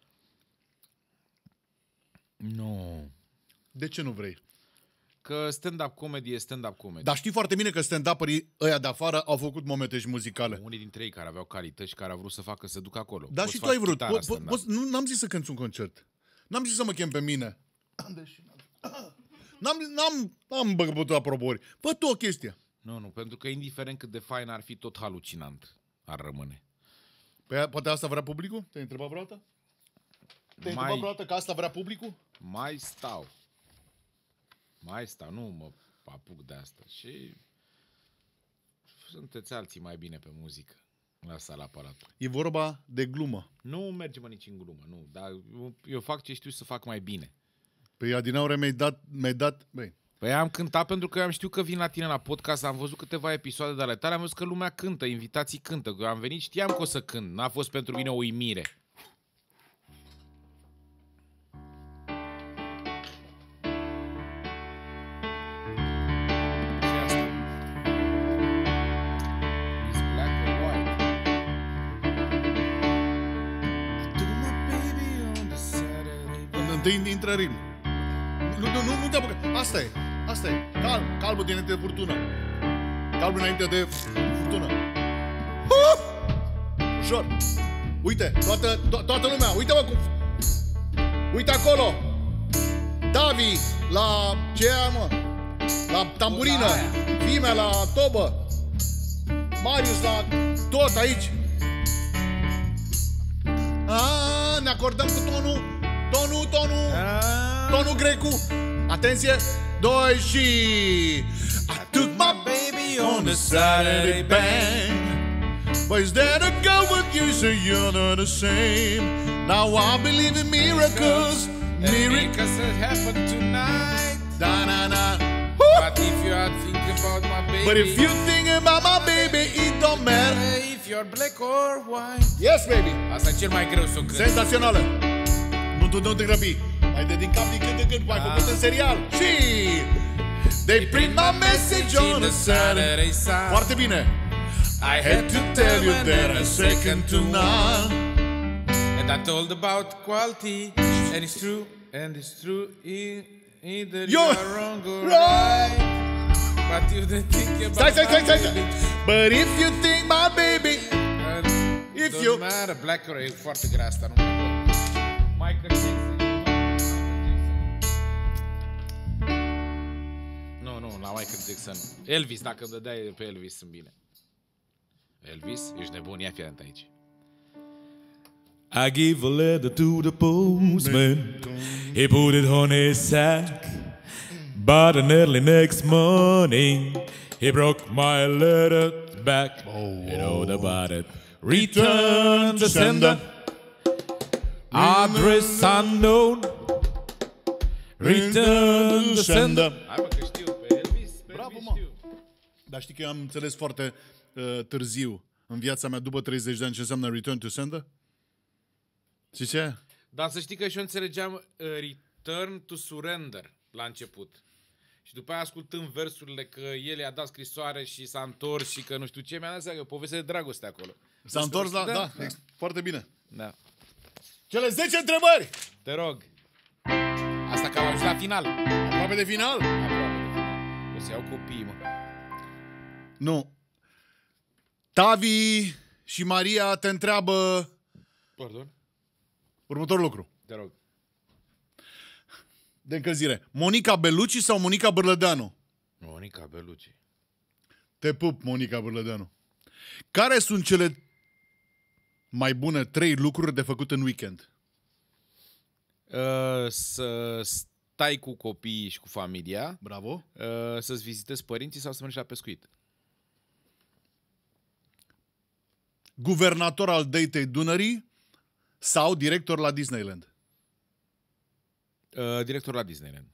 S5: Nu.
S3: De ce nu vrei?
S5: Că stand-up comedy e stand-up comedy.
S3: Dar știi foarte bine că stand-up-ării ăia de afară au făcut momente și muzicale.
S5: Unii dintre ei care aveau calități și care au vrut să facă să ducă acolo.
S3: Dar și tu ai vrut. Po- po- poți, nu, n-am zis să cânti un concert. N-am zis să mă chem pe mine. N-am, n-am, n-am băgut aprobări. Fă tu o chestie.
S5: Nu, nu, pentru că indiferent cât de fain ar fi, tot halucinant ar rămâne.
S3: Păi poate asta vrea publicul? Te-ai întrebat vreodată? Te-ai
S5: Mai...
S3: întrebat vreodată că asta vrea publicul?
S5: Mai stau. Mai stau, nu mă apuc de asta. Și sunteți alții mai bine pe muzică. Lasă la aparatul.
S3: E vorba de glumă.
S5: Nu merge mă nici în glumă, nu. Dar eu, eu fac ce știu să fac mai bine.
S3: Păi adinaure mi-ai dat... Mi-ai dat băi.
S5: Păi am cântat pentru că eu am știut că vin la tine la podcast, am văzut câteva episoade de ale tale, am văzut că lumea cântă, invitații cântă. Eu am venit, știam că o să cânt. N-a fost pentru mine o uimire.
S3: Întâi intră ritm. Nu, nu, nu, nu te apucă. Asta e. Asta e. Calm. Calmul dinainte de furtună. Calmul înainte de furtună. Uh! Ușor. Uite, toată, to- toată lumea. Uite-mă cum... Uite acolo. Davi la... Ce e, mă? La tamburină. Vimea la tobă. Marius la... Tot aici. A, ne acordăm cu tonul. Tonul, tonul, tonul grecu. Atenție, doi și... I took my baby on the Saturday band. But it's there to go with you, so you're not the same. Now I believe in miracles.
S5: Miracles that happen tonight.
S3: Da, na, na.
S5: But if you are thinking about my baby,
S3: But if you think about my baby, it don't matter.
S5: if you're black or white.
S3: Yes, baby.
S5: Asta e cel mai greu să o cânt.
S3: Senzațională. Nu, tu nu te grăbi. Mai de din cap din când în când, mai făcut în serial. Și... They print my message on a Saturday. Foarte bine. I had to tell you that I'm second to none.
S5: And I told about quality. And it's true, and it's true. e- Either you
S3: Yo-
S5: are wrong or right. But you don't think about
S3: Stai, stai, stai,
S5: my
S3: stai.
S5: baby.
S3: But if you think my baby...
S5: And
S3: If
S5: don't
S3: you-
S5: matter, black or e foarte grea asta, nu mai pot. Michael Jackson. Nu, nu, la Michael Jackson. Elvis, dacă îmi dădeai pe Elvis, sunt bine. Elvis, ești nebun, ia fii aici.
S6: I gave a letter to the postman. He put it on his sack. But an early next morning, he broke my letter back. You know about it. Return to sender. Address unknown. Return to sender.
S5: Hai mă, că știu, pe Elvis, pe
S3: Bravo,
S5: Elvis
S3: mă.
S5: știu.
S3: Dar știi că eu am înțeles foarte uh, târziu, în viața mea, după treizeci de ani, ce înseamnă return to sender? Și ce?
S5: Dar să știi că și eu înțelegeam uh, return to surrender la început. Și după aia ascultând versurile că el i-a dat scrisoare și s-a întors și că nu știu ce, mi-a dat seama că e o poveste de dragoste acolo.
S3: S-a întors la... Da,
S5: Da,
S3: da, ex- foarte bine.
S5: Da.
S3: Cele zece întrebări!
S5: Te rog. Asta că am ajuns la final.
S3: Aproape de final?
S5: Aproape de final. O să iau copiii, mă.
S3: Nu. Tavi și Maria te întreabă
S5: Pardon?
S3: următorul lucru.
S5: Te rog.
S3: De încălzire. Monica Bellucci sau Monica Bârlădeanu?
S5: Monica Bellucci.
S3: Te pup, Monica Bârlădeanu. Care sunt cele mai bune trei lucruri de făcut în weekend?
S5: Uh, să stai cu copiii și cu familia,
S3: Bravo.
S5: uh, să-ți vizitezi părinții sau să mergi la pescuit.
S3: Guvernator al Deltei Dunării sau director la Disneyland?
S5: Uh, director la Disneyland.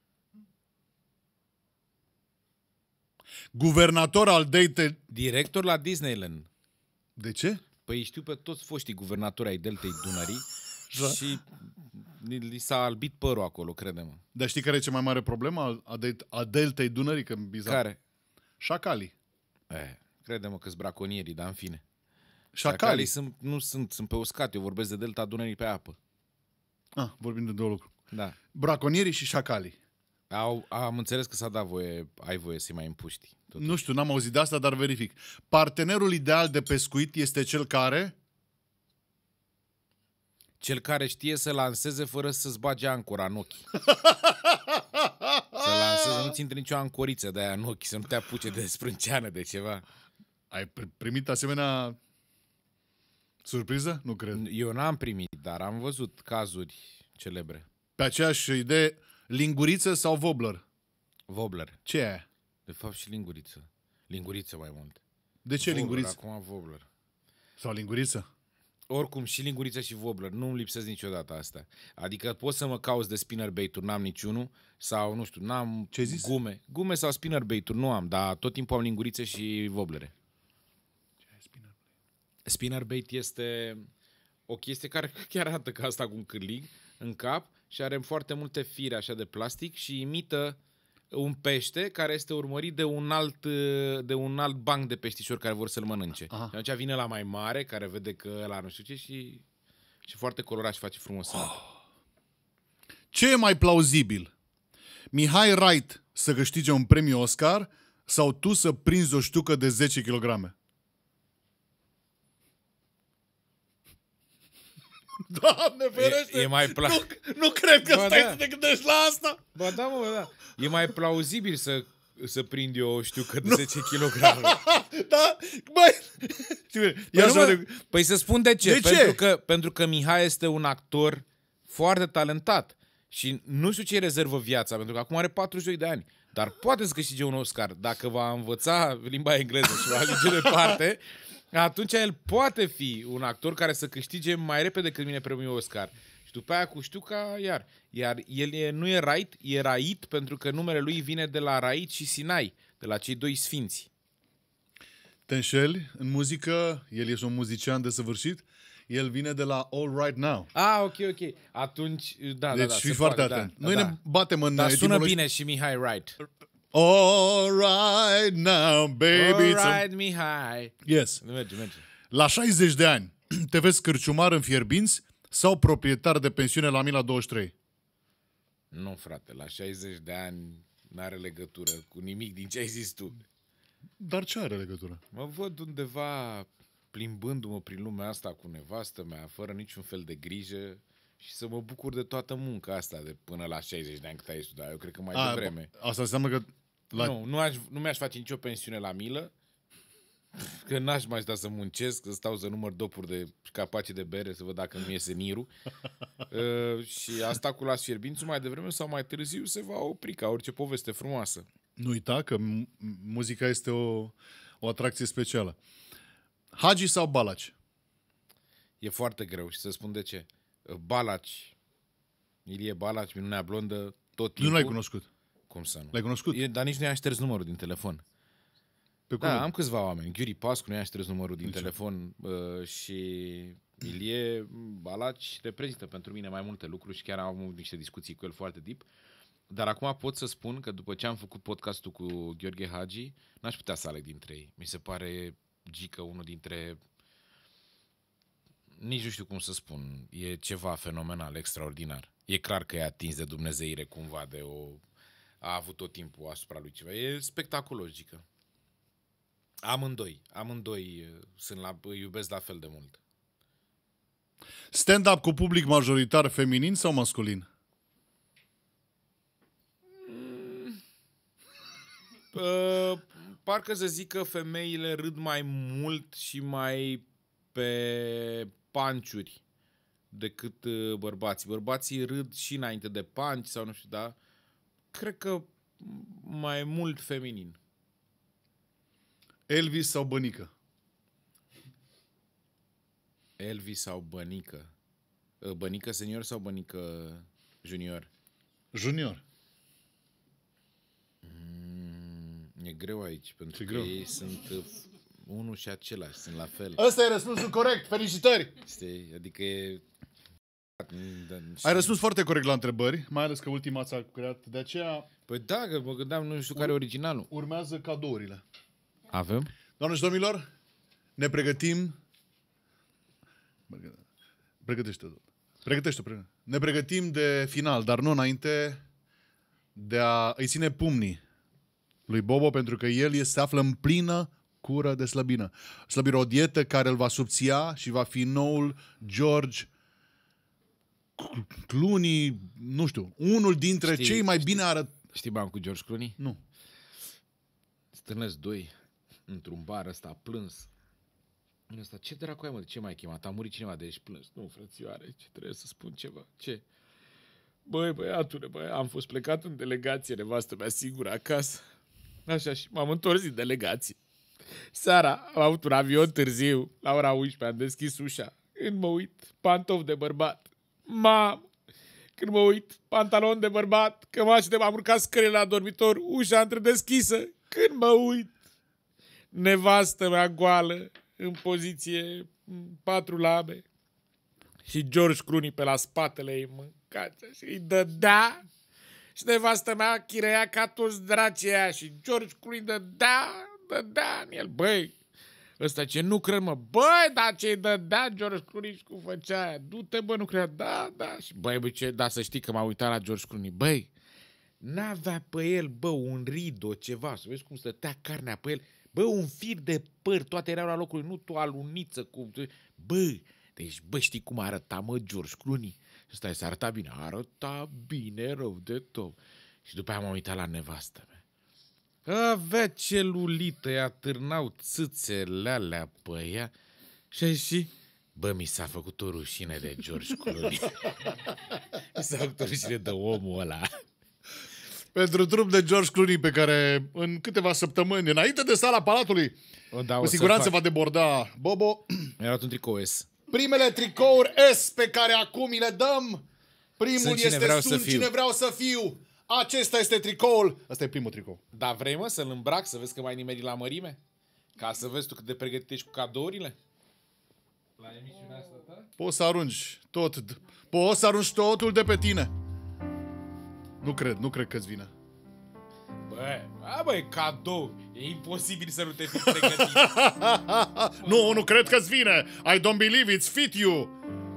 S3: Guvernator al Deltei...
S5: Director la Disneyland.
S3: De ce?
S5: Păi știu pe toți foștii guvernatori ai Deltei Dunării și li, li s-a albit părul acolo, crede-mă.
S3: Dar știi care e cea mai mare problemă a, de- a Deltei Dunării? Că bizar.
S5: Care?
S3: Șacalii.
S5: Eh, crede-mă că-s braconierii, dar în fine.
S3: Șacalii.
S5: Șacalii sunt, nu sunt, sunt pe uscat, eu vorbesc de Delta Dunării pe apă.
S3: Ah, vorbim de două lucruri.
S5: Da.
S3: Braconierii și șacalii.
S5: Au, am înțeles că s-a dat voie, ai voie să-i mai împuști. Totuși.
S3: Nu știu, n-am auzit de asta, dar verific. Partenerul ideal de pescuit este cel care...
S5: Cel care știe să lanseze fără să-ți bage ancora în ochi. Să lanseze, nu-ți intre nicio ancoriță de aia în ochi, să nu te apuce de sprânceană, de ceva.
S3: Ai pr- primit asemenea surpriză? Nu cred.
S5: Eu n-am primit, dar am văzut cazuri celebre.
S3: Pe aceeași idee, linguriță sau wobbler?
S5: Wobbler.
S3: Ce e aia?
S5: De fapt și linguriță. Linguriță mai mult.
S3: De ce
S5: Wobbler,
S3: linguriță?
S5: Acum wobbler.
S3: Sau linguriță?
S5: Oricum, și linguriță și wobbler. Nu-mi lipsesc niciodată asta. Adică pot să mă cauți de spinnerbait-uri, n-am niciunul. Sau, nu știu, n-am
S3: Ce-ai zis?
S5: gume. Gume sau spinnerbait-uri nu am, dar tot timpul am lingurițe și wobblere. Spinnerbait este o chestie care chiar arată ca asta cu un cârlig în cap și are foarte multe fire așa de plastic și imită un pește care este urmărit de un alt, de un alt banc de peștișori care vor să-l mănânce.
S3: Aha.
S5: Și atunci vine la mai mare, care vede că ăla nu știu ce și, și foarte colorat și face frumos. Oh.
S3: Ce e mai plauzibil? Mihai Wright să câștige un premiu Oscar sau tu să prinzi o ștucă de zece kilograme? Doamne ferește!
S5: E, e mai pla...
S3: Nu, nu cred că
S5: Ba
S3: stai
S5: da.
S3: să te gândești la asta!
S5: Ba da, mă, ba da. E mai plauzibil să, să prind eu, știu că de zece kilograme.
S3: Da? Băi!
S5: Păi,
S3: Ia
S5: nu,
S3: să
S5: mă,
S3: vedem.
S5: păi să spun de ce.
S3: De ce?
S5: Pentru că, pentru că Mihai este un actor foarte talentat și nu știu ce rezervă viața, pentru că acum are patruzeci și doi de ani. Dar poate să câștige un Oscar. Dacă va învăța limba engleză și va ajunge departe, atunci el poate fi un actor care să câștige mai repede decât mine premiul Oscar. Și după aia cu Știuca, iar. Iar el e, nu e Wright, e Rait, pentru că numele lui vine de la Rait și Sinai, de la cei doi sfinți.
S3: Te înșeli în muzică, el este un muzician desăvârșit, el vine de la All Right Now.
S5: Ah, ok, ok. Atunci, da,
S3: Deci
S5: da, da.
S3: fii
S5: se
S3: foarte
S5: poate,
S3: atent.
S5: Da,
S3: Noi
S5: da,
S3: ne batem în
S5: Dar sună
S3: etimologi-
S5: bine și Mihai Wright.
S3: All right now, baby. It's a-
S5: Alright, Mihai.
S3: Yes.
S5: Merge, merge.
S3: La șaizeci de ani, te vezi cârciumar în Fierbinți sau proprietar de pensiune la Mila douăzeci și trei?
S5: Nu, frate, la șaizeci de ani n-are legătură cu nimic din ce ai zis tu.
S3: Dar ce are legătură?
S5: Mă văd undeva plimbându-mă prin lumea asta cu nevastă mea, fără niciun fel de grijă și să mă bucur de toată munca asta de până la șaizeci de ani cât ai studiat. Eu cred că mai
S3: A,
S5: devreme.
S3: asta înseamnă că... La...
S5: Nu, nu, aș, nu mi-aș face nicio pensiune la milă, că n-aș mai sta să muncesc, să stau să număr dopuri de capace de bere, să văd dacă nu iese nirul. uh, și asta cu las fierbințul mai devreme sau mai târziu se va opri ca orice poveste frumoasă.
S3: Nu uita că m- muzica este o, o atracție specială. Hagi sau Balaci?
S5: E foarte greu și să spun de ce. Balaci. Ilie Balaci, minunea blondă, tot timpul.
S3: Nu l-ai cunoscut.
S5: Cum să nu?
S3: L-ai cunoscut?
S5: E, dar nici nu i-a șters numărul din telefon.
S3: Pe cum?
S5: Da, am câțiva oameni. Ghiuri Pascu nu i-a șters numărul din
S3: Nici
S5: telefon uh, și Ilie Balaci reprezintă pentru mine mai multe lucruri și chiar am avut niște discuții cu el foarte deep. Dar acum pot să spun că după ce am făcut podcastul cu Gheorghe Hagi, n-aș putea să aleg dintre ei. Mi se pare Gică unul dintre... Nici nu știu cum să spun. E ceva fenomenal, extraordinar. E clar că e atins de dumnezeire cumva, de o... A avut tot timpul asupra lui ceva. E spectaculos, Gică. Amândoi. Amândoi sunt la, îi iubesc la fel de mult.
S3: Stand-up cu public majoritar feminin sau masculin?
S5: Uh, parcă să zic că femeile râd mai mult și mai pe panciuri decât uh, bărbații. Bărbații râd și înainte de panci sau nu știu, da? Cred că mai mult feminin.
S3: Elvis sau Bănică?
S5: Elvis sau Bănică? Bănică senior sau Bănică junior?
S3: Junior.
S5: E greu aici, pentru
S3: Ce
S5: că
S3: greu.
S5: ei sunt uh, unul și același, sunt la fel.
S3: Ăsta e răspunsul corect. Felicitări!
S5: Știi? Adică e...
S3: Ai răspuns foarte corect la întrebări, mai ales că ultima ți-a creat. De aceea
S5: Păi da, că mă gândeam, nu știu care e originalul.
S3: urmează cadourile.
S5: Avem?
S3: Doamne și domnilor, ne pregătim... Pregătește tot. Pregătește, pregătește. Ne pregătim de final, dar nu înainte de a îi ține pumnii lui Bobo, pentru că el se află în plină cură de slăbină. Slăbire, o dietă care îl va subția și va fi noul George Clooney, nu știu, unul dintre
S5: Știi-
S3: cei mai
S5: știi-
S3: bine arăt...
S5: Știi bam cu George Clooney?
S3: Nu.
S5: Stârnesc doi într-un bar, ăsta a plâns. Ăsta, ce dracu ai, mă, de ce m-ai chemat? A murit cineva de aici, plâns. Nu, frățioare, ce trebuie să spun ceva? Ce? Băi, băiatule, băi, am fost plecat în delegație, nevastă mea singură acasă. Așa, și m-am întors din delegație. Seara am avut un avion târziu, la ora unsprezece, am deschis ușa. Când mă uit, pantofi de bărbat. Mamă! Când mă uit, pantalon de bărbat, cămașă de... Am urcat scările la dormitor, ușa întredeschisă. Când mă uit, nevastă mea goală, în poziție patru labe, și George Clooney pe la spatele ei, mâncați, și îi dădea, și nevastă mea chirea ca toți dracii aia, și George Clooney dădea, dădea în el. Băi, ăsta ce nu cred, mă, băi, dar ce-i dădea George Clooney și cum făcea aia, du-te, bă, nu cred, da, da, și băi, băi, ce, da, să știi că m-a uitat la George Clooney, băi, n-avea pe el, bă, un rido, ceva, să vezi cum stătea carnea pe el, bă, un fir de păr, toate erau la locul, nu tu aluniță, cum, bă, deci, bă, știi cum arăta, mă, George Clooney? Și stai, să arăta bine, arăta bine, rău de tot. Și după aia m-am uitat la nevastă mea. Avea celulită, ea târnau țâțele alea pe ea. Și și, bă, mi s-a făcut o rușine de George Clooney. Mi s-a făcut o rușine de omul ăla.
S3: Pentru trup de George Clooney pe care în câteva săptămâni, înainte de sala Palatului,
S5: O, da,
S3: cu
S5: o
S3: siguranță
S5: să
S3: va deborda Bobo.
S5: Mi-a luat un tricou S.
S3: Primele tricouri S pe care acum mi le dăm. Primul
S5: Sunt cine
S3: este
S5: vreau să
S3: Sunt
S5: fiu.
S3: cine vreau să fiu. Acesta este tricoul. Asta e primul tricou.
S5: Dar vrei, mă, să-l îmbrac, să vezi că mai nimeri la mărime? Ca să vezi tu cât de pregătit ești cu cadourile? La emisiunea asta ta?
S3: Poți să arunci tot. Poți să arunci totul de pe tine. Nu cred, nu cred că-ți vine.
S5: Bă, a, băi, cadou. E imposibil să nu te fi pregătit.
S3: Nu, nu cred că-ți vine. I don't believe it's fit you.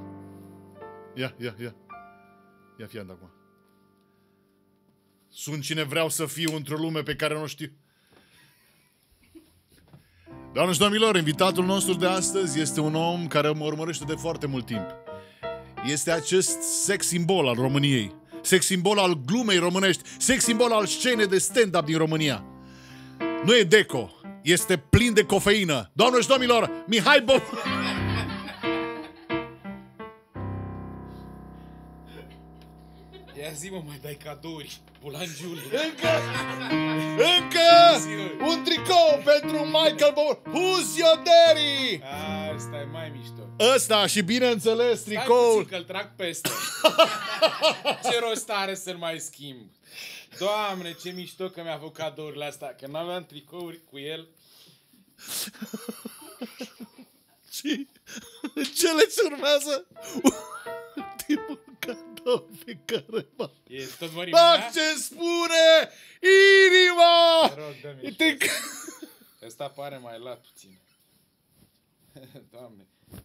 S3: Ia, ia, ia. Ia fii acum. Sunt cine vreau să fiu într-o lume pe care nu știu. Doamne și domnilor, invitatul nostru de astăzi este un om care mă urmărește de foarte mult timp. Este acest sex simbol al României. Sex simbol al glumei românești. Sex simbol al scenei de stand-up din România. Nu e deco. Este plin de cofeină. Doamne și domnilor, Mihai Bobo.
S1: Ia zi, mă, mai dai cadouri, bulangiule.
S3: Încă, încă un tricou pentru Michael Bauer. Who's your daddy?
S1: Asta e mai mișto.
S3: Ăsta și bineînțeles
S1: Stai
S3: tricoul.
S1: puțin că-l trag peste. Ce rost are să-l mai schimb? Doamne, ce mișto că mi-a făcut cadourile astea, că n-aveam tricouri cu el.
S3: Și ce le urmează? Ultimul cadou pe care m-a...
S1: E tot mărimea
S3: Bă,
S1: mea?
S3: ce spune inima!
S1: Te rog, dă-mi
S3: Te...
S1: ăsta pare mai lat puțin. Doamne.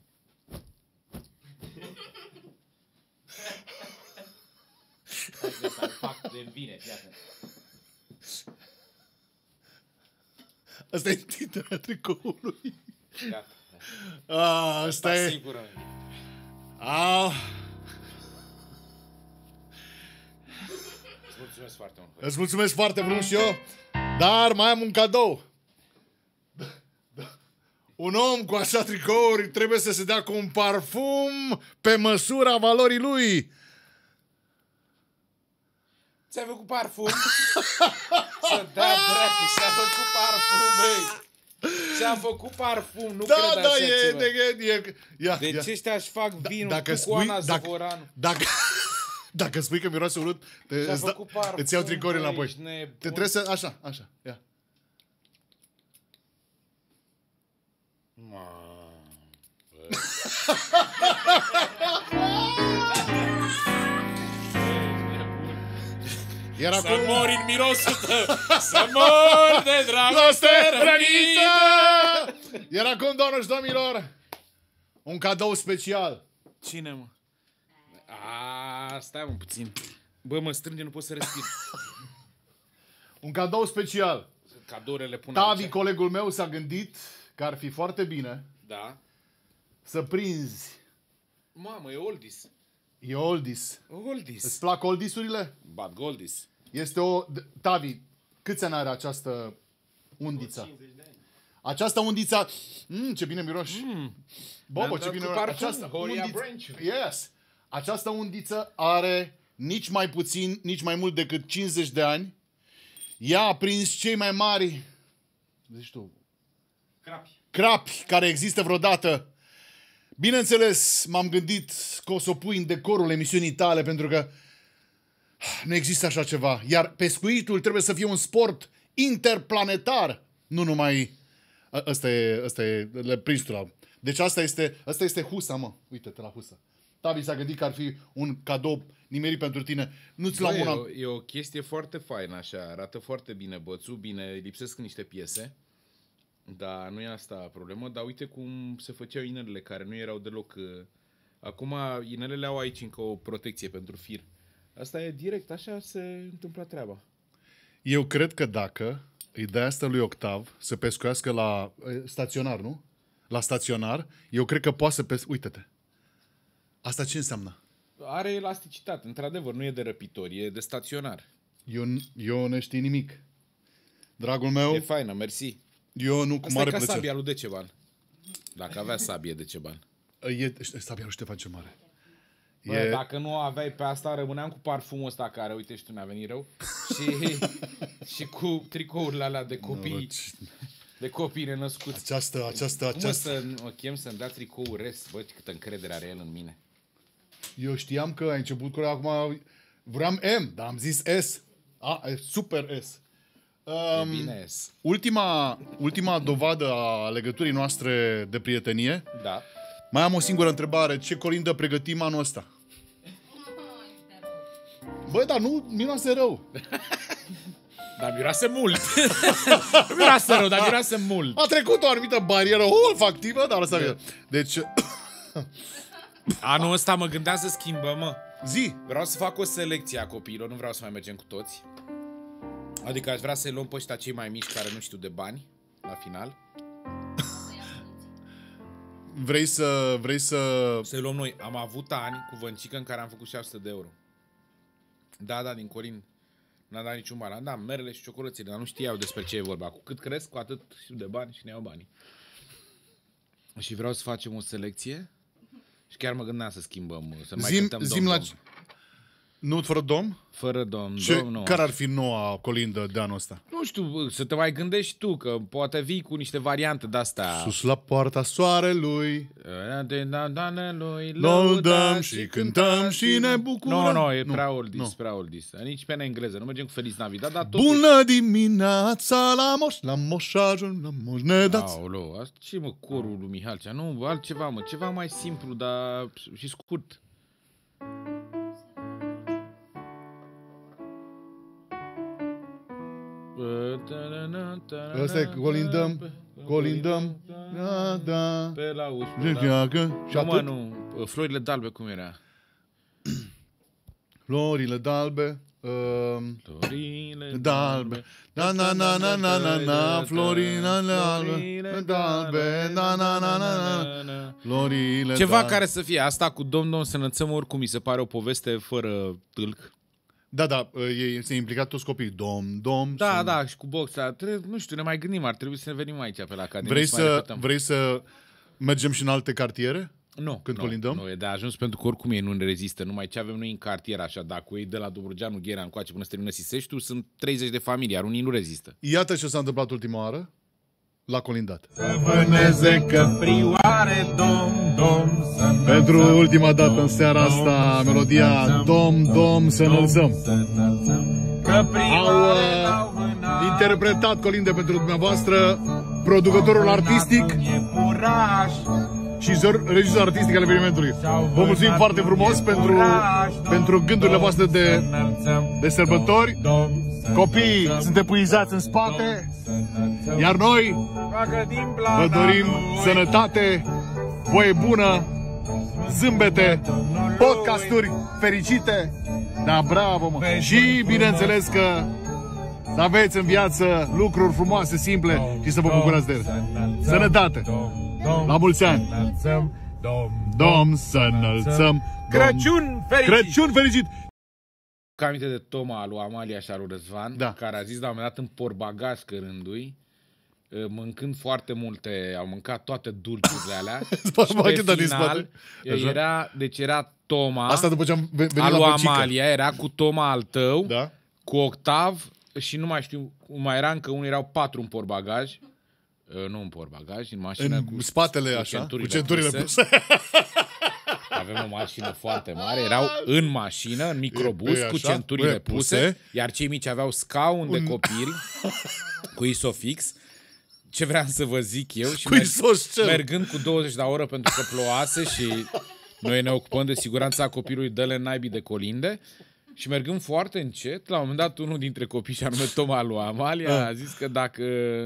S1: Hai să fac de bine, iată.
S3: Asta e întinderea tricoului.
S1: Gata.
S3: A, asta e...
S1: Sigură.
S3: A,
S1: Îți mulțumesc foarte mult.
S3: îți mulțumesc foarte mult și eu, dar mai am un cadou. Un om cu așa tricouri trebuie să se dea cu un parfum pe măsura valorii lui.
S1: Ți-ai făcut parfum? Să dea dracu, și-a făcut parfum, băi. Și-a făcut parfum, nu
S3: Da,
S1: cred
S3: da,
S1: așa
S3: e,
S1: ceva.
S3: e, e, ia,
S1: Deci
S3: ia.
S1: ăștia își fac vinul
S3: Dacă
S1: cu Oana
S3: spui, dacă,
S1: Zăvoranu.
S3: dacă, dacă spui că miroase urât, te,
S1: Și-a
S3: îți, da,
S1: făcut parfum,
S3: îți iau tricourile
S1: băi,
S3: înapoi.
S1: ești nebun.
S3: Te trebuie să, așa, așa, ia. Era
S1: Să
S3: cu
S1: mori în mirosul tău, să mori de dragoste rănită.
S3: Era cum, doamnă și domnilor, un cadou special.
S1: Cine, mă? A, stai mă puțin. Bă, mă strânge, nu pot să respir.
S3: Un cadou special.
S1: Cadourile le pun
S3: Tavi,
S1: aici.
S3: colegul meu, s-a gândit că ar fi foarte bine
S1: Da.
S3: să prinzi.
S1: Mamă, e oldies.
S3: E oldies.
S1: Oldies.
S3: Îți plac oldisurile?
S1: Bad goldies.
S3: Este o... d- Tavi, câți ani are această undiță? Această undiță... Mm, ce bine miroși. Mm. Bobo,
S1: Mi-am
S3: ce
S1: dat
S3: bine
S1: cu
S3: miroși.
S1: parfum,
S3: Această
S1: Horia
S3: undiță...
S1: Branch.
S3: Yes. Această undiță are nici mai puțin, nici mai mult decât cincizeci de ani. Ea a prins cei mai mari... Zici tu...
S1: Crapi.
S3: Crapi care există vreodată. Bineînțeles, m-am gândit că o să o pui în decorul emisiunii tale, pentru că nu există așa ceva. Iar pescuitul trebuie să fie un sport interplanetar. Nu numai... A- Ăsta e... Ăsta e... Le prins tu la... Deci asta este... Asta este husa, mă. Uite-te la husa. Tavi s-a gândit că ar fi un cadou nimerit pentru tine. Nu-ți
S1: Bă,
S3: la
S1: e,
S3: una...
S1: o, e o chestie foarte faină așa, arată foarte bine bățul, bine, lipsesc niște piese, dar nu e asta problemă, dar uite cum se făceau inelele care nu erau deloc... uh, Acum inelele au aici încă o protecție pentru fir. Asta e direct, așa se întâmplă treaba.
S3: Eu cred că dacă îi dai asta lui Octav să pescuiască la e, staționar, nu? La staționar, eu cred că poate să pescuiască... Uite-te. Asta ce înseamnă?
S1: Are elasticitate, într-adevăr, nu e de răpitor, e de staționar.
S3: Eu, eu nu știu nimic. Dragul meu,
S1: E faină, mersi.
S3: eu nu cu
S1: Asta
S3: mare
S1: e ca
S3: plăcere.
S1: sabia lui Deceban. Dacă avea sabie Deceban.
S3: E, sabia nu știu face mare.
S1: Bă,
S3: E,
S1: dacă nu aveai pe asta, rămâneam cu parfumul ăsta care, uite și tu, mi-a venit rău. Și, și cu tricourile alea de copii, de copii nenăscuți.
S3: această, această,
S1: Cum mă
S3: această...
S1: să mă chem să-mi dea tricoul res? Bă, câtă încredere are el în mine.
S3: Eu știam că ai început cu acum... Vreau M, dar am zis S. A, e super S.
S1: E
S3: Um,
S1: bine S.
S3: ultima, ultima dovadă a legăturii noastre de prietenie.
S1: Da.
S3: Mai am o singură întrebare. Ce colindă pregătim anul ăsta? Băi, dar nu miroase rău.
S1: Dar miroase mult. Nu miroase rău, dar miroase mult.
S3: A trecut o anumită barieră olfactivă, dar asta da. Deci,
S1: Anul ăsta mă gândeam să schimbăm, mă.
S3: zi.
S1: Vreau să fac o selecție a copiilor, nu vreau să mai mergem cu toți. Adică aș vrea să-i luăm pe ăștia cei mai mici care nu știu de bani, la final.
S3: Vrei să... Vrei să...
S1: Să-i luăm noi. Am avut ani cu Văncică în care am făcut șase sute de euro. Da, da, din Corin. N-a dat niciun bani. Am dat merele și ciocolățile, dar nu știau despre ce e vorba. Cu cât cresc, cu atât știu de bani și ne iau banii. Și vreau să facem o selecție. Și chiar mă gândeam să schimbăm, să mai
S3: Zim,
S1: cântăm
S3: zim
S1: Dom
S3: la...
S1: Dom.
S3: Nu fără domn?
S5: Fără domn,
S3: Ce,
S5: domn nu.
S3: care ar fi noua colindă de anul ăsta?
S5: Nu știu, să te mai gândești tu, că poate vii cu niște variante de-astea.
S3: Sus la poarta soarelui,
S5: Lui,
S3: lăudăm și cântăm și ne bucurăm.
S5: Nu, nu, e
S3: Nu,
S5: prea oldies,
S3: nu.
S5: prea oldies. Nici pe engleză, nu mergem cu Feliz Navidad, dar totuși...
S3: Bună dimineața la moș, la moșajul, la moș ne dați.
S5: Aoleu, asta ce mă, corul lui Mihalcea? Nu, altceva, mă, ceva mai simplu, dar și scurt.
S3: Ăsta e colindăm, colindăm, da, da.
S5: Pe la ușă,
S3: Și
S5: da.
S3: și
S5: Nu, mă,
S3: atât.
S5: nu, Florile d'albe cum era?
S3: Florile d'albe, um,
S5: Florile
S3: d'albe, na na na na na na na, florile albe, d'albe, na na na na na, florile
S5: Ceva
S3: d'albe.
S5: care să fie. Asta cu domn, domn, să înălțăm oricum mi se pare o poveste fără tâlc.
S3: Da, da, e, se implicat toți copiii. Dom, dom.
S5: Da,
S3: sunt-
S5: da, și cu boxa. Trebuie, nu știu, ne mai gândim, ar trebui să ne venim aici pe la Academie.
S3: Vrei
S5: să mai
S3: să,
S5: repetăm.
S3: vrei să mergem și în alte cartiere?
S5: Nu,
S3: când
S5: nu,
S3: colindăm?
S5: Nu, e de ajuns pentru că oricum ei nu ne rezistă. Numai ce avem noi în cartier, așa, dacă ei de la Dobrugeanu, Gherea încoace până să termină Siseștiul, sunt treizeci de familii, iar unii nu rezistă.
S3: Iată ce s-a întâmplat ultima oară la colindat.
S6: Vâneze căprioare, dom, dom, să
S3: Pentru ultima dată în seara asta, melodia Dom, Dom, să înălțăm. Au uh, interpretat colinde pentru dumneavoastră producătorul artistic și regizor artistic al evenimentului. Vă mulțumim foarte frumos pentru, pentru gândurile voastre de, de sărbători. Copiii sunt epuizați în spate, iar noi vă dorim sănătate, voie bună, zâmbete, podcasturi fericite. Da, bravo, mă. Și bineînțeles că să aveți în viață lucruri frumoase, simple și să vă bucurați de ele. Sănătate! La mulți ani! Dom, să înălțăm!
S6: Crăciun fericit!
S3: Crăciun fericit!
S5: Ca aminte de Toma, lui Amalia și al lui Răzvan,
S3: Da.
S5: care a zis la un moment dat în portbagaj cărându-i, mâncând foarte multe, au mâncat toate dulciurile alea. Și pe
S3: Pacheta din
S5: final,
S3: spate. Așa.
S5: era, deci era Toma,
S3: Asta după ce am ve- venit
S5: al
S3: la
S5: lui
S3: Băcică.
S5: Amalia, era cu Toma al tău,
S3: Da?
S5: cu Octav și nu mai știu, mai era încă unul, erau patru în portbagaj. Uh, Nu în portbagaj, în mașină
S3: În
S5: cu
S3: spatele
S5: cu
S3: așa, cu
S5: centurile
S3: centurile
S5: puse.
S3: puse.
S5: Avem o mașină foarte mare, erau în mașină, în microbus,
S3: E- e
S5: cu
S3: așa,
S5: centurile
S3: e,
S5: puse,
S3: puse.
S5: iar cei mici aveau scaun de
S3: Un-
S5: copil cu isofix. Ce vreau să vă zic eu și
S3: Cu isoscel.
S5: mergând cu douăzeci la oră pentru că plouase și noi ne ocupăm de siguranța copilului, dă-le naibii de colinde. Și mergând foarte încet, la un moment dat unul dintre copii, și anume Toma lui Amalia, a zis că dacă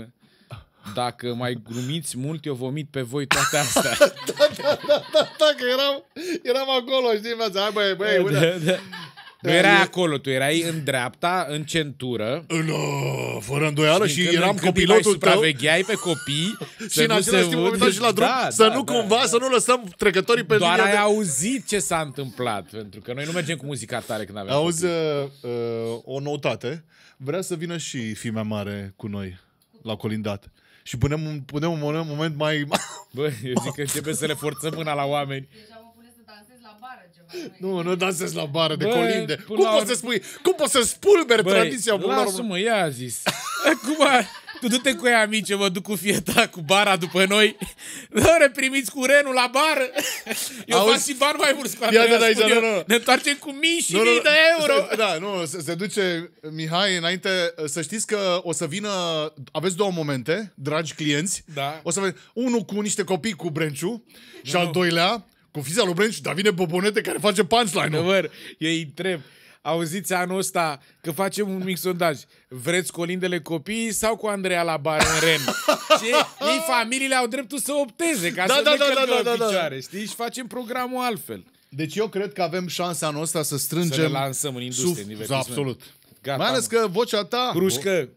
S5: dacă mai glumiți mult, eu vomit pe voi toate astea.
S3: Da, că eram, eram acolo, știi, mea, hai băi, băi, uite.
S5: Da, da. Nu erai acolo, tu erai în dreapta, în centură.
S3: No, fără îndoială și
S5: Din când
S3: eram
S5: în când îi mai
S3: copilotul tău.
S5: supravegheai pe copii.
S3: Și
S5: să
S3: în
S5: nu
S3: același
S5: se
S3: timp
S5: udă.
S3: mă uitam și la drum,
S5: Da,
S3: să
S5: da,
S3: nu
S5: da.
S3: cumva, să nu lăsăm trecătorii pe
S5: Doar
S3: linia
S5: ai
S3: de...
S5: auzit ce s-a întâmplat, pentru că noi nu mergem cu muzica tare când avem
S3: Auzi,
S5: copii.
S3: uh, uh, o noutate, vrea să vină și fimea mare cu noi la colindat. Și punem un, punem un moment, moment mai...
S5: Bă, eu zic că începem să le forțăm mâna la oameni.
S2: Deja mă pune să dansez la bară ceva.
S3: Nu, nu dansez la bară de
S5: Bă,
S3: colinde.
S5: până
S3: Cum
S5: la
S3: poți
S5: urmă-
S3: să spui? Cum poți să spulberi
S5: Băi,
S3: tradiția? până la urmă?
S5: lasă-mă, ea a zis. Acum, tu du-te cu ea mici, eu mă duc cu fieta, cu bara după noi. Doare, primiți cu renul la bară. Eu
S3: Auzi?
S5: fac și bani mai mulți cu
S3: Ia
S5: Andreea,
S3: de aici,
S5: spun
S3: nu,
S5: eu.
S3: nu.
S5: Ne întoarcem cu mii și
S3: Nu, nu,
S5: mii de euro.
S3: Se, da, nu, se, se duce Mihai înainte. Să știți că o să vină, aveți două momente, dragi clienți.
S5: Da.
S3: O să vedem unul cu niște copii cu Brenciu și al doilea cu fiza lui Brenciu, dar vine Bobonete care face punchline-ul.
S5: Adevăr, eu îi întreb. Auziți anul ăsta că facem un mic sondaj. Vreți colindele copiii sau cu Andreea la bară în Ren? Și ei, familiile au dreptul să opteze ca
S3: Da,
S5: să
S3: da,
S5: ne
S3: da,
S5: călcăm
S3: da, da,
S5: în
S3: da.
S5: picioare, știi? Și facem programul altfel.
S3: Deci eu cred că avem șansa anul ăsta să strângem...
S5: Să ne lansăm în industrie,
S3: suf-
S5: în divertisment.
S3: Absolut.
S5: Gata,
S3: Mai ales
S5: mă.
S3: că vocea ta...
S5: Crușcă.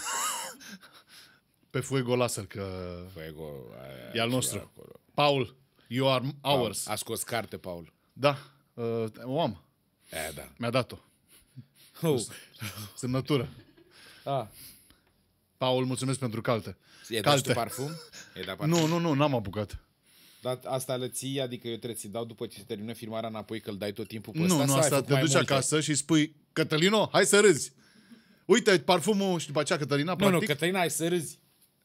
S3: Pe Fuego lasă că
S5: Fuego, aia,
S3: e al
S5: și
S3: nostru.
S5: acolo.
S3: Paul, you are ours.
S5: A scos carte, Paul.
S3: Da, uh, o am.
S5: E, da.
S3: Mi-a dat-o.
S5: Oh.
S3: Semnătură.
S5: Ah.
S3: Paul, mulțumesc pentru calte.
S5: E dat și tu
S3: Calte.
S5: parfum? E dat parfum?
S3: Nu, nu, nu, n-am apucat.
S5: Dar asta le ții, adică eu trebuie să-i dau după ce se termină filmarea înapoi, că îl dai tot timpul pe
S3: Nu,
S5: ăsta?
S3: nu,
S5: sau ai
S3: asta
S5: făcut
S3: te
S5: mai
S3: duci
S5: multe?
S3: acasă și spui, Cătălino, hai să râzi. Uite, parfumul și după aceea Cătălina,
S5: Nu, nu,
S3: practic...
S5: Cătălina, hai să râzi.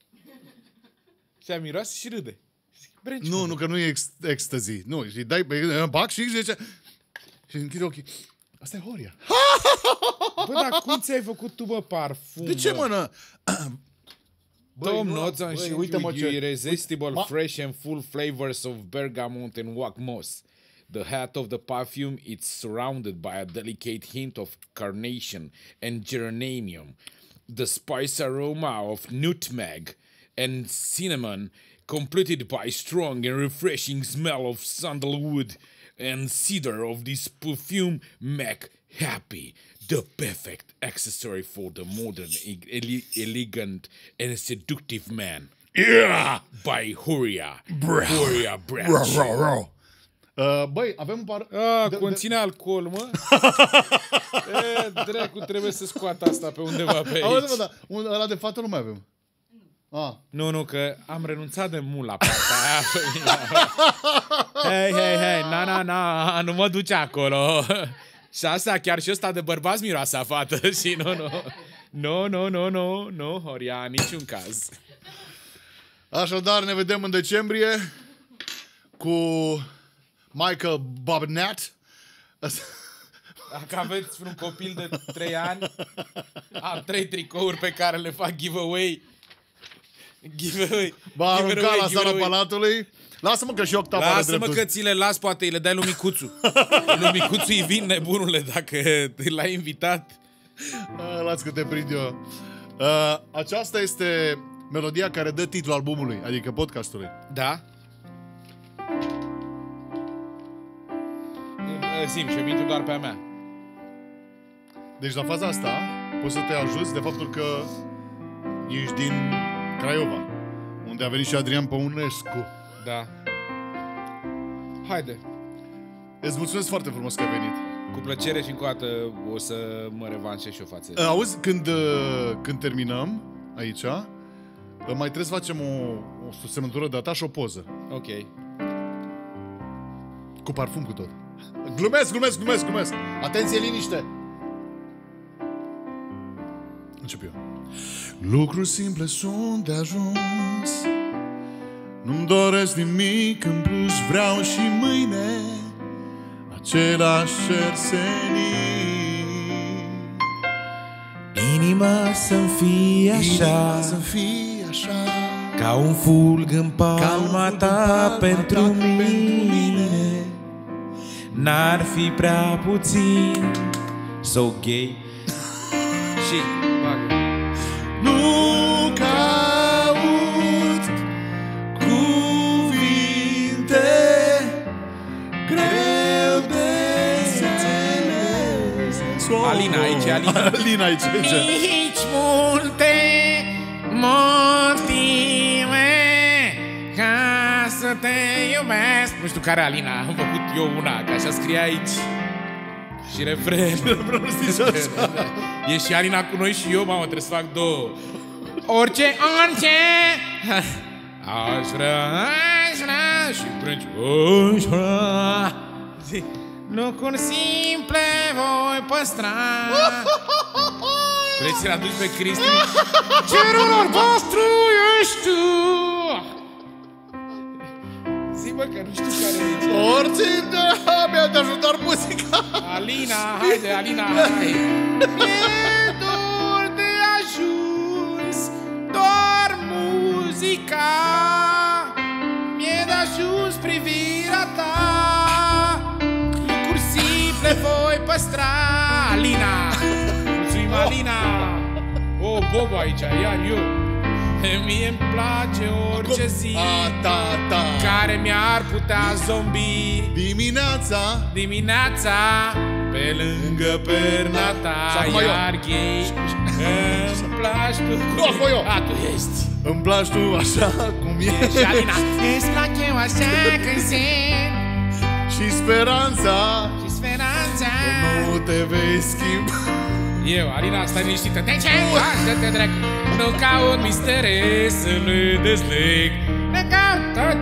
S5: Și miroase și râde. Breci,
S3: Nu,
S5: mă.
S3: nu, că nu e ex- ecstasy. Nu, și dai, bac și zice... Și închide ochii. Asta e Horia.
S5: Bă, dar cum ți-ai făcut tu, bă, parfum?
S3: De ce,
S5: bă?
S3: mă, nă?
S5: Tom
S3: nu,
S5: notes on
S3: băi,
S5: shit
S3: uite, mă,
S5: with
S3: ce-
S5: irresistible,
S3: Ma-
S5: fresh and full flavors of bergamot and wax moss. The head of the perfume is surrounded by a delicate hint of carnation and geranium. The spice aroma of nutmeg and cinnamon, completed by strong and refreshing smell of sandalwood and cedar of this perfume, make happy the perfect accessory for the modern, ele- elegant and seductive man.
S3: Yeah!
S5: By Horia.
S3: Bra.
S5: Horia
S3: Ro,
S5: Branch.
S3: ro, ro. Uh, băi, avem un par...
S5: Ah,
S3: de-
S5: conține alcool, mă. E, dracu, trebuie să scoată asta pe undeva pe aici.
S3: Auzi, mă, da, un, ăla de fată nu mai avem. Ah.
S5: Nu, nu, că am renunțat de mult la partea aia. Hei, hei, hei, na, na, na, nu mă duce acolo. Și asta, chiar și ăsta de bărbați miroase a fată. Și nu, nu, nu, nu, nu, nu, nu, Horia, niciun caz.
S3: Așadar, ne vedem în decembrie cu Michael Bobnat.
S5: Dacă aveți un copil de trei ani, am trei tricouri pe care le fac giveaway. Giveaway.
S3: Va arunca
S5: giveaway,
S3: la sala
S5: giveaway.
S3: Palatului. Lasă-mă că și Octav are
S5: Lasă-mă
S3: dreptul.
S5: că ți le las, poate îi le dai lui Micuțu. Lui Micuțu îi vin, nebunule, dacă l-ai invitat.
S3: Ah, las că te prind eu. Uh, aceasta este melodia care dă titlul albumului, adică podcastului.
S5: Da? Simt, și eu intru doar pe a mea.
S3: Deci la faza asta poți să te ajuți de faptul că ești din Craiova, unde a venit și Adrian Păunescu.
S5: Da. Haide.
S3: Îți mulțumesc foarte frumos că ai venit.
S5: Cu plăcere și încă o dată o să mă revanșez și o față.
S3: Uh, Auzi, când, uh, când terminăm aici, uh, mai trebuie să facem o, o susținătură de-a ta și o poză.
S5: Ok.
S3: Cu parfum cu tot. Glumesc, glumesc, glumesc, glumesc. Atenție, liniște. Încep eu. Lucruri simple sunt de ajuns. Nu-mi doresc nimic în plus. Vreau și mâine același cer senin.
S6: Inima să-mi fie
S3: Inima
S6: așa,
S3: să fie așa,
S6: ca un fulg în palma ta pentru mine. N-ar fi prea puțin so gay.
S5: Și, bagă.
S3: Nu caut cuvinte greu de înțeles.
S5: Alina, aici e Alina.
S3: Alina aici, aici.
S5: Nici multe motive ca să te iubesc. Nu știu care Alina, am făcut eu una, că așa scrie aici. Și refren. E și Alina cu noi și eu, mamă, trebuie să fac două. Orice, orice. Aș vrea, aș vrea. Și prânci. Aș vrea. Zi. Lucruri simple voi păstra. Vrei să-l aduci pe Cristi? Cerul albastru ești tu. Zi, bă, că nu știu care e ce.
S3: Orice de mi-a de ajutat muzica.
S5: Alina, haide, Alina, hai. Mi-e dor de ajuns doar muzica. Mi-e de ajuns privirea ta. Lucruri simple voi păstra. Alina, mulțumim, Alina. O, Bobo aici, iar eu. Mie-mi place orice zi
S3: A, ta, ta.
S5: care mi-ar putea zombi
S3: Dimineața.
S5: dimineața pe lângă perna ta.
S3: Și acum eu.
S5: Iar gay îmi placi tu.
S3: Nu, acum eu.
S5: A, tu ești.
S3: Îmi placi tu așa cum
S5: Și
S3: ești.
S5: Alina. Îți plac eu așa când simt
S3: Și speranța
S5: și speranța.
S3: nu te vei schimba.
S5: Eu, Alina, stai liniștită. De ce? Dă-te dracu. Nu caut mistere să le dezleg. Nu caut tot